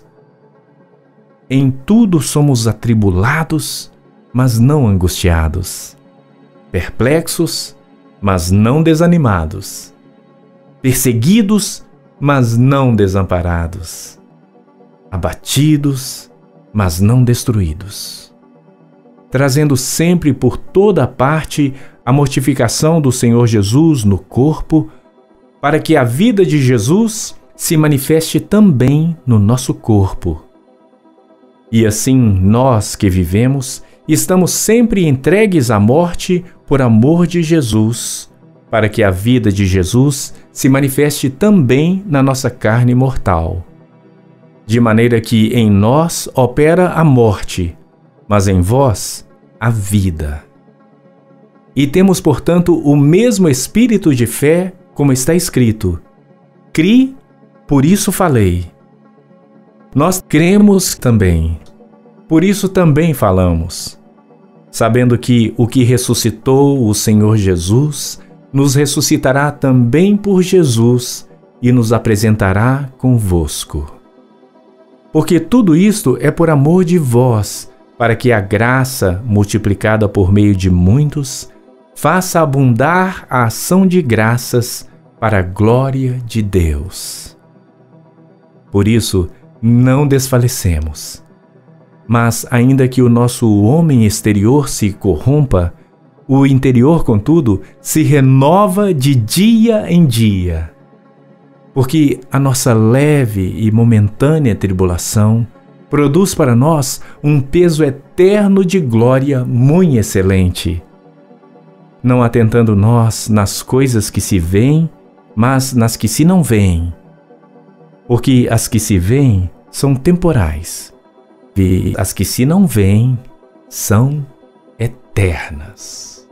Em tudo somos atribulados, mas não angustiados, perplexos, mas não desanimados, perseguidos, mas não desamparados, abatidos, mas não destruídos, trazendo sempre por toda parte a mortificação do Senhor Jesus no corpo, para que a vida de Jesus se manifeste também no nosso corpo. E assim nós que vivemos, estamos sempre entregues à morte por amor de Jesus, para que a vida de Jesus se manifeste também na nossa carne mortal. De maneira que em nós opera a morte, mas em vós a vida. E temos, portanto, o mesmo espírito de fé, como está escrito: Cri, por isso falei. Nós cremos também, por isso também falamos, sabendo que o que ressuscitou o Senhor Jesus nos ressuscitará também por Jesus e nos apresentará convosco. Porque tudo isto é por amor de vós, para que a graça, multiplicada por meio de muitos, faça abundar a ação de graças para a glória de Deus. Por isso, não desfalecemos. Mas, ainda que o nosso homem exterior se corrompa, o interior, contudo, se renova de dia em dia. Porque a nossa leve e momentânea tribulação produz para nós um peso eterno de glória muito excelente. Não atentando nós nas coisas que se veem, mas nas que se não veem. Porque as que se veem são temporais, e as que se não veem são eternas.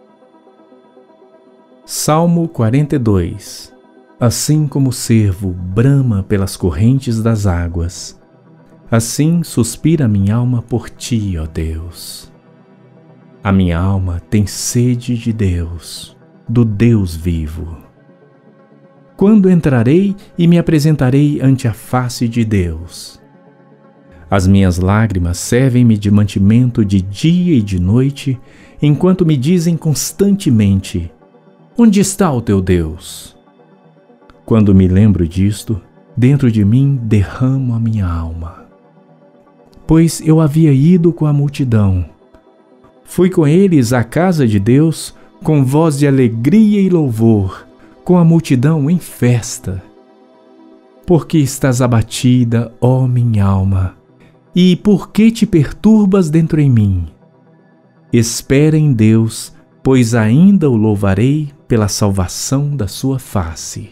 Salmo 42. Assim como o cervo brama pelas correntes das águas, assim suspira minha alma por ti, ó Deus. A minha alma tem sede de Deus, do Deus vivo. Quando entrarei e me apresentarei ante a face de Deus? As minhas lágrimas servem-me de mantimento de dia e de noite, enquanto me dizem constantemente: onde está o teu Deus? Quando me lembro disto, dentro de mim derramo a minha alma. Pois eu havia ido com a multidão. Fui com eles à casa de Deus, com voz de alegria e louvor, com a multidão em festa. Porque estás abatida, ó minha alma, e por que te perturbas dentro em mim? Espera em Deus, pois ainda o louvarei pela salvação da sua face.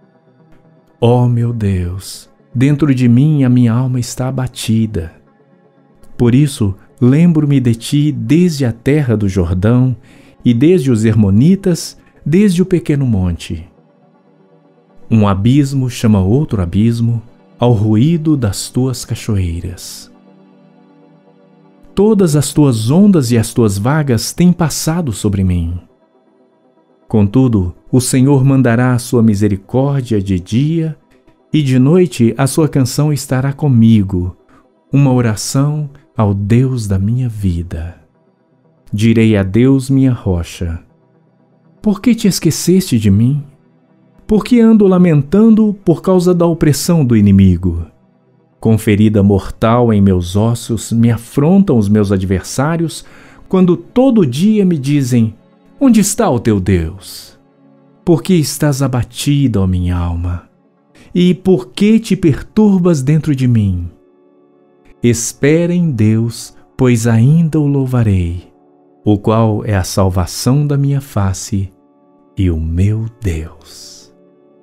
Ó meu Deus, dentro de mim a minha alma está abatida. Por isso, lembro-me de ti desde a terra do Jordão e desde os Hermonitas, desde o pequeno monte. Um abismo chama outro abismo ao ruído das tuas cachoeiras. Todas as tuas ondas e as tuas vagas têm passado sobre mim. Contudo, o Senhor mandará a sua misericórdia de dia, e de noite a sua canção estará comigo, uma oração ao Deus da minha vida. Direi a Deus, minha rocha: por que te esqueceste de mim? Por que ando lamentando por causa da opressão do inimigo? Com ferida mortal em meus ossos me afrontam os meus adversários, quando todo dia me dizem: onde está o teu Deus? Por que estás abatida, ó minha alma? E por que te perturbas dentro de mim? Espera em Deus, pois ainda o louvarei, o qual é a salvação da minha face e o meu Deus.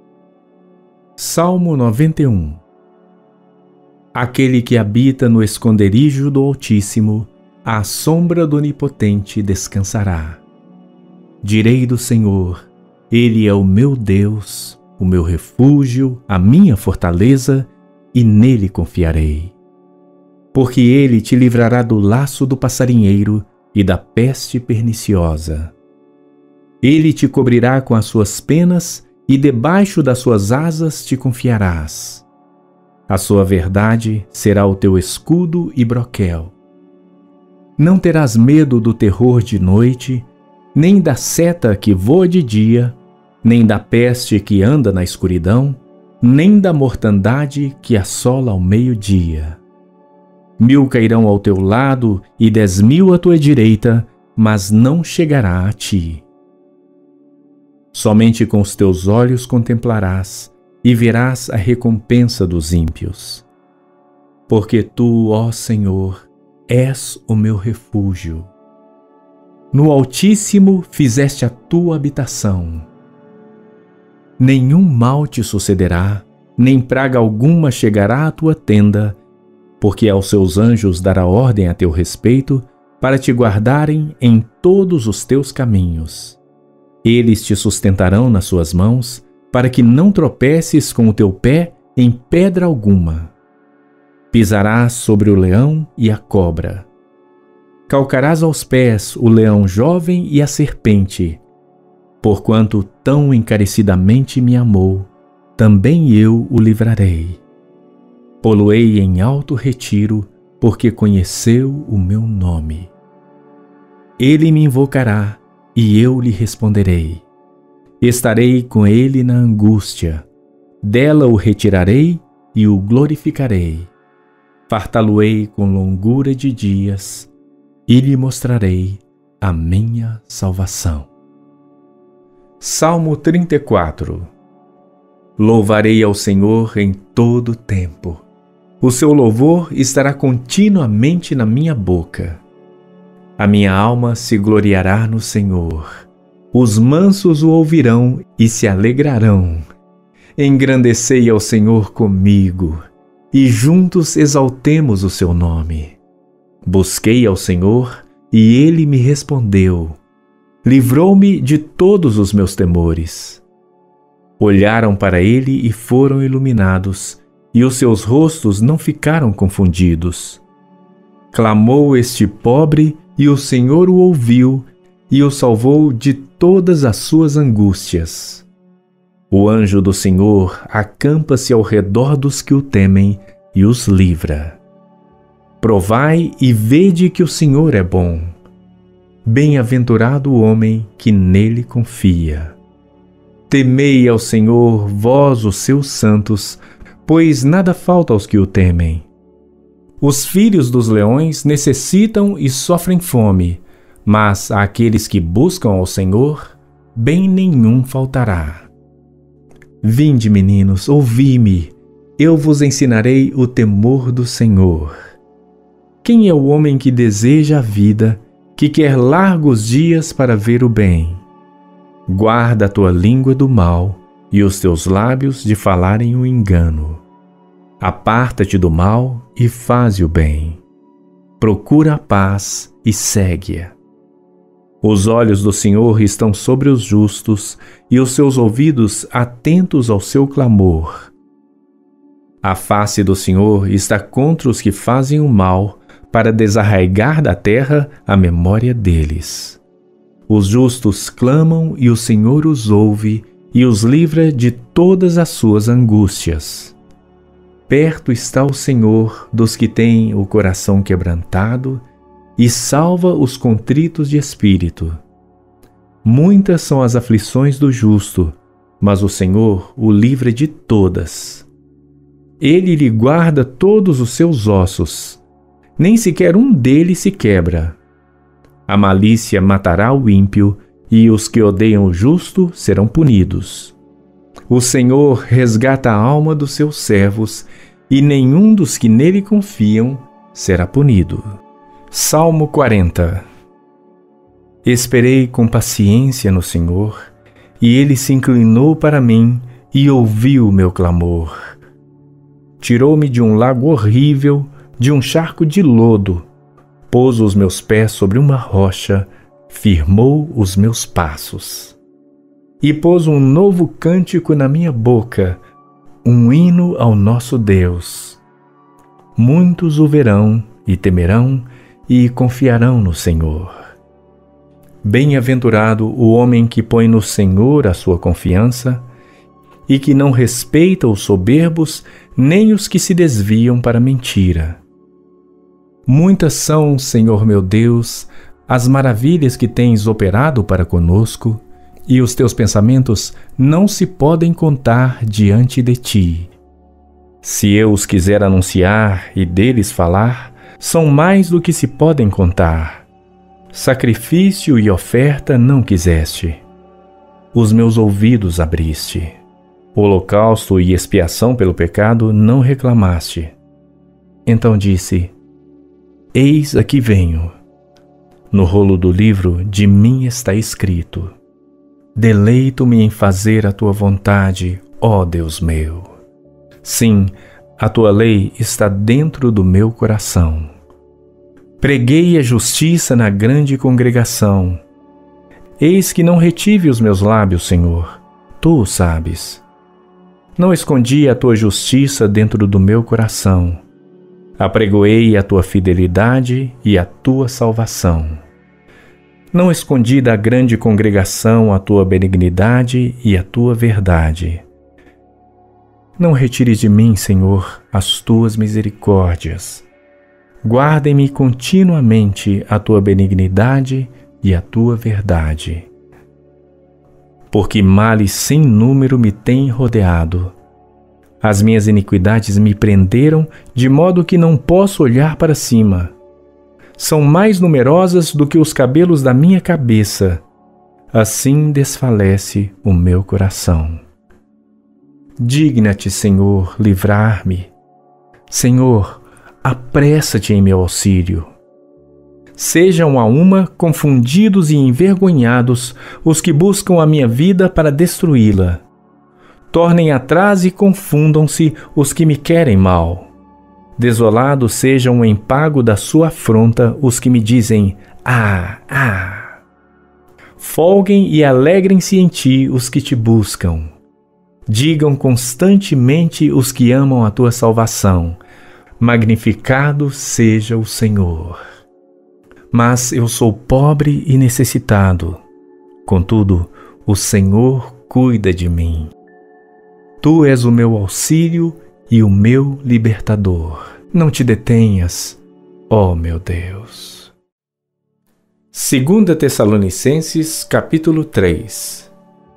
Salmo 91. Aquele que habita no esconderijo do Altíssimo, à sombra do Onipotente descansará. Direi do Senhor: Ele é o meu Deus, o meu refúgio, a minha fortaleza, e nele confiarei. Porque ele te livrará do laço do passarinheiro e da peste perniciosa. Ele te cobrirá com as suas penas e debaixo das suas asas te confiarás. A sua verdade será o teu escudo e broquel. Não terás medo do terror de noite, nem da seta que voa de dia, nem da peste que anda na escuridão, nem da mortandade que assola ao meio-dia. 1000 cairão ao teu lado e 10.000 à tua direita, mas não chegará a ti. Somente com os teus olhos contemplarás e verás a recompensa dos ímpios. Porque tu, ó Senhor, és o meu refúgio. No Altíssimo fizeste a tua habitação. Nenhum mal te sucederá, nem praga alguma chegará à tua tenda, porque aos seus anjos dará ordem a teu respeito, para te guardarem em todos os teus caminhos. Eles te sustentarão nas suas mãos, para que não tropeces com o teu pé em pedra alguma. Pisarás sobre o leão e a cobra. Calcarás aos pés o leão jovem e a serpente. Porquanto tão encarecidamente me amou, também eu o livrarei. Pô-lo-ei em alto retiro, porque conheceu o meu nome. Ele me invocará, e eu lhe responderei. Estarei com ele na angústia. Dela o retirarei e o glorificarei. Fartá-lo-ei com longura de dias, e lhe mostrarei a minha salvação. Salmo 34. Louvarei ao Senhor em todo o tempo. O seu louvor estará continuamente na minha boca. A minha alma se gloriará no Senhor. Os mansos o ouvirão e se alegrarão. Engrandecei ao Senhor comigo, e juntos exaltemos o seu nome. Busquei ao Senhor, e ele me respondeu. Livrou-me de todos os meus temores. Olharam para ele e foram iluminados, e os seus rostos não ficaram confundidos. Clamou este pobre, e o Senhor o ouviu, e o salvou de todas as suas angústias. O anjo do Senhor acampa-se ao redor dos que o temem e os livra. Provai e vede que o Senhor é bom. Bem-aventurado o homem que nele confia. Temei ao Senhor, vós os seus santos, pois nada falta aos que o temem. Os filhos dos leões necessitam e sofrem fome, mas àqueles que buscam ao Senhor, bem nenhum faltará. Vinde, meninos, ouvi-me, eu vos ensinarei o temor do Senhor. Quem é o homem que deseja a vida, que quer largos dias para ver o bem? Guarda a tua língua do mal e os teus lábios de falarem o engano. Aparta-te do mal e faze o bem. Procura a paz e segue-a. Os olhos do Senhor estão sobre os justos e os seus ouvidos atentos ao seu clamor. A face do Senhor está contra os que fazem o mal, para desarraigar da terra a memória deles. Os justos clamam e o Senhor os ouve e os livra de todas as suas angústias. Perto está o Senhor dos que têm o coração quebrantado e salva os contritos de espírito. Muitas são as aflições do justo, mas o Senhor o livra de todas. Ele lhe guarda todos os seus ossos, nem sequer um deles se quebra. A malícia matará o ímpio, e os que odeiam o justo serão punidos. O Senhor resgata a alma dos seus servos, e nenhum dos que nele confiam será punido. Salmo 40. Esperei com paciência no Senhor, e ele se inclinou para mim e ouviu o meu clamor. Tirou-me de um lago horrível, de um charco de lodo, pôs os meus pés sobre uma rocha, firmou os meus passos. E pôs um novo cântico na minha boca, um hino ao nosso Deus. Muitos o verão e temerão e confiarão no Senhor. Bem-aventurado o homem que põe no Senhor a sua confiança e que não respeita os soberbos nem os que se desviam para a mentira. Muitas são, Senhor meu Deus, as maravilhas que tens operado para conosco, e os teus pensamentos não se podem contar diante de ti. Se eu os quiser anunciar e deles falar, são mais do que se podem contar. Sacrifício e oferta não quiseste. Os meus ouvidos abriste. Holocausto e expiação pelo pecado não reclamaste. Então disse: Eis aqui venho. No rolo do livro de mim está escrito: Deleito-me em fazer a tua vontade, ó Deus meu. Sim, a tua lei está dentro do meu coração. Preguei a justiça na grande congregação. Eis que não retive os meus lábios, Senhor, tu o sabes. Não escondi a tua justiça dentro do meu coração. Apregoei a tua fidelidade e a tua salvação. Não escondi da grande congregação a tua benignidade e a tua verdade. Não retires de mim, Senhor, as tuas misericórdias. Guardem-me continuamente a tua benignidade e a tua verdade. Porque males sem número me têm rodeado. As minhas iniquidades me prenderam, de modo que não posso olhar para cima. São mais numerosas do que os cabelos da minha cabeça. Assim desfalece o meu coração. Digna-te, Senhor, livrar-me. Senhor, apressa-te em meu auxílio. Sejam a uma confundidos e envergonhados os que buscam a minha vida para destruí-la. Tornem atrás e confundam-se os que me querem mal. Desolados sejam em pago da sua afronta os que me dizem: Ah, ah! Folguem e alegrem-se em ti os que te buscam. Digam constantemente os que amam a tua salvação: Magnificado seja o Senhor. Mas eu sou pobre e necessitado. Contudo, o Senhor cuida de mim. Tu és o meu auxílio e o meu libertador. Não te detenhas, ó meu Deus. 2 Tessalonicenses, capítulo 3.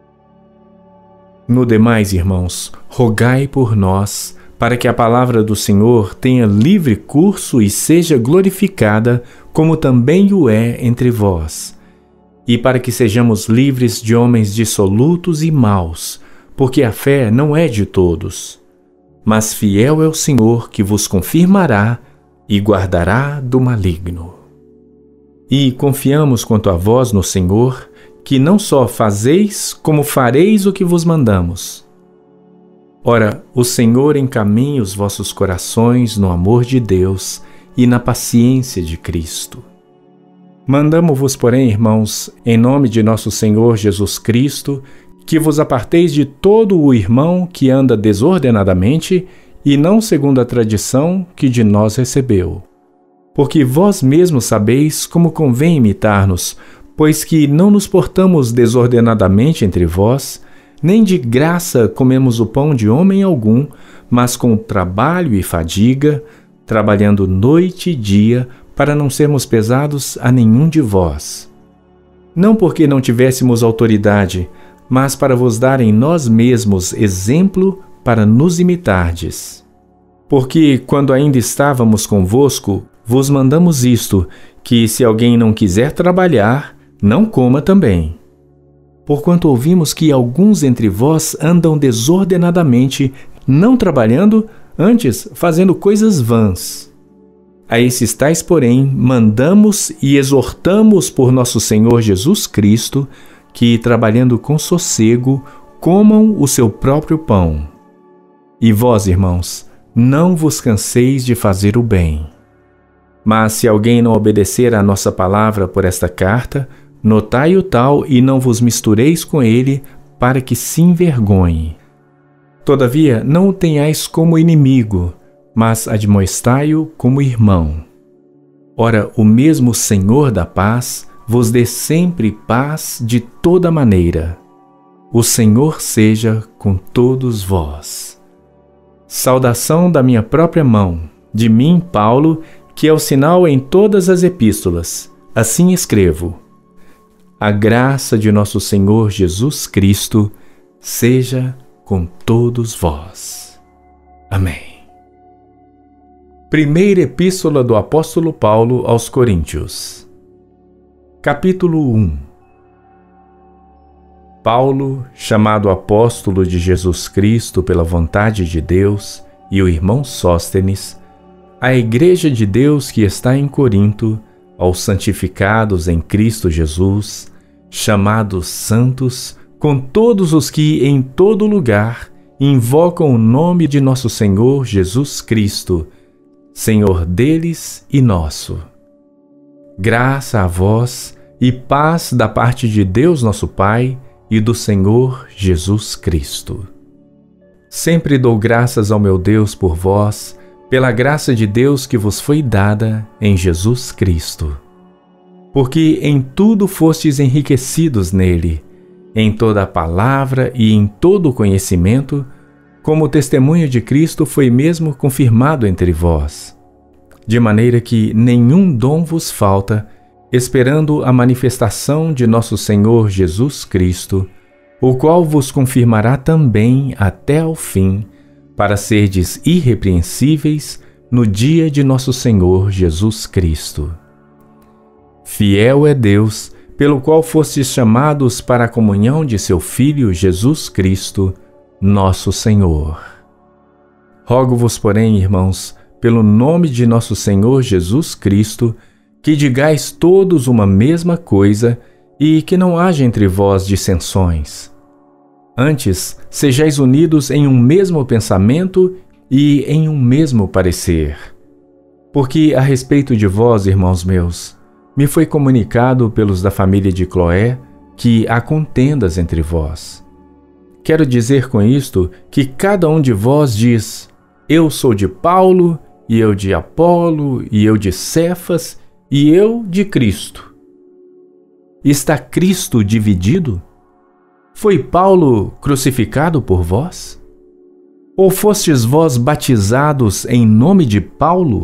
No demais, irmãos, rogai por nós, para que a palavra do Senhor tenha livre curso e seja glorificada, como também o é entre vós, e para que sejamos livres de homens dissolutos e maus, porque a fé não é de todos. Mas fiel é o Senhor que vos confirmará e guardará do maligno. E confiamos quanto a vós no Senhor, que não só fazeis, como fareis o que vos mandamos. Ora, o Senhor encaminha os vossos corações no amor de Deus e na paciência de Cristo. Mandamo-vos, porém, irmãos, em nome de nosso Senhor Jesus Cristo, que vos aparteis de todo o irmão que anda desordenadamente e não segundo a tradição que de nós recebeu. Porque vós mesmos sabeis como convém imitar-nos, pois que não nos portamos desordenadamente entre vós, nem de graça comemos o pão de homem algum, mas com trabalho e fadiga, trabalhando noite e dia, para não sermos pesados a nenhum de vós. Não porque não tivéssemos autoridade, mas para vos dar em nós mesmos exemplo para nos imitardes. Porque, quando ainda estávamos convosco, vos mandamos isto, que se alguém não quiser trabalhar, não coma também. porquanto ouvimos que alguns entre vós andam desordenadamente, não trabalhando, antes fazendo coisas vãs. A esses tais, porém, mandamos e exortamos por nosso Senhor Jesus Cristo, que, trabalhando com sossego, comam o seu próprio pão. E vós, irmãos, não vos canseis de fazer o bem. Mas se alguém não obedecer à nossa palavra por esta carta, notai o tal e não vos mistureis com ele, para que se envergonhe. Todavia, não o tenhais como inimigo, mas admoestai-o como irmão. Ora, o mesmo Senhor da paz vos dê sempre paz de toda maneira. O Senhor seja com todos vós. Saudação da minha própria mão, de mim, Paulo, que é o sinal em todas as epístolas. Assim escrevo. A graça de nosso Senhor Jesus Cristo seja com todos vós. Amém. Primeira Epístola do Apóstolo Paulo aos Coríntios. Capítulo 1. Paulo, chamado apóstolo de Jesus Cristo pela vontade de Deus, e o irmão Sóstenes, à igreja de Deus que está em Corinto, aos santificados em Cristo Jesus, chamados santos, com todos os que em todo lugar invocam o nome de nosso Senhor Jesus Cristo, Senhor deles e nosso. Graça a vós e paz da parte de Deus nosso Pai e do Senhor Jesus Cristo. Sempre dou graças ao meu Deus por vós, pela graça de Deus que vos foi dada em Jesus Cristo. Porque em tudo fostes enriquecidos nele, em toda a palavra e em todo o conhecimento, como o testemunho de Cristo foi mesmo confirmado entre vós, de maneira que nenhum dom vos falta, esperando a manifestação de nosso Senhor Jesus Cristo, o qual vos confirmará também até ao fim, para serdes irrepreensíveis no dia de nosso Senhor Jesus Cristo. Fiel é Deus, pelo qual fostes chamados para a comunhão de seu Filho Jesus Cristo, nosso Senhor. Rogo-vos, porém, irmãos, pelo nome de nosso Senhor Jesus Cristo, que digais todos uma mesma coisa e que não haja entre vós dissensões. Antes, sejais unidos em um mesmo pensamento e em um mesmo parecer. Porque a respeito de vós, irmãos meus, me foi comunicado pelos da família de Cloé que há contendas entre vós. Quero dizer com isto que cada um de vós diz: eu sou de Paulo, e eu de Apolo, e eu de Cefas, e eu de Cristo. Está Cristo dividido? Foi Paulo crucificado por vós? Ou fostes vós batizados em nome de Paulo?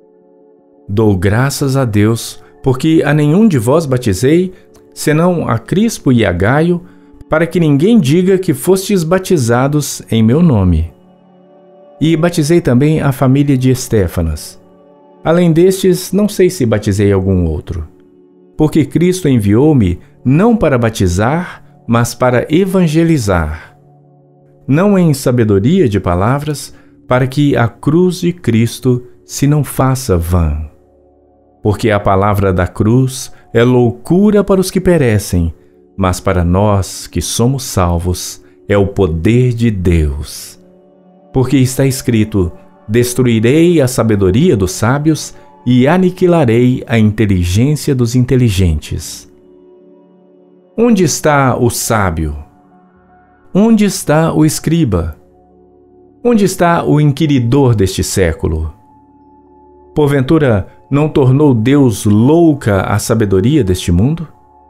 Dou graças a Deus, porque a nenhum de vós batizei, senão a Crispo e a Gaio, para que ninguém diga que fostes batizados em meu nome. E batizei também a família de Estéfanas. Além destes, não sei se batizei algum outro. Porque Cristo enviou-me não para batizar, mas para evangelizar. Não em sabedoria de palavras, para que a cruz de Cristo se não faça vã. Porque a palavra da cruz é loucura para os que perecem, mas para nós que somos salvos é o poder de Deus. Porque está escrito: destruirei a sabedoria dos sábios e aniquilarei a inteligência dos inteligentes. Onde está o sábio? Onde está o escriba? Onde está o inquiridor deste século? Porventura, não tornou Deus louca a sabedoria deste mundo?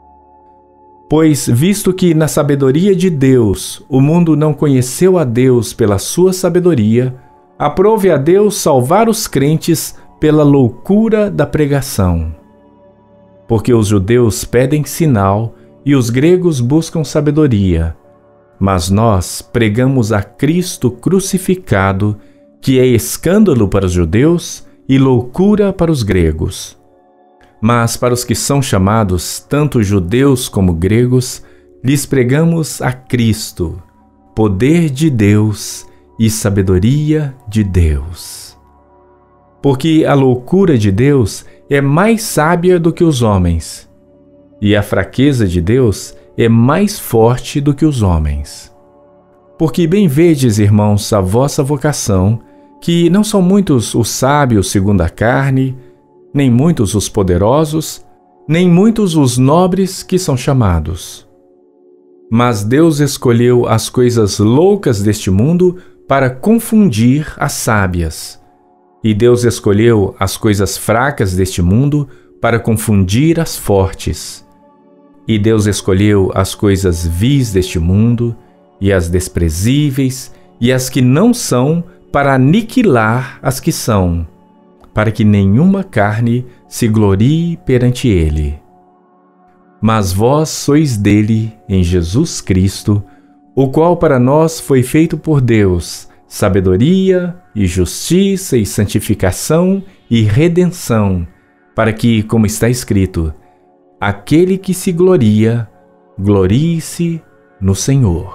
Pois, visto que na sabedoria de Deus o mundo não conheceu a Deus pela sua sabedoria, aprove a Deus salvar os crentes pela loucura da pregação. Porque os judeus pedem sinal e os gregos buscam sabedoria, mas nós pregamos a Cristo crucificado, que é escândalo para os judeus e loucura para os gregos. Mas para os que são chamados, tanto judeus como gregos, lhes pregamos a Cristo, poder de Deus e sabedoria de Deus. Porque a loucura de Deus é mais sábia do que os homens, e a fraqueza de Deus é mais forte do que os homens. Porque bem vedes, irmãos, a vossa vocação, que não são muitos os sábios segundo a carne, nem muitos os poderosos, nem muitos os nobres que são chamados. Mas Deus escolheu as coisas loucas deste mundo para confundir as sábias. E Deus escolheu as coisas fracas deste mundo para confundir as fortes. E Deus escolheu as coisas vis deste mundo, e as desprezíveis, e as que não são, para aniquilar as que são, para que nenhuma carne se glorie perante ele. Mas vós sois dele, em Jesus Cristo, o qual para nós foi feito por Deus, sabedoria e justiça e santificação e redenção, para que, como está escrito, aquele que se gloria, glorie-se no Senhor.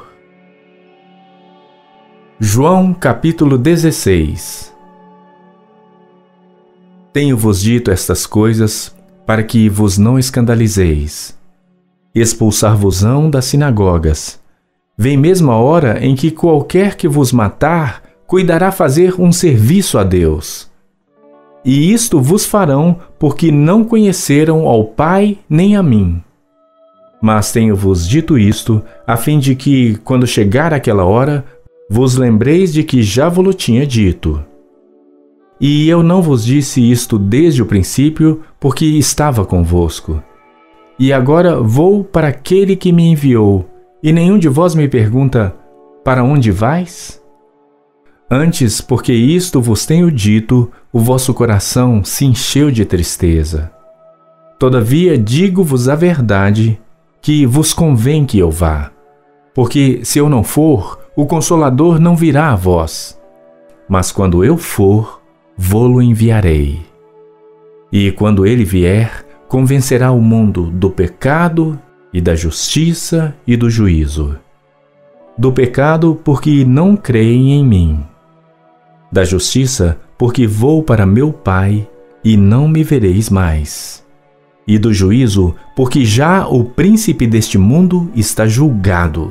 João capítulo 16. Tenho-vos dito estas coisas para que vos não escandalizeis. Expulsar-vos-ão das sinagogas. Vem mesmo a hora em que qualquer que vos matar cuidará fazer um serviço a Deus. E isto vos farão porque não conheceram ao Pai nem a mim. Mas tenho-vos dito isto, a fim de que, quando chegar aquela hora, vos lembreis de que já vos tinha dito. E eu não vos disse isto desde o princípio, porque estava convosco. E agora vou para aquele que me enviou, e nenhum de vós me pergunta, para onde vais? Antes, porque isto vos tenho dito, o vosso coração se encheu de tristeza. Todavia digo-vos a verdade, que vos convém que eu vá. Porque se eu não for, o Consolador não virá a vós. Mas quando eu for, vô-lo enviarei. E quando ele vier, convencerá o mundo do pecado e da justiça e do juízo. Do pecado, porque não creem em mim. Da justiça, porque vou para meu Pai e não me vereis mais. E do juízo, porque já o príncipe deste mundo está julgado.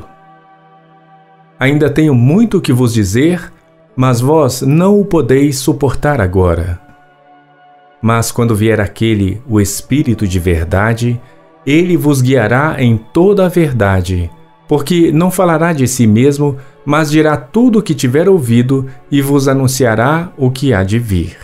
Ainda tenho muito que vos dizer, mas vós não o podeis suportar agora. Mas quando vier aquele, o Espírito de verdade, ele vos guiará em toda a verdade, porque não falará de si mesmo, mas dirá tudo o que tiver ouvido e vos anunciará o que há de vir.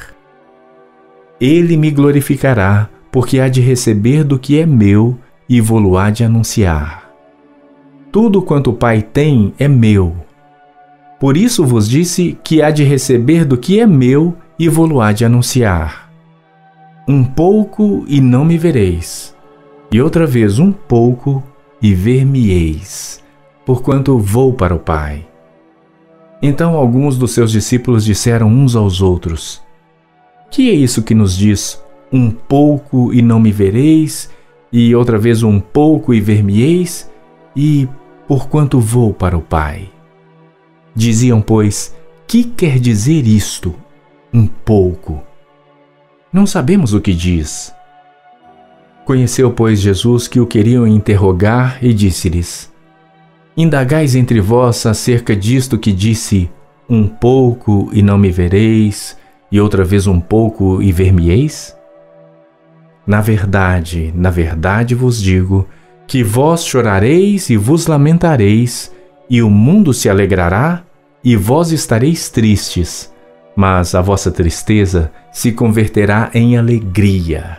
Ele me glorificará, porque há de receber do que é meu e vô-lo há de anunciar. Tudo quanto o Pai tem é meu. Por isso vos disse que há de receber do que é meu e vô-lo há de anunciar. Um pouco e não me vereis, e outra vez um pouco e ver-me-eis, porquanto vou para o Pai. Então alguns dos seus discípulos disseram uns aos outros: Que é isso que nos diz, um pouco e não me vereis, e outra vez um pouco e ver-me-eis, e porquanto vou para o Pai? Diziam, pois, que quer dizer isto, um pouco? Não sabemos o que diz. Conheceu, pois, Jesus que o queriam interrogar e disse-lhes: Indagais entre vós acerca disto que disse, um pouco e não me vereis, e outra vez um pouco e ver-me-eis? Na verdade vos digo, que vós chorareis e vos lamentareis, e o mundo se alegrará, e vós estareis tristes, mas a vossa tristeza se converterá em alegria.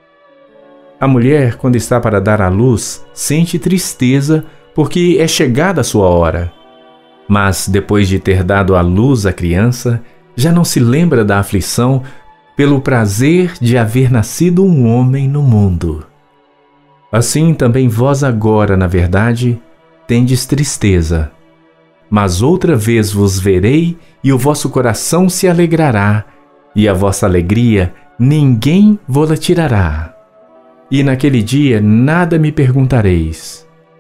A mulher, quando está para dar à luz, sente tristeza, porque é chegada a sua hora. Mas, depois de ter dado à luz a criança, já não se lembra da aflição pelo prazer de haver nascido um homem no mundo. Assim também vós agora, na verdade, tendes tristeza. Mas outra vez vos verei e o vosso coração se alegrará, e a vossa alegria ninguém vô-la tirará. E naquele dia nada me perguntareis.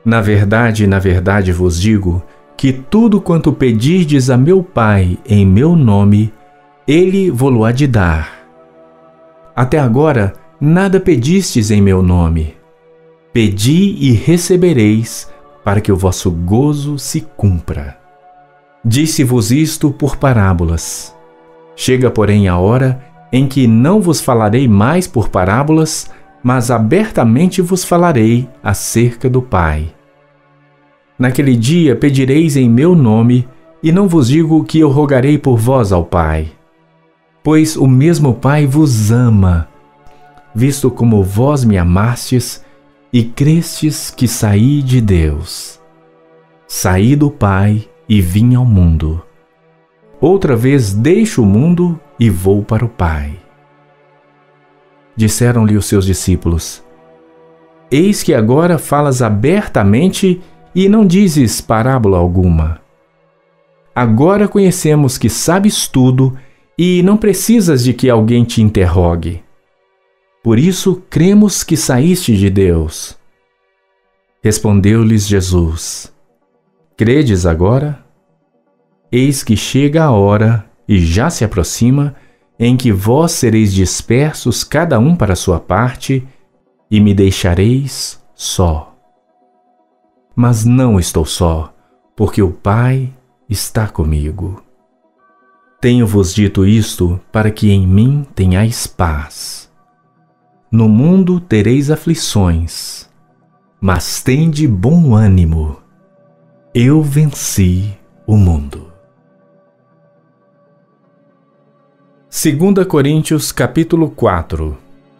Na verdade vos digo que tudo quanto pedirdes a meu Pai em meu nome, Ele vo-lo há de dar. Até agora, nada pedistes em meu nome. Pedi e recebereis, para que o vosso gozo se cumpra. Disse-vos isto por parábolas. Chega, porém, a hora em que não vos falarei mais por parábolas, mas abertamente vos falarei acerca do Pai. Naquele dia pedireis em meu nome, e não vos digo que eu rogarei por vós ao Pai. Pois o mesmo Pai vos ama, visto como vós me amastes e crestes que saí de Deus. Saí do Pai e vim ao mundo. Outra vez deixo o mundo e vou para o Pai. Disseram-lhe os seus discípulos: Eis que agora falas abertamente e não dizes parábola alguma. Agora conhecemos que sabes tudo e não precisas de que alguém te interrogue. Por isso cremos que saíste de Deus. Respondeu-lhes Jesus: Credes agora? Eis que chega a hora, e já se aproxima, em que vós sereis dispersos cada um para a sua parte, e me deixareis só. Mas não estou só, porque o Pai está comigo. Tenho-vos dito isto para que em mim tenhais paz. No mundo tereis aflições, mas tende bom ânimo. Eu venci o mundo. 2 Coríntios capítulo 4.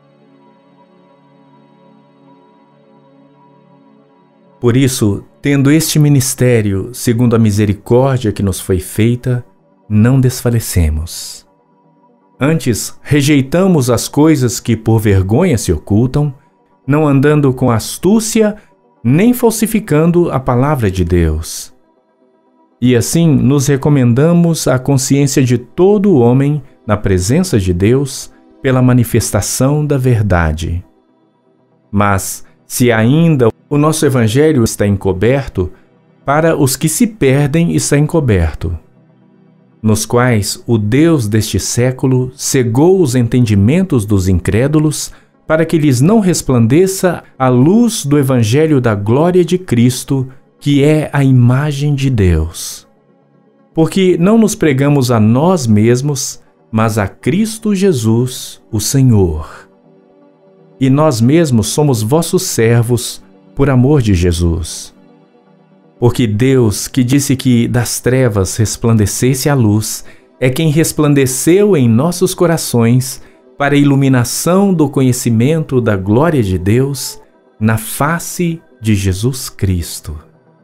Por isso, tendo este ministério, segundo a misericórdia que nos foi feita, não desfalecemos. Antes, rejeitamos as coisas que por vergonha se ocultam, não andando com astúcia, nem falsificando a palavra de Deus. E assim nos recomendamos à consciência de todo o homem na presença de Deus pela manifestação da verdade. Mas, se ainda o nosso evangelho está encoberto, para os que se perdem está encoberto, nos quais o Deus deste século cegou os entendimentos dos incrédulos, para que lhes não resplandeça a luz do evangelho da glória de Cristo, que é a imagem de Deus. Porque não nos pregamos a nós mesmos, mas a Cristo Jesus, o Senhor. E nós mesmos somos vossos servos, por amor de Jesus. Porque Deus, que disse que das trevas resplandecesse a luz, é quem resplandeceu em nossos corações para a iluminação do conhecimento da glória de Deus na face de Jesus Cristo.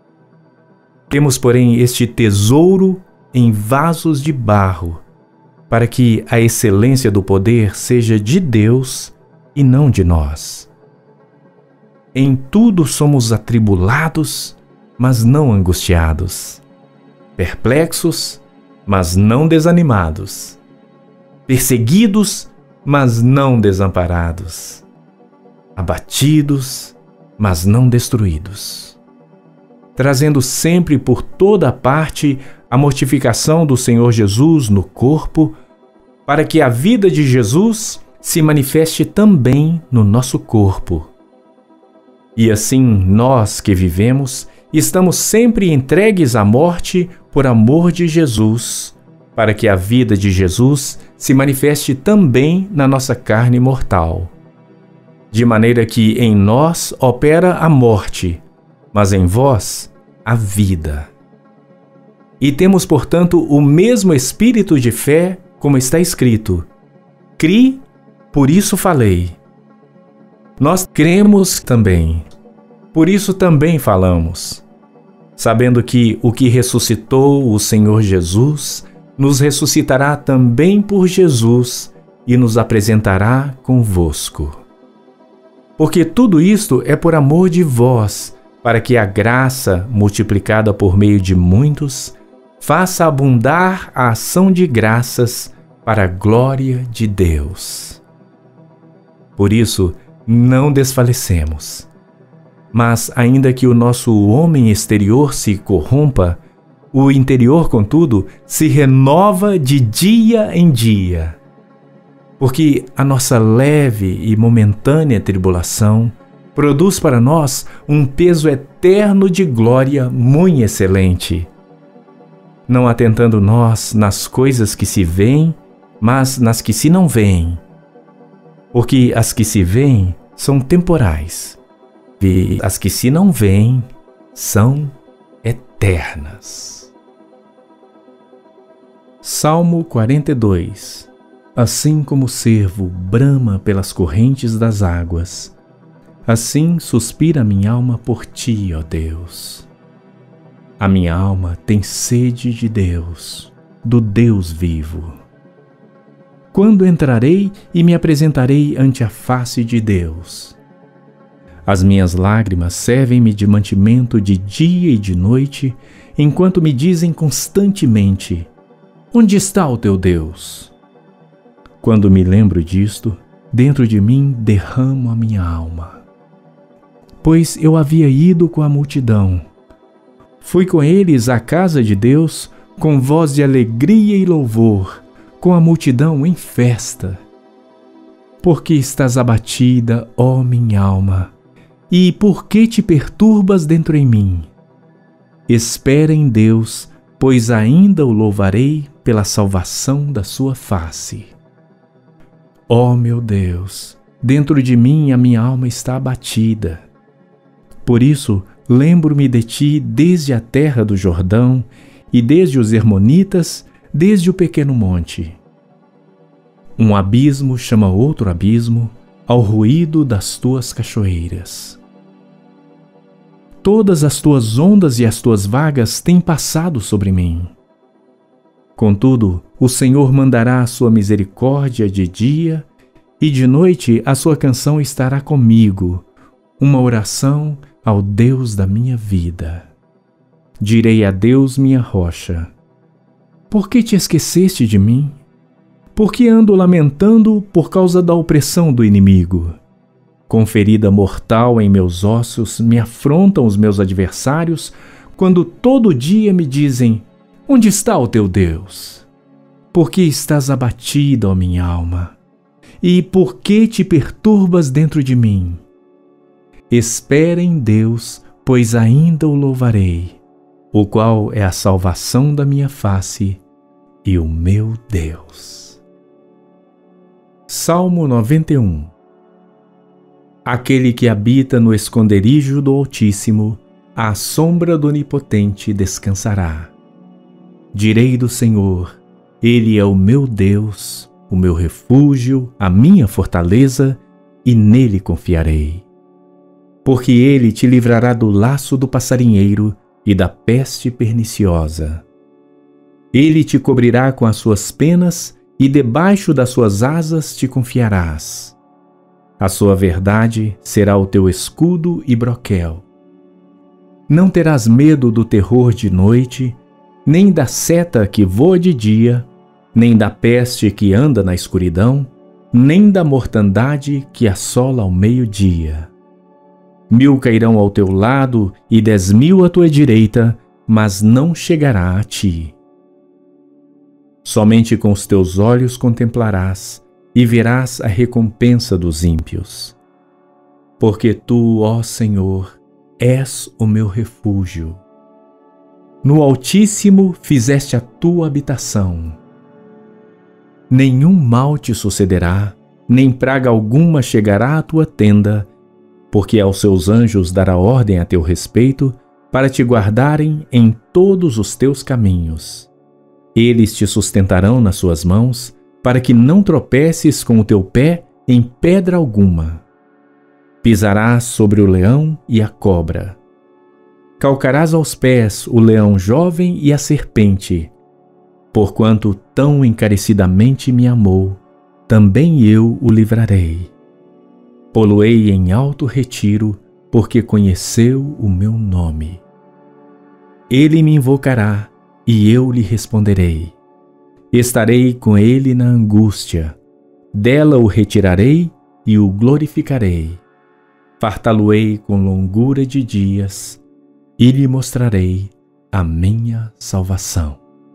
Temos, porém, este tesouro em vasos de barro, para que a excelência do poder seja de Deus e não de nós. Em tudo somos atribulados, mas não angustiados, perplexos, mas não desanimados, perseguidos, mas não desamparados, abatidos, mas não destruídos, trazendo sempre por toda parte a mortificação do Senhor Jesus no corpo, para que a vida de Jesus se manifeste também no nosso corpo. E assim nós que vivemos, estamos sempre entregues à morte por amor de Jesus, para que a vida de Jesus se manifeste também na nossa carne mortal. De maneira que em nós opera a morte, mas em vós a vida. E temos, portanto, o mesmo espírito de fé, como está escrito: Cri, por isso falei. Nós cremos também, por isso também falamos, sabendo que o que ressuscitou o Senhor Jesus nos ressuscitará também por Jesus e nos apresentará convosco. Porque tudo isto é por amor de vós, para que a graça, multiplicada por meio de muitos, faça abundar a ação de graças para a glória de Deus. Por isso, não desfalecemos. Mas, ainda que o nosso homem exterior se corrompa, o interior, contudo, se renova de dia em dia. Porque a nossa leve e momentânea tribulação produz para nós um peso eterno de glória muito excelente. Não atentando nós nas coisas que se veem, mas nas que se não veem. Porque as que se veem são temporais, e as que se não veem são eternas. Salmo 42. Assim como o cervo brama pelas correntes das águas, assim suspira minha alma por ti, ó Deus. A minha alma tem sede de Deus, do Deus vivo. Quando entrarei e me apresentarei ante a face de Deus? As minhas lágrimas servem-me de mantimento de dia e de noite, enquanto me dizem constantemente: onde está o teu Deus? Quando me lembro disto, dentro de mim derramo a minha alma. Pois eu havia ido com a multidão. Fui com eles à casa de Deus com voz de alegria e louvor, com a multidão em festa. Porque estás abatida, ó minha alma, e por que te perturbas dentro em mim? Espera em Deus, pois ainda o louvarei pela salvação da sua face. Ó meu Deus, dentro de mim a minha alma está abatida. Por isso, lembro-me de ti desde a terra do Jordão e desde os Hermonitas, desde o pequeno monte. Um abismo chama outro abismo ao ruído das tuas cachoeiras. Todas as tuas ondas e as tuas vagas têm passado sobre mim. Contudo, o Senhor mandará a sua misericórdia de dia, e de noite a sua canção estará comigo, uma oração ao Deus da minha vida. Direi a Deus, minha rocha: por que te esqueceste de mim? Por que ando lamentando por causa da opressão do inimigo? Com ferida mortal em meus ossos me afrontam os meus adversários, quando todo dia me dizem: onde está o teu Deus? Por que estás abatida, ó minha alma? E por que te perturbas dentro de mim? Espera em Deus, pois ainda o louvarei, o qual é a salvação da minha face e o meu Deus. Salmo 91. Aquele que habita no esconderijo do Altíssimo, à sombra do Onipotente descansará. Direi do Senhor: Ele é o meu Deus, o meu refúgio, a minha fortaleza, e nele confiarei. Porque ele te livrará do laço do passarinheiro e da peste perniciosa. Ele te cobrirá com as suas penas e debaixo das suas asas te confiarás. A sua verdade será o teu escudo e broquel. Não terás medo do terror de noite, nem da seta que voa de dia, nem da peste que anda na escuridão, nem da mortandade que assola ao meio-dia. 1000 cairão ao teu lado e 10.000 à tua direita, mas não chegará a ti. Somente com os teus olhos contemplarás e verás a recompensa dos ímpios. Porque tu, ó Senhor, és o meu refúgio. No Altíssimo fizeste a tua habitação. Nenhum mal te sucederá, nem praga alguma chegará à tua tenda, porque aos seus anjos dará ordem a teu respeito, para te guardarem em todos os teus caminhos. Eles te sustentarão nas suas mãos, para que não tropeces com o teu pé em pedra alguma. Pisarás sobre o leão e a cobra. Calcarás aos pés o leão jovem e a serpente. Porquanto tão encarecidamente me amou, também eu o livrarei. Pô-lo-ei em alto retiro, porque conheceu o meu nome. Ele me invocará, e eu lhe responderei. Estarei com ele na angústia, dela o retirarei e o glorificarei. fartá-lo-ei com longura de dias e lhe mostrarei a minha salvação.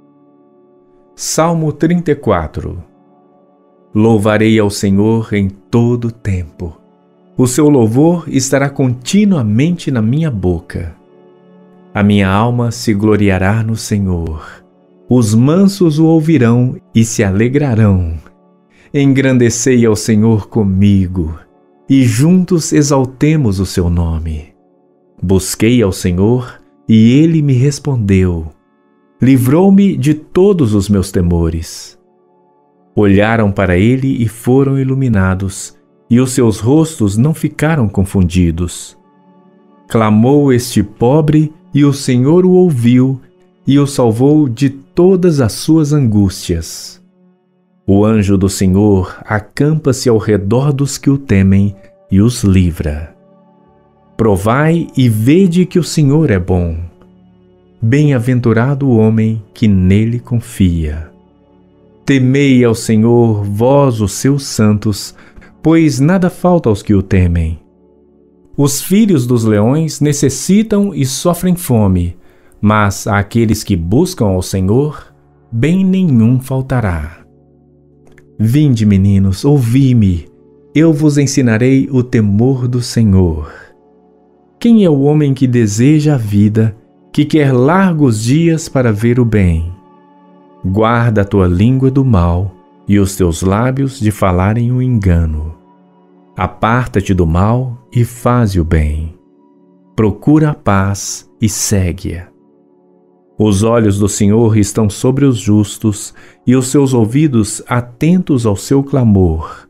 Salmo 34. Louvarei ao Senhor em todo o tempo. O seu louvor estará continuamente na minha boca. A minha alma se gloriará no Senhor. Os mansos o ouvirão e se alegrarão. Engrandecei ao Senhor comigo, e juntos exaltemos o seu nome. Busquei ao Senhor, e ele me respondeu. Livrou-me de todos os meus temores. Olharam para ele e foram iluminados, e os seus rostos não ficaram confundidos. Clamou este pobre, e o Senhor o ouviu, e o salvou de todas as suas angústias. O anjo do Senhor acampa-se ao redor dos que o temem e os livra. Provai e vede que o Senhor é bom. Bem-aventurado o homem que nele confia. Temei ao Senhor, vós os seus santos, pois nada falta aos que o temem. Os filhos dos leões necessitam e sofrem fome, mas àqueles que buscam ao Senhor, bem nenhum faltará. Vinde, meninos, ouvi-me, eu vos ensinarei o temor do Senhor. Quem é o homem que deseja a vida, que quer largos dias para ver o bem? Guarda a tua língua do mal e os teus lábios de falarem o engano. Aparta-te do mal e faze o bem. Procura a paz e segue-a. Os olhos do Senhor estão sobre os justos e os seus ouvidos atentos ao seu clamor.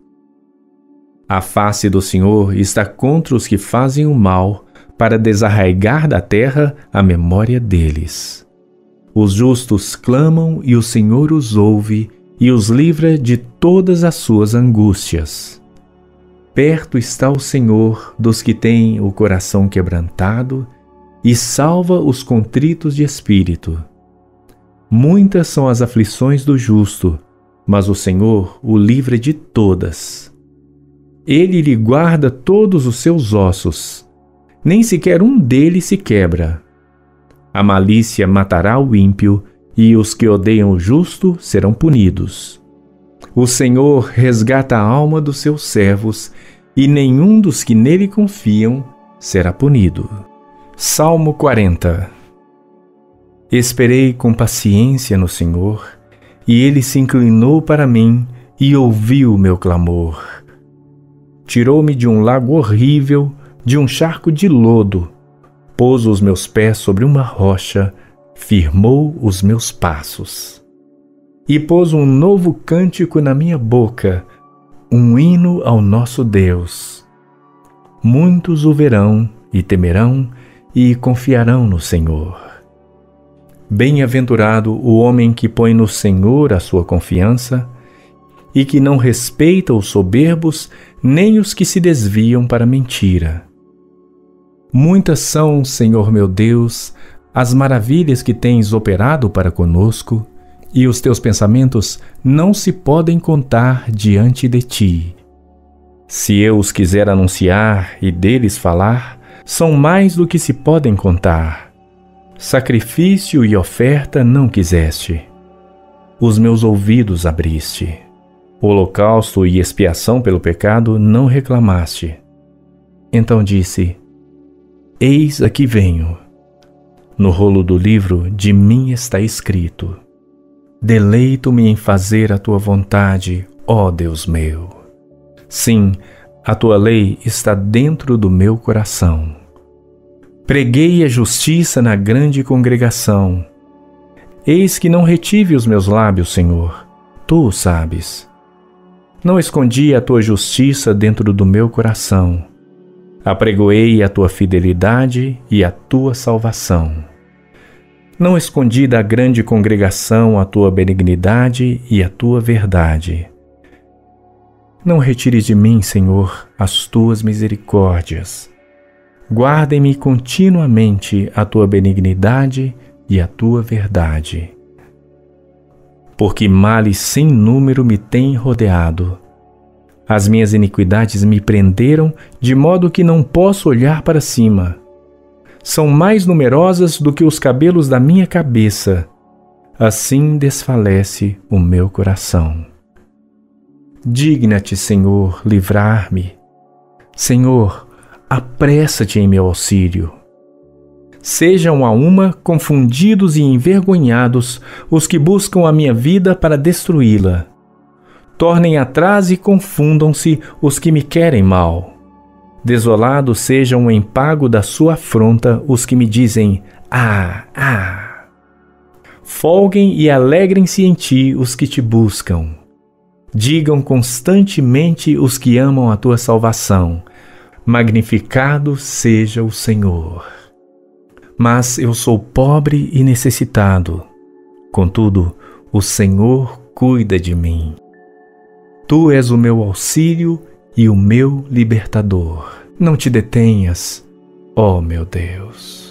A face do Senhor está contra os que fazem o mal, para desarraigar da terra a memória deles. Os justos clamam e o Senhor os ouve e os livra de todas as suas angústias. Perto está o Senhor dos que têm o coração quebrantado e salva os contritos de espírito. Muitas são as aflições do justo, mas o Senhor o livra de todas. Ele lhe guarda todos os seus ossos, nem sequer um deles se quebra. A malícia matará o ímpio, e os que odeiam o justo serão punidos. O Senhor resgata a alma dos seus servos, e nenhum dos que nele confiam será punido. Salmo 40. Esperei com paciência no Senhor, e ele se inclinou para mim e ouviu o meu clamor. Tirou-me de um lago horrível, de um charco de lodo, pôs os meus pés sobre uma rocha, firmou os meus passos. E pôs um novo cântico na minha boca, um hino ao nosso Deus. Muitos o verão e temerão e confiarão no Senhor. Bem-aventurado o homem que põe no Senhor a sua confiança e que não respeita os soberbos nem os que se desviam para a mentira. Muitas são, Senhor meu Deus, as maravilhas que tens operado para conosco, e os teus pensamentos não se podem contar diante de ti. Se eu os quiser anunciar e deles falar, são mais do que se podem contar. Sacrifício e oferta não quiseste. Os meus ouvidos abriste. Holocausto e expiação pelo pecado não reclamaste. Então disse: Eis aqui venho. No rolo do livro de mim está escrito: Deleito-me em fazer a tua vontade, ó Deus meu. Sim, a tua lei está dentro do meu coração. Preguei a justiça na grande congregação. Eis que não retive os meus lábios, Senhor, tu o sabes. Não escondi a tua justiça dentro do meu coração. Apregoei a tua fidelidade e a tua salvação. Não escondi da grande congregação a tua benignidade e a tua verdade. Não retires de mim, Senhor, as tuas misericórdias. Guardem-me continuamente a tua benignidade e a tua verdade. Porque males sem número me têm rodeado. As minhas iniquidades me prenderam, de modo que não posso olhar para cima. São mais numerosas do que os cabelos da minha cabeça. Assim desfalece o meu coração. Digna-te, Senhor, livrar-me. Senhor, apressa-te em meu auxílio. Sejam a uma confundidos e envergonhados os que buscam a minha vida para destruí-la. Tornem atrás e confundam-se os que me querem mal. Desolados sejam em pago da sua afronta os que me dizem: ah, ah. Folguem e alegrem-se em ti os que te buscam. Digam constantemente os que amam a tua salvação: magnificado seja o Senhor. Mas eu sou pobre e necessitado. Contudo, o Senhor cuida de mim. Tu és o meu auxílio e o meu libertador. Não te detenhas, ó meu Deus.